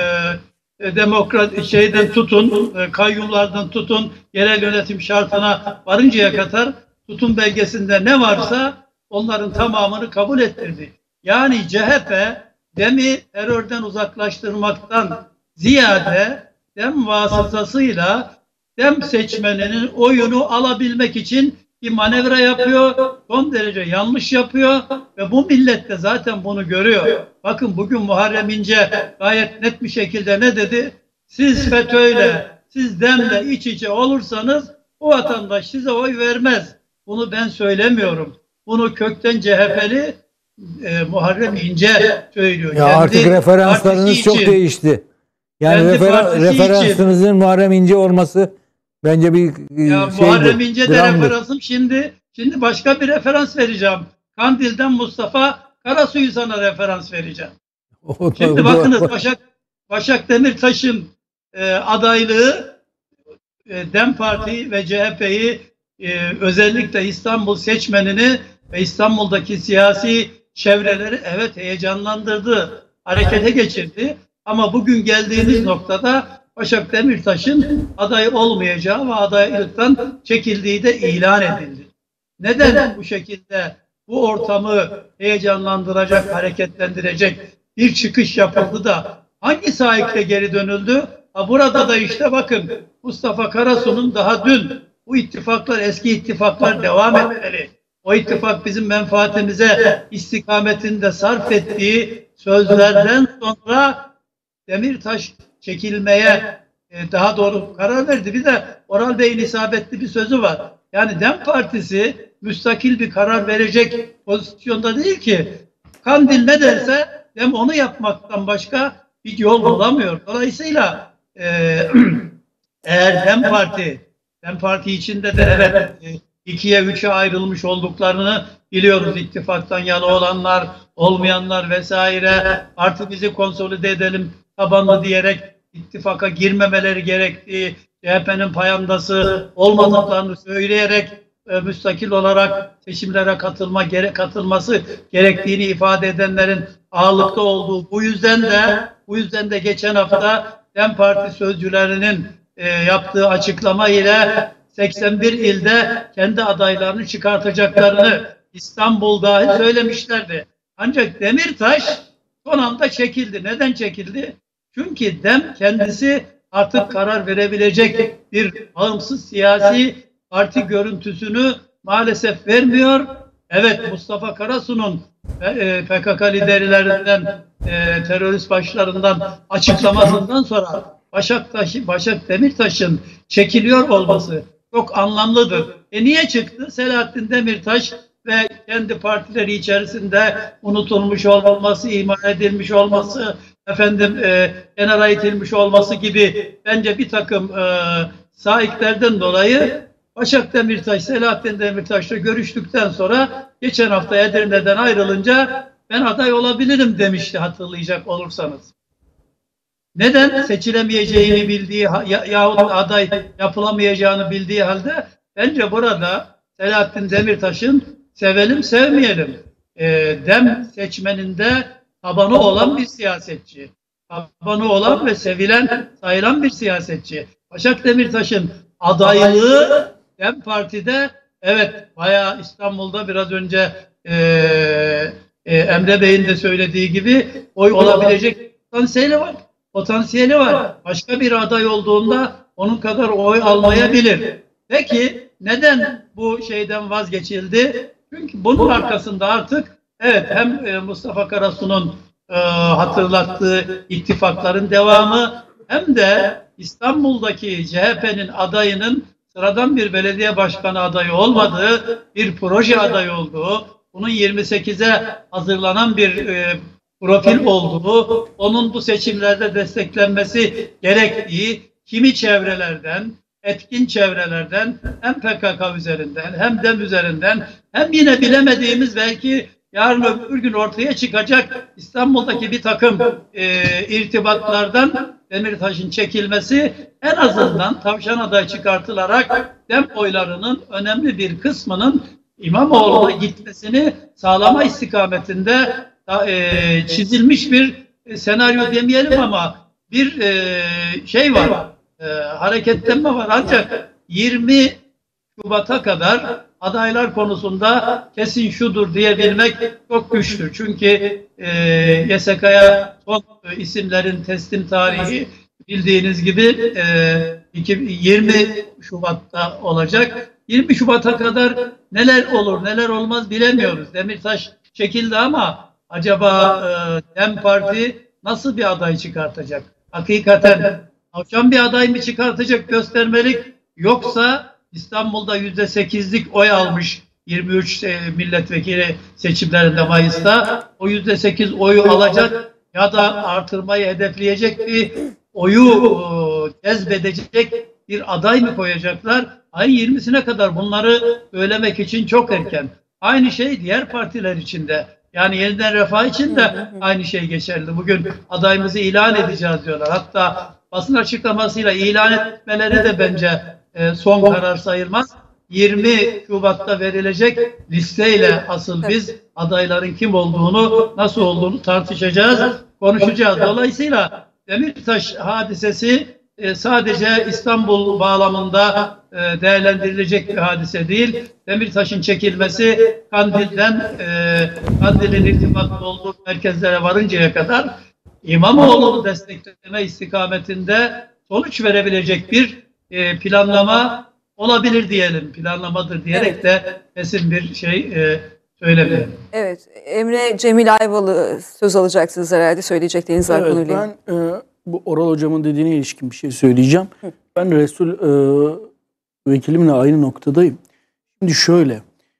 e, demokrat şeyden tutun, e, kayyumlardan tutun, yerel yönetim şartına varıncaya kadar tutum belgesinde ne varsa onların tamamını kabul ettirdi. Yani C H P DEM'i terörden uzaklaştırmaktan ziyade DEM vasıtasıyla DEM seçmeninin oyunu alabilmek için bir manevra yapıyor, son derece yanlış yapıyor ve bu millet de zaten bunu görüyor. Bakın bugün Muharrem İnce gayet net bir şekilde ne dedi? Siz FETÖ'yle, siz DEM'le iç içe olursanız o vatandaş size oy vermez. Bunu ben söylemiyorum. Bunu kökten C H P'li e, Muharrem İnce söylüyor. Ya Kendi artık referanslarınız çok için, değişti. Yani refer referansınızın için. Muharrem İnce olması bence bir ya şeydir. Muharrem İnce de dramdır. referansım. Şimdi şimdi başka bir referans vereceğim. Kandil'den Mustafa Karasu'yu sana referans vereceğim. Şimdi bakınız Başak Başak Demirtaş'ın e, adaylığı e, DEM Parti ve C H P'yi e, özellikle İstanbul seçmenini ve İstanbul'daki siyasi çevreleri evet heyecanlandırdı, harekete geçirdi. Ama bugün geldiğimiz noktada Başak Demirtaş'ın aday olmayacağı ve adaylıktan çekildiği de ilan edildi. Neden bu şekilde bu ortamı heyecanlandıracak, hareketlendirecek bir çıkış yapıldı da hangi sahikle geri dönüldü? Ha burada da işte bakın Mustafa Karasu'nun daha dün bu ittifaklar, eski ittifaklar devam etmeli. O ittifak bizim menfaatimize istikametinde sarf ettiği sözlerden sonra Demirtaş çekilmeye e, daha doğru karar verdi. Bir de Oral Bey'in isabetli bir sözü var. Yani DEM Partisi müstakil bir karar verecek pozisyonda değil ki. Kandil ne derse DEM onu yapmaktan başka bir yol bulamıyor. Dolayısıyla e, eğer DEM Parti DEM Parti içinde de evet e, ikiye üçe ayrılmış olduklarını biliyoruz. İttifaktan yana olanlar, olmayanlar vesaire. Artık bizi konsolide edelim tabanlı diyerek ittifaka girmemeleri gerektiği, C H P'nin payandası olmadıklarını söyleyerek e, müstakil olarak seçimlere katılma gere katılması gerektiğini ifade edenlerin ağırlıkta olduğu, bu yüzden de bu yüzden de geçen hafta DEM Parti sözcülerinin e, yaptığı açıklama ile seksen bir ilde kendi adaylarını çıkartacaklarını İstanbul dahil söylemişlerdi. Ancak Demirtaş son anda çekildi. Neden çekildi? Çünkü DEM kendisi artık karar verebilecek bir bağımsız siyasi parti görüntüsünü maalesef vermiyor. Evet, Mustafa Karasu'nun e, P K K liderlerinden, e, terörist başlarından açıklamasından sonra Başak, Taşı, Başak Demirtaş'ın çekiliyor olması çok anlamlıdır. E niye çıktı? Selahattin Demirtaş ve kendi partileri içerisinde unutulmuş olması, ihmal edilmiş olması, efendim e, kenara itilmiş olması gibi bence bir takım e, sahiplerden dolayı Başak Demirtaş, Selahattin Demirtaş'la görüştükten sonra geçen hafta Edirne'den ayrılınca ben aday olabilirim demişti, hatırlayacak olursanız. Neden? Seçilemeyeceğini bildiği yahut aday yapılamayacağını bildiği halde bence burada Selahattin Demirtaş'ın sevelim sevmeyelim e, DEM seçmeninde tabanı olan bir siyasetçi. Tabanı olan ve sevilen, sayılan bir siyasetçi. Başak Demirtaş'ın adaylığı DEM Parti'de evet bayağı İstanbul'da biraz önce e, e, Emre Bey'in de söylediği gibi oy olabilecek potansiyeli var. Potansiyeli var. Başka bir aday olduğunda onun kadar oy almayabilir. Peki neden bu şeyden vazgeçildi? Çünkü bunun arkasında artık evet hem Mustafa Karasu'nun e, hatırlattığı ittifakların devamı hem de İstanbul'daki C H P'nin adayının sıradan bir belediye başkanı adayı olmadığı, bir proje adayı olduğu, bunun yirmi sekize hazırlanan bir e, profil olduğu, onun bu seçimlerde desteklenmesi gerektiği, kimi çevrelerden, etkin çevrelerden, hem P K K üzerinden, hem DEM üzerinden, hem yine bilemediğimiz belki yarın öbür gün ortaya çıkacak İstanbul'daki bir takım e, irtibatlardan Demirtaş'ın çekilmesi en azından tavşan aday çıkartılarak DEM oylarının önemli bir kısmının İmamoğlu'na gitmesini sağlama istikametinde e, çizilmiş bir e, senaryo demeyelim ama bir e, şey var, e, hareketlenme var. Ancak yirmi Şubat'a kadar adaylar konusunda kesin şudur diyebilmek çok güçtür. Çünkü e, Y S K'ya son e, isimlerin teslim tarihi bildiğiniz gibi e, yirmi Şubat'ta olacak. yirmi Şubat'a kadar neler olur neler olmaz bilemiyoruz. Demirtaş çekildi ama acaba e, DEM Parti nasıl bir aday çıkartacak? Hakikaten tavşan bir aday mı çıkartacak göstermelik, yoksa İstanbul'da yüzde sekizlik oy almış yirmi üç e, milletvekili seçimlerinde Mayıs'ta, o yüzde sekiz oyu alacak ya da artırmayı hedefleyecek bir oyu e, cezbedecek bir aday mı koyacaklar? Ayın yirmisine kadar bunları söylemek için çok erken. Aynı şey diğer partiler için de. Yani Yeniden Refah için de aynı şey geçerli. Bugün adayımızı ilan edeceğiz diyorlar. Hatta basın açıklamasıyla ilan etmeleri de bence e, son karar sayılmaz. yirmi Şubat'ta verilecek listeyle asıl biz adayların kim olduğunu, nasıl olduğunu tartışacağız, konuşacağız. Dolayısıyla Demirtaş hadisesi e, sadece İstanbul bağlamında e, değerlendirilecek bir hadise değil. Demirtaş'ın çekilmesi Kandil'den e, Kandil'in irtibatlı olduğu merkezlere varıncaya kadar İmamoğlu'nu destekleme istikametinde sonuç verebilecek bir e, planlama olabilir diyelim. Planlamadır diyerek evet. de kesin bir şey e, söylemiyorum. Evet. Emre Cemil Ayvalı söz alacaksınız herhalde. Söyleyecekleriniz var evet, konuyla. Ben e, bu Oral Hocam'ın dediğine ilişkin bir şey söyleyeceğim. Hı. Ben Resul e, vekilimle aynı noktadayım. Şimdi şöyle.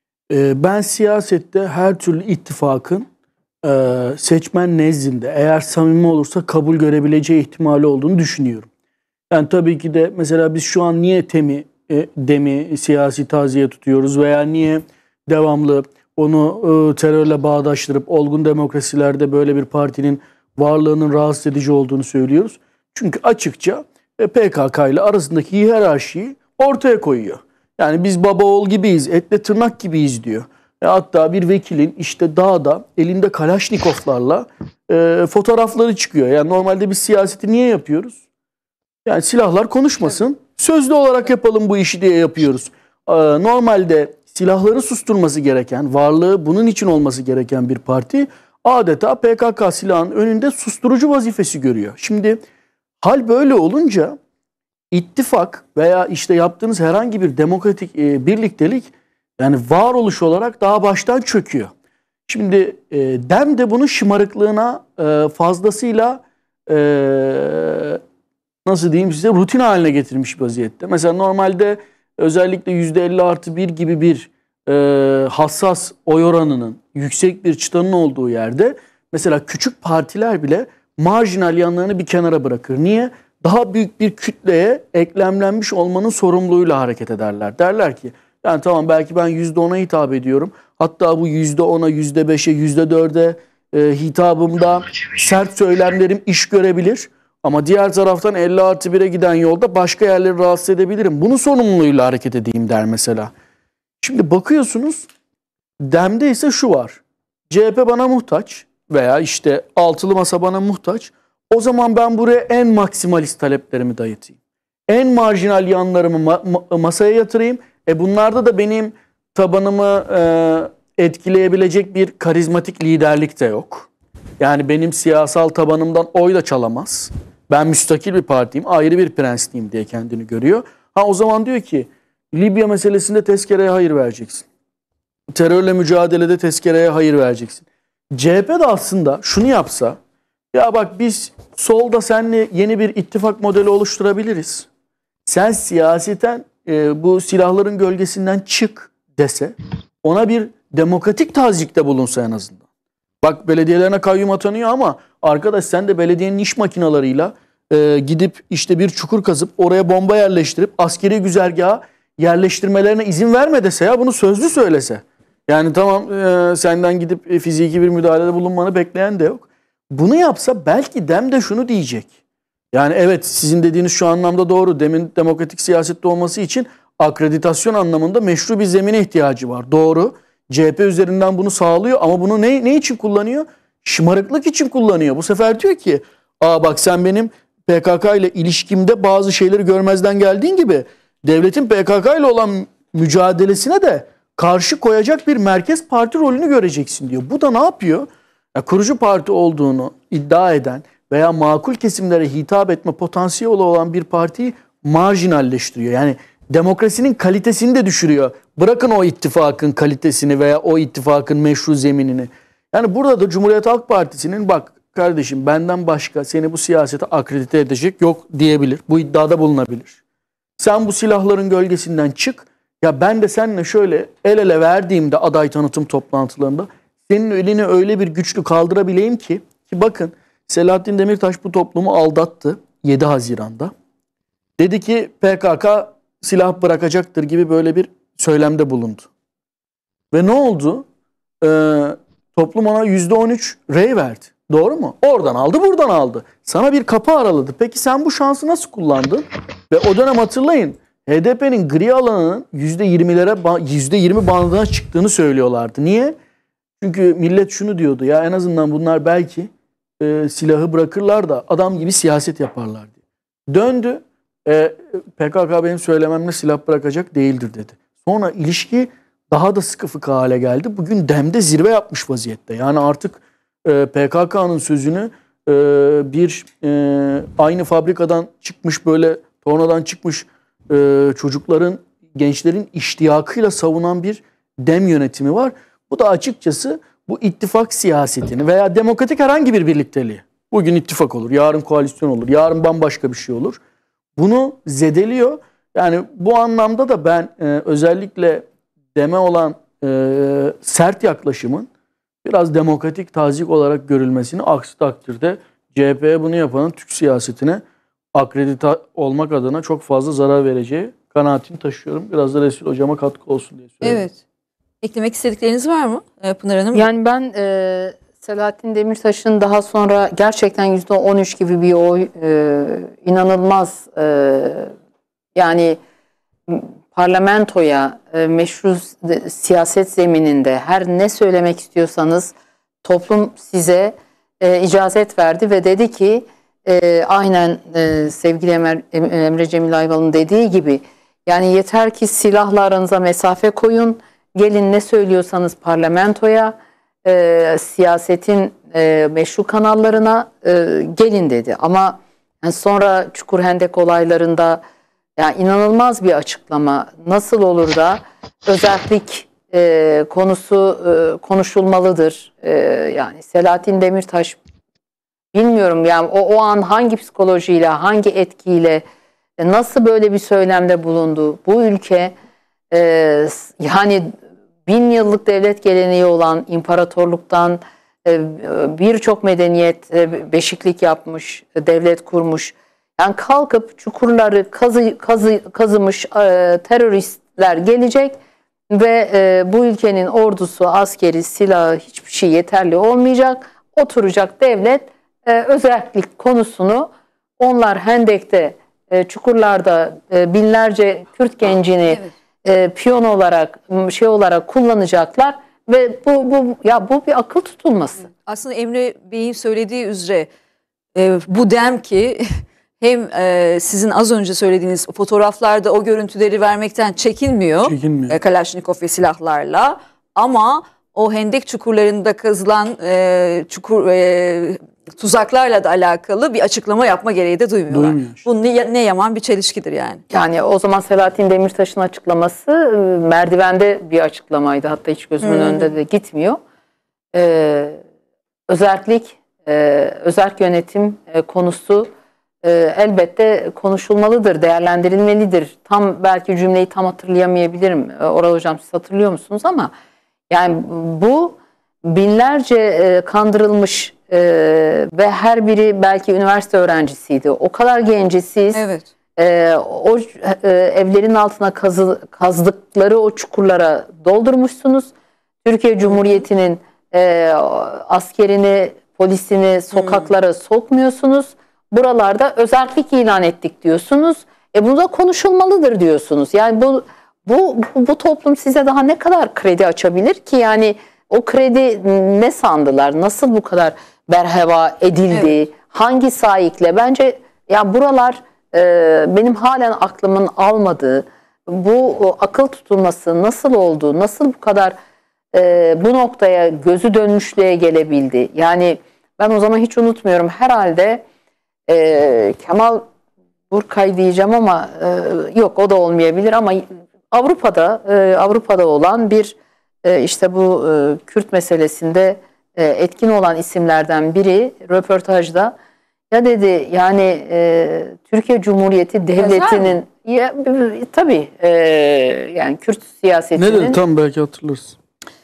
E, ben siyasette her türlü ittifakın e, seçmen nezdinde eğer samimi olursa kabul görebileceği ihtimali olduğunu düşünüyorum. Yani tabii ki de mesela biz şu an niye temi E, demi siyasi taziye tutuyoruz veya niye devamlı onu e, terörle bağdaştırıp olgun demokrasilerde böyle bir partinin varlığının rahatsız edici olduğunu söylüyoruz. Çünkü açıkça e, P K K ile arasındaki hiyerarşiyi ortaya koyuyor. Yani biz baba oğul gibiyiz, etle tırnak gibiyiz diyor. E, hatta bir vekilin işte dağda elinde Kalaşnikovlarla e, fotoğrafları çıkıyor. Yani normalde biz siyaseti niye yapıyoruz? Yani silahlar konuşmasın. Sözlü olarak yapalım bu işi diye yapıyoruz. E, normalde silahları susturması gereken, varlığı bunun için olması gereken bir parti adeta P K K silahın önünde susturucu vazifesi görüyor. Şimdi hal böyle olunca ittifak veya işte yaptığınız herhangi bir demokratik e, birliktelik yani varoluş olarak daha baştan çöküyor. Şimdi e, DEM de bunun şımarıklığına e, fazlasıyla e, nasıl diyeyim size rutin haline getirmiş vaziyette. Mesela normalde özellikle yüzde elli artı bir gibi bir e, hassas oy oranının yüksek bir çıtanın olduğu yerde mesela küçük partiler bile marjinal yanlarını bir kenara bırakır. Niye? Daha büyük bir kütleye eklemlenmiş olmanın sorumluluğuyla hareket ederler. Derler ki yani tamam belki ben yüzde ona hitap ediyorum. Hatta bu yüzde ona, yüzde beşe, yüzde dörde e, hitabımda sert söylemlerim iş görebilir. Ama diğer taraftan elli artı bire giden yolda başka yerleri rahatsız edebilirim. Bunun sorumluluğuyla hareket edeyim der mesela. Şimdi bakıyorsunuz DEM'de ise şu var. C H P bana muhtaç veya işte altılı masa bana muhtaç. O zaman ben buraya en maksimalist taleplerimi dayatayım. En marjinal yanlarımı ma ma masaya yatırayım. E bunlarda da benim tabanımı e, etkileyebilecek bir karizmatik liderlik de yok. Yani benim siyasal tabanımdan oy da çalamaz. Ben müstakil bir partiyim, ayrı bir prensliyim diye kendini görüyor. Ha o zaman diyor ki Libya meselesinde tezkereye hayır vereceksin. Terörle mücadelede tezkereye hayır vereceksin. C H P de aslında şunu yapsa, ya bak biz solda seninle yeni bir ittifak modeli oluşturabiliriz. Sen siyaseten e, bu silahların gölgesinden çık dese, ona bir demokratik tazikte bulunsa en azından. Bak belediyelerine kayyum atanıyor ama arkadaş sen de belediyenin iş makinalarıyla e, gidip işte bir çukur kazıp oraya bomba yerleştirip askeri güzergaha yerleştirmelerine izin verme dese ya bunu sözlü söylese. Yani tamam e, senden gidip e, fiziki bir müdahalede bulunmanı bekleyen de yok. Bunu yapsa belki DEM de şunu diyecek. Yani evet sizin dediğiniz şu anlamda doğru. DEM'in demokratik siyasette olması için akreditasyon anlamında meşru bir zemine ihtiyacı var. Doğru. C H P üzerinden bunu sağlıyor ama bunu ne, ne için kullanıyor? Şımarıklık için kullanıyor. Bu sefer diyor ki aa bak sen benim P K K ile ilişkimde bazı şeyleri görmezden geldiğin gibi devletin P K K ile olan mücadelesine de karşı koyacak bir merkez parti rolünü göreceksin diyor. Bu da ne yapıyor? Ya, kurucu parti olduğunu iddia eden veya makul kesimlere hitap etme potansiyeli olan bir partiyi marjinalleştiriyor. Yani demokrasinin kalitesini de düşürüyor. Bırakın o ittifakın kalitesini veya o ittifakın meşru zeminini. Yani burada da Cumhuriyet Halk Partisi'nin bak kardeşim benden başka seni bu siyasete akredite edecek yok diyebilir. Bu iddiada bulunabilir. Sen bu silahların gölgesinden çık. Ya ben de seninle şöyle el ele verdiğimde aday tanıtım toplantılarında senin elini öyle bir güçlü kaldırabileyim ki ki bakın Selahattin Demirtaş bu toplumu aldattı yedi Haziran'da. Dedi ki P K K silah bırakacaktır gibi böyle bir söylemde bulundu. Ve ne oldu? Ee, toplum ona yüzde on üç rey verdi. Doğru mu? Oradan aldı buradan aldı. Sana bir kapı araladı. Peki sen bu şansı nasıl kullandın? Ve o dönem hatırlayın H D P'nin gri alanının yüzde yirmilere yüzde yirmi bandına çıktığını söylüyorlardı. Niye? Çünkü millet şunu diyordu ya en azından bunlar belki e, silahı bırakırlar da adam gibi siyaset yaparlar diye. Döndü. E, P K K benim söylememle silah bırakacak değildir dedi. Sonra ilişki daha da sıkı fıkı hale geldi. Bugün DEM'de zirve yapmış vaziyette. Yani artık e, P K K'nın sözünü e, bir e, aynı fabrikadan çıkmış böyle tornadan çıkmış e, çocukların, gençlerin iştiyakıyla savunan bir DEM yönetimi var. Bu da açıkçası bu ittifak siyasetini veya demokratik herhangi bir birlikteliği. Bugün ittifak olur, yarın koalisyon olur, yarın bambaşka bir şey olur. Bunu zedeliyor. Yani bu anlamda da ben e, özellikle DEM'e olan e, sert yaklaşımın biraz demokratik tazik olarak görülmesini, aksi takdirde C H P'ye bunu yapanın Türk siyasetine akredite olmak adına çok fazla zarar vereceği kanaatini taşıyorum. Biraz da Resul Hocama katkı olsun diye söylüyorum. Evet. Eklemek istedikleriniz var mı Pınar Hanım? Yani ben e, Selahattin Demirtaş'ın daha sonra gerçekten yüzde on üç gibi bir oy e, inanılmaz e, yani parlamentoya e, meşru siyaset zemininde her ne söylemek istiyorsanız toplum size e, icazet verdi ve dedi ki e, aynen e, sevgili Emre, Emre Cemil Ayvalı'nın dediği gibi, yani yeter ki silahla aranıza mesafe koyun, gelin ne söylüyorsanız parlamentoya, e, siyasetin e, meşru kanallarına e, gelin dedi. Ama yani sonra Çukur Hendek olaylarında yani inanılmaz bir açıklama. Nasıl olur da özellik e, konusu e, konuşulmalıdır. E, yani Selahattin Demirtaş, bilmiyorum yani o, o an hangi psikolojiyle, hangi etkiyle, e, nasıl böyle bir söylemde bulundu. Bu ülke e, yani bin yıllık devlet geleneği olan imparatorluktan e, birçok medeniyet e, beşiklik yapmış, e, devlet kurmuş. Yani kalkıp çukurları kazı, kazı, kazımış e, teröristler gelecek ve e, bu ülkenin ordusu, askeri, silahı, hiçbir şey yeterli olmayacak. Oturacak devlet e, özellik konusunu, onlar Hendek'te, e, çukurlarda e, binlerce Kürt gencini evet. e, piyon olarak, şey olarak kullanacaklar ve bu, bu ya bu bir akıl tutulması. Aslında Emre Bey'in söylediği üzere e, bu dem ki hem e, sizin az önce söylediğiniz fotoğraflarda o görüntüleri vermekten çekinmiyor, çekinmiyor. E, Kalaşnikov ve silahlarla, ama o hendek çukurlarında kazılan e, çukur e, tuzaklarla da alakalı bir açıklama yapma gereği de duymuyorlar. Duymuyor. Bu ne, ne yaman bir çelişkidir yani. Yani o zaman Selahattin Demirtaş'ın açıklaması merdivende bir açıklamaydı. Hatta hiç gözümün hmm. önünde de gitmiyor. Ee, özellik, e, özerk yönetim e, konusu e, elbette konuşulmalıdır, değerlendirilmelidir. Tam belki cümleyi tam hatırlayamayabilirim. Oral Hocam, siz hatırlıyor musunuz? Ama yani bu binlerce e, kandırılmış e, ve her biri belki üniversite öğrencisiydi. O kadar gencisiz. Evet. E, o e, evlerin altına kazı, kazdıkları o çukurlara doldurmuşsunuz. Türkiye Cumhuriyeti'nin e, askerini, polisini sokaklara hmm. sokmuyorsunuz. Buralarda özellik ilan ettik diyorsunuz. E bu da konuşulmalıdır diyorsunuz. Yani bu bu bu toplum size daha ne kadar kredi açabilir ki? Yani o kredi ne sandılar? Nasıl bu kadar berheva edildi? Evet. Hangi sahikle? Bence ya buralar e, benim halen aklımın almadığı, bu o, akıl tutulması nasıl oldu? Nasıl bu kadar e, bu noktaya gözü dönmüşlüğe gelebildi? Yani ben o zaman hiç unutmuyorum. Herhalde e, Kemal Burkay diyeceğim ama e, yok, o da olmayabilir, ama Avrupa'da e, Avrupa'da olan bir e, işte bu e, Kürt meselesinde e, etkin olan isimlerden biri röportajda ya dedi, yani e, Türkiye Cumhuriyeti Devleti'nin ya, tabii e, yani Kürt siyasetinin ne dedi tam, belki hatırlarsın.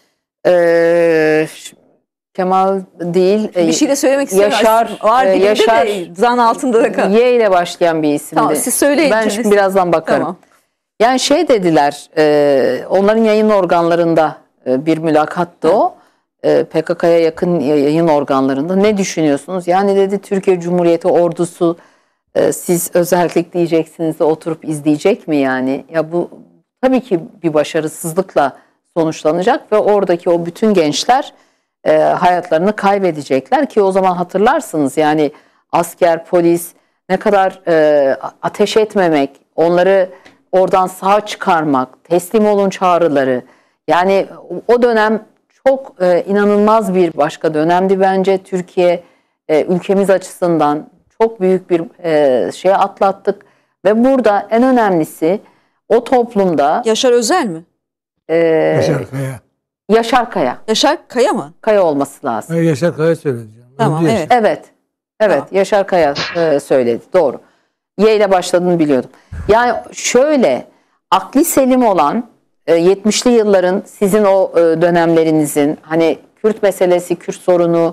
E, Kemal değil. Bir şey de söylemek istiyorum. Yaşar, var e, Yaşar de zan altında da kal. Y ile başlayan bir isimdi. Tamam, siz söyleyin. Ben şimdi birazdan bakarım. Tamam. Yani şey dediler, e, onların yayın organlarında e, bir mülakattı Hı. o. E, P K K'ya yakın yayın organlarında. Ne düşünüyorsunuz? Yani dedi, Türkiye Cumhuriyeti ordusu e, siz özellik diyeceksiniz de oturup izleyecek mi yani? Ya bu tabii ki bir başarısızlıkla sonuçlanacak ve oradaki o bütün gençler e, hayatlarını kaybedecekler ki o zaman hatırlarsınız yani asker, polis ne kadar e, ateş etmemek, onları oradan sağ çıkarmak, teslim olun çağrıları. Yani o dönem çok e, inanılmaz bir başka dönemdi bence. Türkiye e, ülkemiz açısından çok büyük bir e, şey atlattık. Ve burada en önemlisi o toplumda... Yaşar Özel mi? E, Yaşar Kaya. Yaşar Kaya. Yaşar Kaya mı? Kaya olması lazım. Hayır, Yaşar Kaya söyledi. Tamam, evet. Evet. Evet, tamam. Yaşar Kaya e, söyledi. Doğru. Y ile başladığını biliyordum. Yani şöyle, akli selim olan e, yetmişli yılların sizin o e, dönemlerinizin hani Kürt meselesi, Kürt sorunu,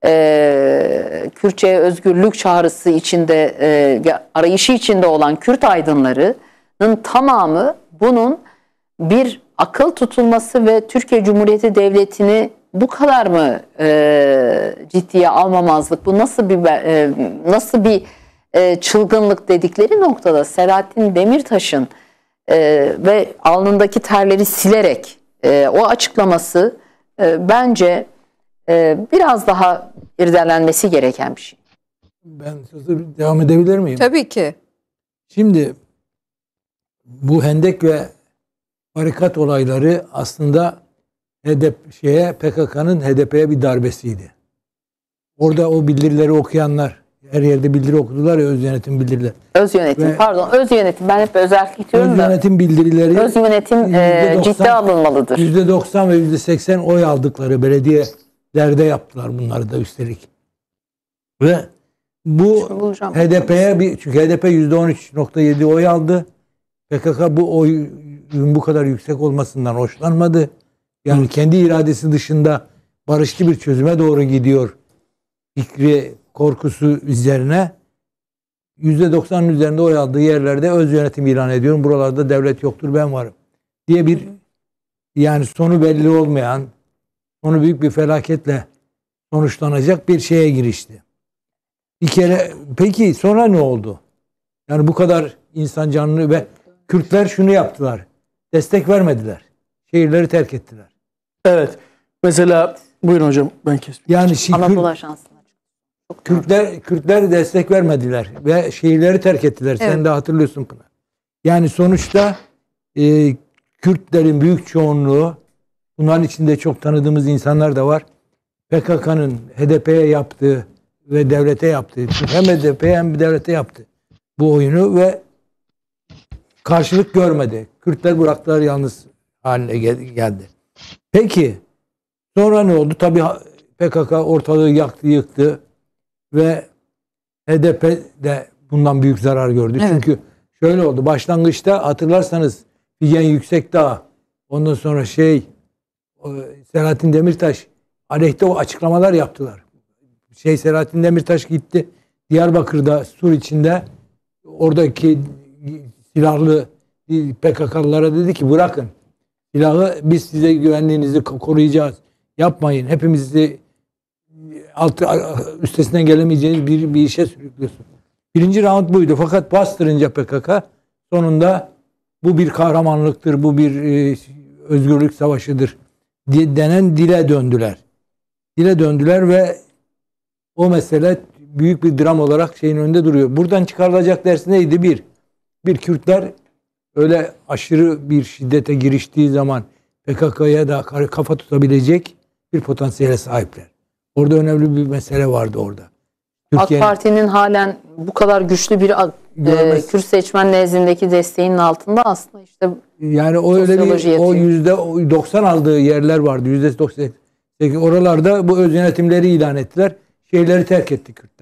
e, Kürtçe özgürlük çağrısı içinde, e, arayışı içinde olan Kürt aydınlarının tamamı bunun bir akıl tutulması ve Türkiye Cumhuriyeti Devleti'ni bu kadar mı e, ciddiye almamazlık, bu nasıl bir e, nasıl bir e, çılgınlık dedikleri noktada Selahattin Demirtaş'ın e, ve alnındaki terleri silerek e, o açıklaması e, bence e, biraz daha irdelenmesi gereken bir şey. Ben sözü devam edebilir miyim? Tabii ki. Şimdi bu hendek ve barikat olayları aslında H D P, şeye, P K K'nın H D P'ye bir darbesiydi. Orada o bildirileri okuyanlar, her yerde bildiri okudular ya, öz yönetim bildirileri. Öz yönetim, Ve, pardon, öz yönetim. Ben hep özellik diyorum öz da. yönetim bildirileri Öz yönetim e, ciddi alınmalıdır. yüzde doksan ve yüzde seksen oy aldıkları belediyelerde yaptılar bunları da üstelik. Ve bu H D P'ye bir, çünkü H D P yüzde on üç nokta yedi oy aldı. P K K bu oyun bu kadar yüksek olmasından hoşlanmadı. Yani kendi iradesi dışında barışçı bir çözüme doğru gidiyor fikri, korkusu üzerine yüzde doksanın üzerinde oy aldığı yerlerde öz yönetim ilan ediyorum. Buralarda devlet yoktur, ben varım diye bir, yani sonu belli olmayan, sonu büyük bir felaketle sonuçlanacak bir şeye girişti. Bir kere, peki sonra ne oldu? Yani bu kadar insan canını ve Kürtler şunu yaptılar. Destek vermediler. Şehirleri terk ettiler. Evet. Mesela buyurun hocam, ben kestim. Yani şi- Anadolu Kürt- Ajansı'na. Kürtler Kürtler destek vermediler ve şehirleri terk ettiler. Evet. Sen de hatırlıyorsun Pınar. Yani sonuçta e, Kürtlerin büyük çoğunluğu, bunların içinde çok tanıdığımız insanlar da var, P K K'nın H D P'ye yaptığı ve devlete yaptığı, hem H D P'ye hem devlete yaptı bu oyunu ve karşılık görmedi. Kürtler bıraktılar, yalnız haline geldi. Peki sonra ne oldu? Tabii P K K ortalığı yaktı, yıktı ve H D P de bundan büyük zarar gördü. Evet. Çünkü şöyle oldu. Başlangıçta hatırlarsanız Figen Yüksekdağ, ondan sonra şey Selahattin Demirtaş aleyhte o açıklamalar yaptılar. Şey Selahattin Demirtaş gitti Diyarbakır'da, sur içinde, oradaki silahlı P K K'lılara dedi ki bırakın silahı, biz size güvenliğinizi koruyacağız. Yapmayın. Hepimizi alt, üstesinden gelemeyeceğiniz bir, bir işe sürüklüyorsun. Birinci round buydu. Fakat bastırınca P K K sonunda bu bir kahramanlıktır, bu bir e, özgürlük savaşıdır diye denen dile döndüler. Dile döndüler ve o mesele büyük bir dram olarak şeyin önünde duruyor. Buradan çıkarılacak ders neydi? Bir, bir Kürtler öyle aşırı bir şiddete giriştiği zaman P K K'ya da kafa tutabilecek bir potansiyele sahipler. Orada önemli bir mesele vardı orada. Türkiye, AK Parti'nin halen bu kadar güçlü bir e, Kürt seçmen nezdindeki desteğinin altında aslında işte yani o öyle bir o yüzde doksan aldığı yerler vardı. Yüzde doksan oralarda bu öz yönetimleri ilan ettiler. Şehirleri terk etti Kürtler.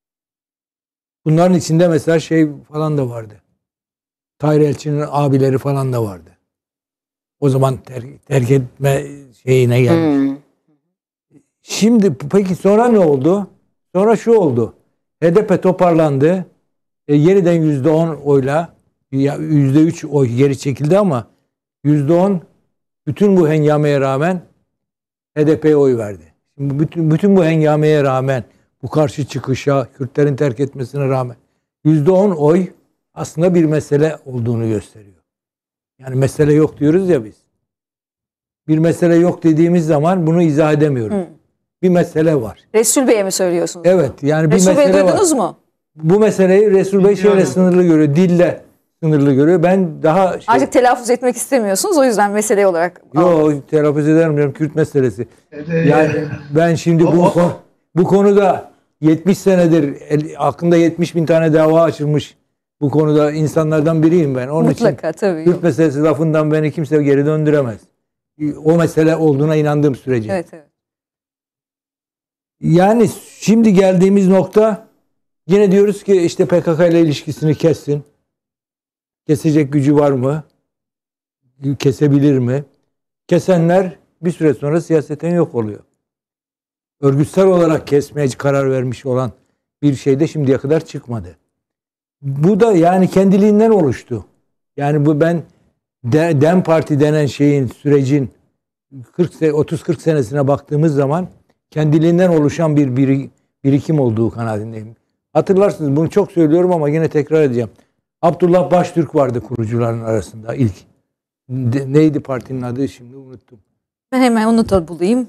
Bunların içinde mesela şey falan da vardı. Tahir Elçi'nin abileri falan da vardı. O zaman terk, terk etme şeyine gelmiş. Hmm. Şimdi peki sonra ne oldu? Sonra şu oldu. H D P toparlandı. E, yeniden yüzde on oyla, yüzde üç oy geri çekildi ama yüzde on bütün bu hengameye rağmen H D P'ye oy verdi. Şimdi bütün, bütün bu hengameye rağmen, bu karşı çıkışa, Kürtlerin terk etmesine rağmen yüzde on oy aslında bir mesele olduğunu gösteriyor. Yani mesele yok diyoruz ya biz. Bir mesele yok dediğimiz zaman bunu izah edemiyorum. Hı. Bir mesele var. Resul Bey'e mi söylüyorsunuz? Evet. Yani bir Resul mesele Bey duydunuz var. mu? Bu meseleyi Resul Bey şöyle sınırlı görüyor. Dille sınırlı görüyor. Ben daha şey... Artık telaffuz etmek istemiyorsunuz. O yüzden mesele olarak... Yok, telaffuz ederim diyorum. Kürt meselesi. Yani ben şimdi bu, konu, bu konuda yetmiş senedir aklında yetmiş bin tane dava açılmış bu konuda insanlardan biriyim ben. Onun Mutlaka için tabii. Kürt meselesi lafından beni kimse geri döndüremez. O mesele olduğuna inandığım sürece. Evet, evet. Yani şimdi geldiğimiz nokta, yine diyoruz ki işte P K K ile ilişkisini kessin. Kesecek gücü var mı? Kesebilir mi? Kesenler bir süre sonra siyaseten yok oluyor. Örgütsel olarak kesmeye karar vermiş olan bir şey de şimdiye kadar çıkmadı. Bu da yani kendiliğinden oluştu. Yani bu ben Dem Parti denen şeyin, sürecin otuz kırk senesine baktığımız zaman kendiliğinden oluşan bir, bir birikim olduğu kanaatindeyim. Hatırlarsınız, bunu çok söylüyorum ama yine tekrar edeceğim. Abdullah Baştürk vardı kurucuların arasında ilk. De, neydi partinin adı şimdi unuttum. Ben hemen onu da bulayım.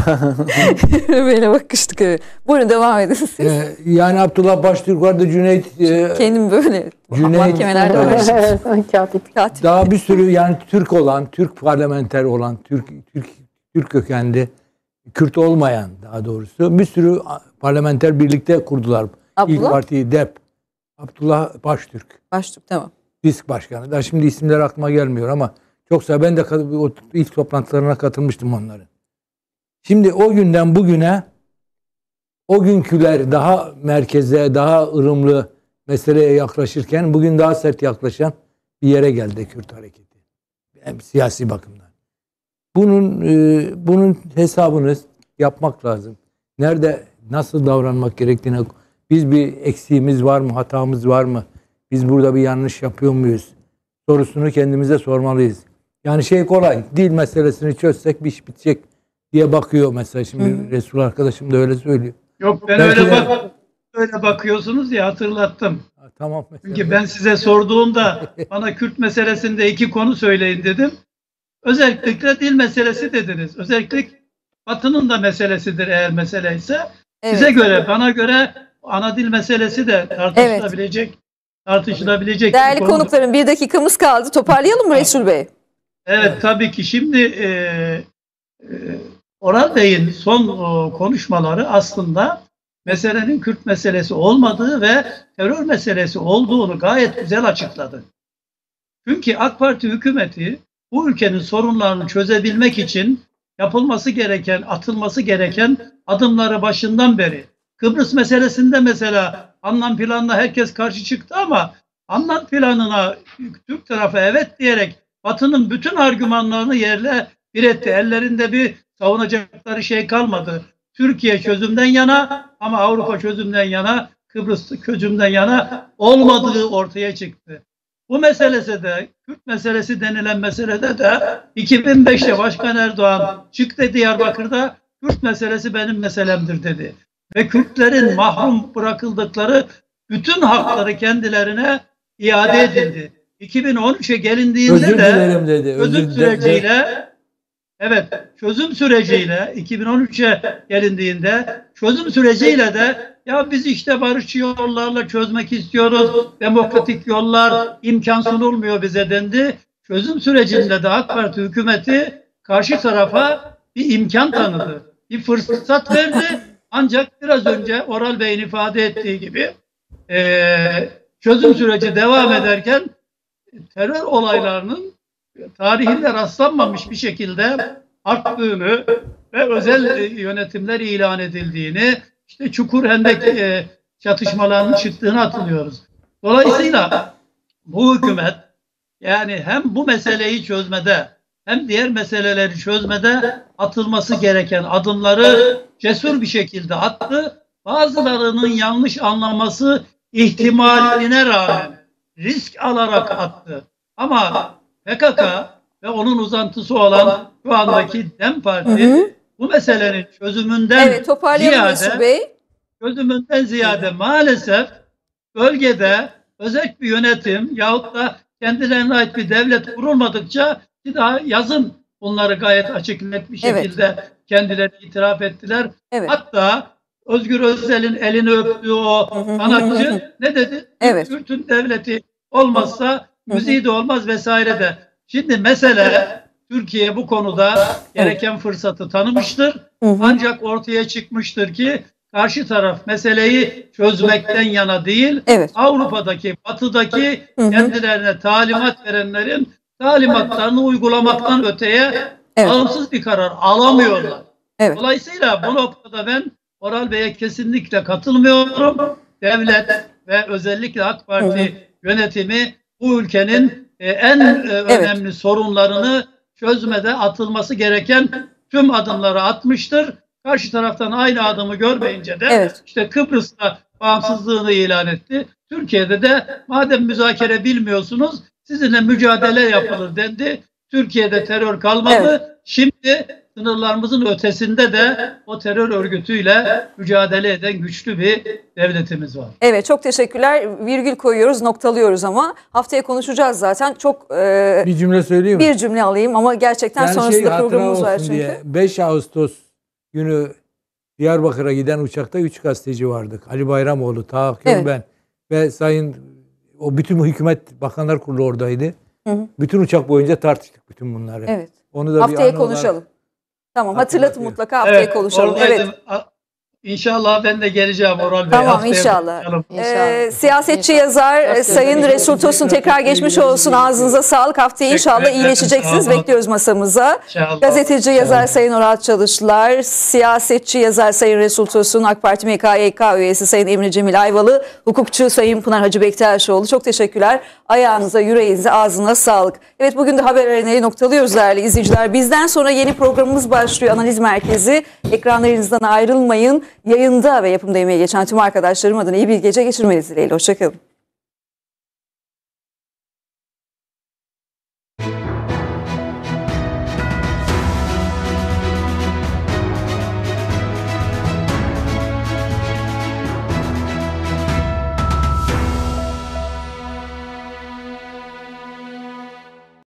Böyle bakıştık. Evet. Buyurun devam edin siz. Ee, yani Abdullah Baştürk vardı, Cüneyt. E, Kendim böyle Cüneyt, mahkemelerde var. Katip. Katip. daha bir sürü yani Türk olan, Türk parlamenter olan, Türk Türk Türk kökenli, Kürt olmayan daha doğrusu bir sürü parlamenter birlikte kurdular. Abdullah? İlk partiyi D E P. Abdullah Baştürk. Başlık tamam. Disk başkanı. Daha şimdi isimler aklıma gelmiyor ama çoksa ben de o ilk toplantılarına katılmıştım onların. Şimdi o günden bugüne o günküler daha merkeze, daha ılımlı meseleye yaklaşırken bugün daha sert yaklaşan bir yere geldi Kürt hareketi. Hem siyasi bakımdan. Bunun e, bunun hesabını yapmak lazım. Nerede nasıl davranmak gerektiğine, biz bir eksiğimiz var mı, hatamız var mı? Biz burada bir yanlış yapıyor muyuz? Sorusunu kendimize sormalıyız. Yani şey kolay, dil meselesini çözsek bir iş bitecek diye bakıyor mesela. Şimdi Hı. Resul arkadaşım da öyle söylüyor. Yok ben Belki öyle de... bak öyle bakıyorsunuz ya hatırlattım. Ha, tamam. Mesela. Çünkü ben size sorduğumda bana Kürt meselesinde iki konu söyleyin dedim. Özellikle dil meselesi dediniz. Özellikle Batı'nın da meselesidir eğer mesele ise. Evet. Size göre, bana göre ana dil meselesi de tartışılabilecek. Evet. Tartışılabilecek. Değerli bir konuklarım, bir dakikamız kaldı. Toparlayalım mı Resul Bey? Evet tabii ki. Şimdi e, e, Oral Bey'in son o, konuşmaları aslında meselenin Kürt meselesi olmadığı ve terör meselesi olduğunu gayet güzel açıkladı. Çünkü AK Parti hükümeti bu ülkenin sorunlarını çözebilmek için yapılması gereken, atılması gereken adımları başından beri. Kıbrıs meselesinde mesela Annan planına herkes karşı çıktı ama Annan planına Türk tarafı evet diyerek Batı'nın bütün argümanlarını yerle bir etti. Ellerinde bir savunacakları şey kalmadı. Türkiye çözümden yana ama Avrupa çözümden yana, Kıbrıs çözümden yana olmadığı ortaya çıktı. Bu meselesi de, Kürt meselesi denilen meselede de iki bin beşte Başkan Erdoğan çıktı Diyarbakır'da, Kürt meselesi benim meselemdir dedi. Ve Kürtlerin mahrum bırakıldıkları bütün hakları kendilerine iade edildi. iki bin on üçe gelindiğinde özür de dedi. Özür çözüm süreciyle evet çözüm süreciyle iki bin on üçe gelindiğinde çözüm süreciyle de ya biz işte barışçı yollarla çözmek istiyoruz. Demokratik yollar imkan sunulmuyor bize dendi. Çözüm sürecinde de AK Parti hükümeti karşı tarafa bir imkan tanıdı. Bir fırsat verdi. Ancak biraz önce Oral Bey'in ifade ettiği gibi e, çözüm süreci devam ederken terör olaylarının tarihinde rastlanmamış bir şekilde arttığını ve özel yönetimler ilan edildiğini, işte Çukurhendek e, çatışmalarının çıktığını hatırlıyoruz. Dolayısıyla bu hükümet yani hem bu meseleyi çözmede hem diğer meseleleri çözmede atılması gereken adımları cesur bir şekilde attı. Bazılarının yanlış anlaması ihtimaline rağmen risk alarak attı. Ama P K K ve onun uzantısı olan şu andaki DEM Parti hı hı. bu meselenin çözümünden evet, ziyade çözümünden ziyade maalesef bölgede özel bir yönetim yahut da kendilerine ait bir devlet kurulmadıkça bir daha yazın bunları gayet açık net bir şekilde evet. kendileri itiraf ettiler. Evet. Hatta Özgür Özel'in elini öptüğü o sanatçı ne dedi? Evet. Kürt'ün devleti olmazsa müziği de olmaz vesaire de. Şimdi mesele Türkiye bu konuda gereken fırsatı tanımıştır. Ancak ortaya çıkmıştır ki karşı taraf meseleyi çözmekten yana değil, evet. Avrupa'daki, Batı'daki kendilerine talimat verenlerin talimatlarını uygulamaktan öteye evet. bağımsız bir karar alamıyorlar. Evet. Dolayısıyla bu noktada ben Oral Bey'e kesinlikle katılmıyorum. Devlet ve özellikle AK Parti hı hı. yönetimi bu ülkenin e, en e, evet. önemli sorunlarını çözmede atılması gereken tüm adımları atmıştır. Karşı taraftan aynı adımı görmeyince de evet. işte Kıbrıs'ta bağımsızlığını ilan etti. Türkiye'de de madem müzakere bilmiyorsunuz sizinle mücadele yapılır dendi. Türkiye'de terör kalmadı. Evet. Şimdi sınırlarımızın ötesinde de o terör örgütüyle mücadele eden güçlü bir devletimiz var. Evet, çok teşekkürler. Virgül koyuyoruz, noktalıyoruz ama haftaya konuşacağız zaten. Çok e, Bir cümle söyleyeyim mi? bir cümle alayım ama gerçekten Yani sonrasında şey, hatıra programımız var olsun çünkü. diye beş Ağustos günü Diyarbakır'a giden uçakta üç gazeteci vardık. Ali Bayramoğlu, Taha Akgün, Evet. ben ve sayın o bütün hükümet bakanlar kurulu oradaydı. Hı hı. Bütün uçak boyunca tartıştık bütün bunları. Evet. Onu da Haftaya bir anı olarak- konuşalım. Tamam, hatırlatın Hatırlatıyor. mutlaka haftaya Evet, konuşalım. oradaydım. Evet. A- İnşallah ben de geleceğim Oral Bey. Tamam, Haftaya inşallah. konuşalım. İnşallah. Ee, siyasetçi İnşallah. yazar Çok e, Sayın teşekkür Resul Tosun tekrar geçmiş olsun. Ağzınıza sağlık. Haftaya inşallah Teşekkür ederim, iyileşeceksiniz. sağ olun. Bekliyoruz masamıza. İnşallah. Gazeteci yazar Sayın Oral Çalışlar, siyasetçi yazar Sayın Resul Tosun, AK Parti M K Y K üyesi Sayın Emre Cemil Ayvalı, hukukçu Sayın Pınar Hacı Bektaşoğlu. Çok teşekkürler. Ayağınıza, yüreğinize, ağzına sağlık. Evet, bugün de haber arenayı noktalıyoruz değerli izleyiciler. Bizden sonra yeni programımız başlıyor. Analiz Merkezi. Ekranlarınızdan ayrılmayın. Yayında ve yapımda emeği geçen tüm arkadaşlarım adına iyi bir gece geçirmeniz dileğiyle. Hoşçakalın.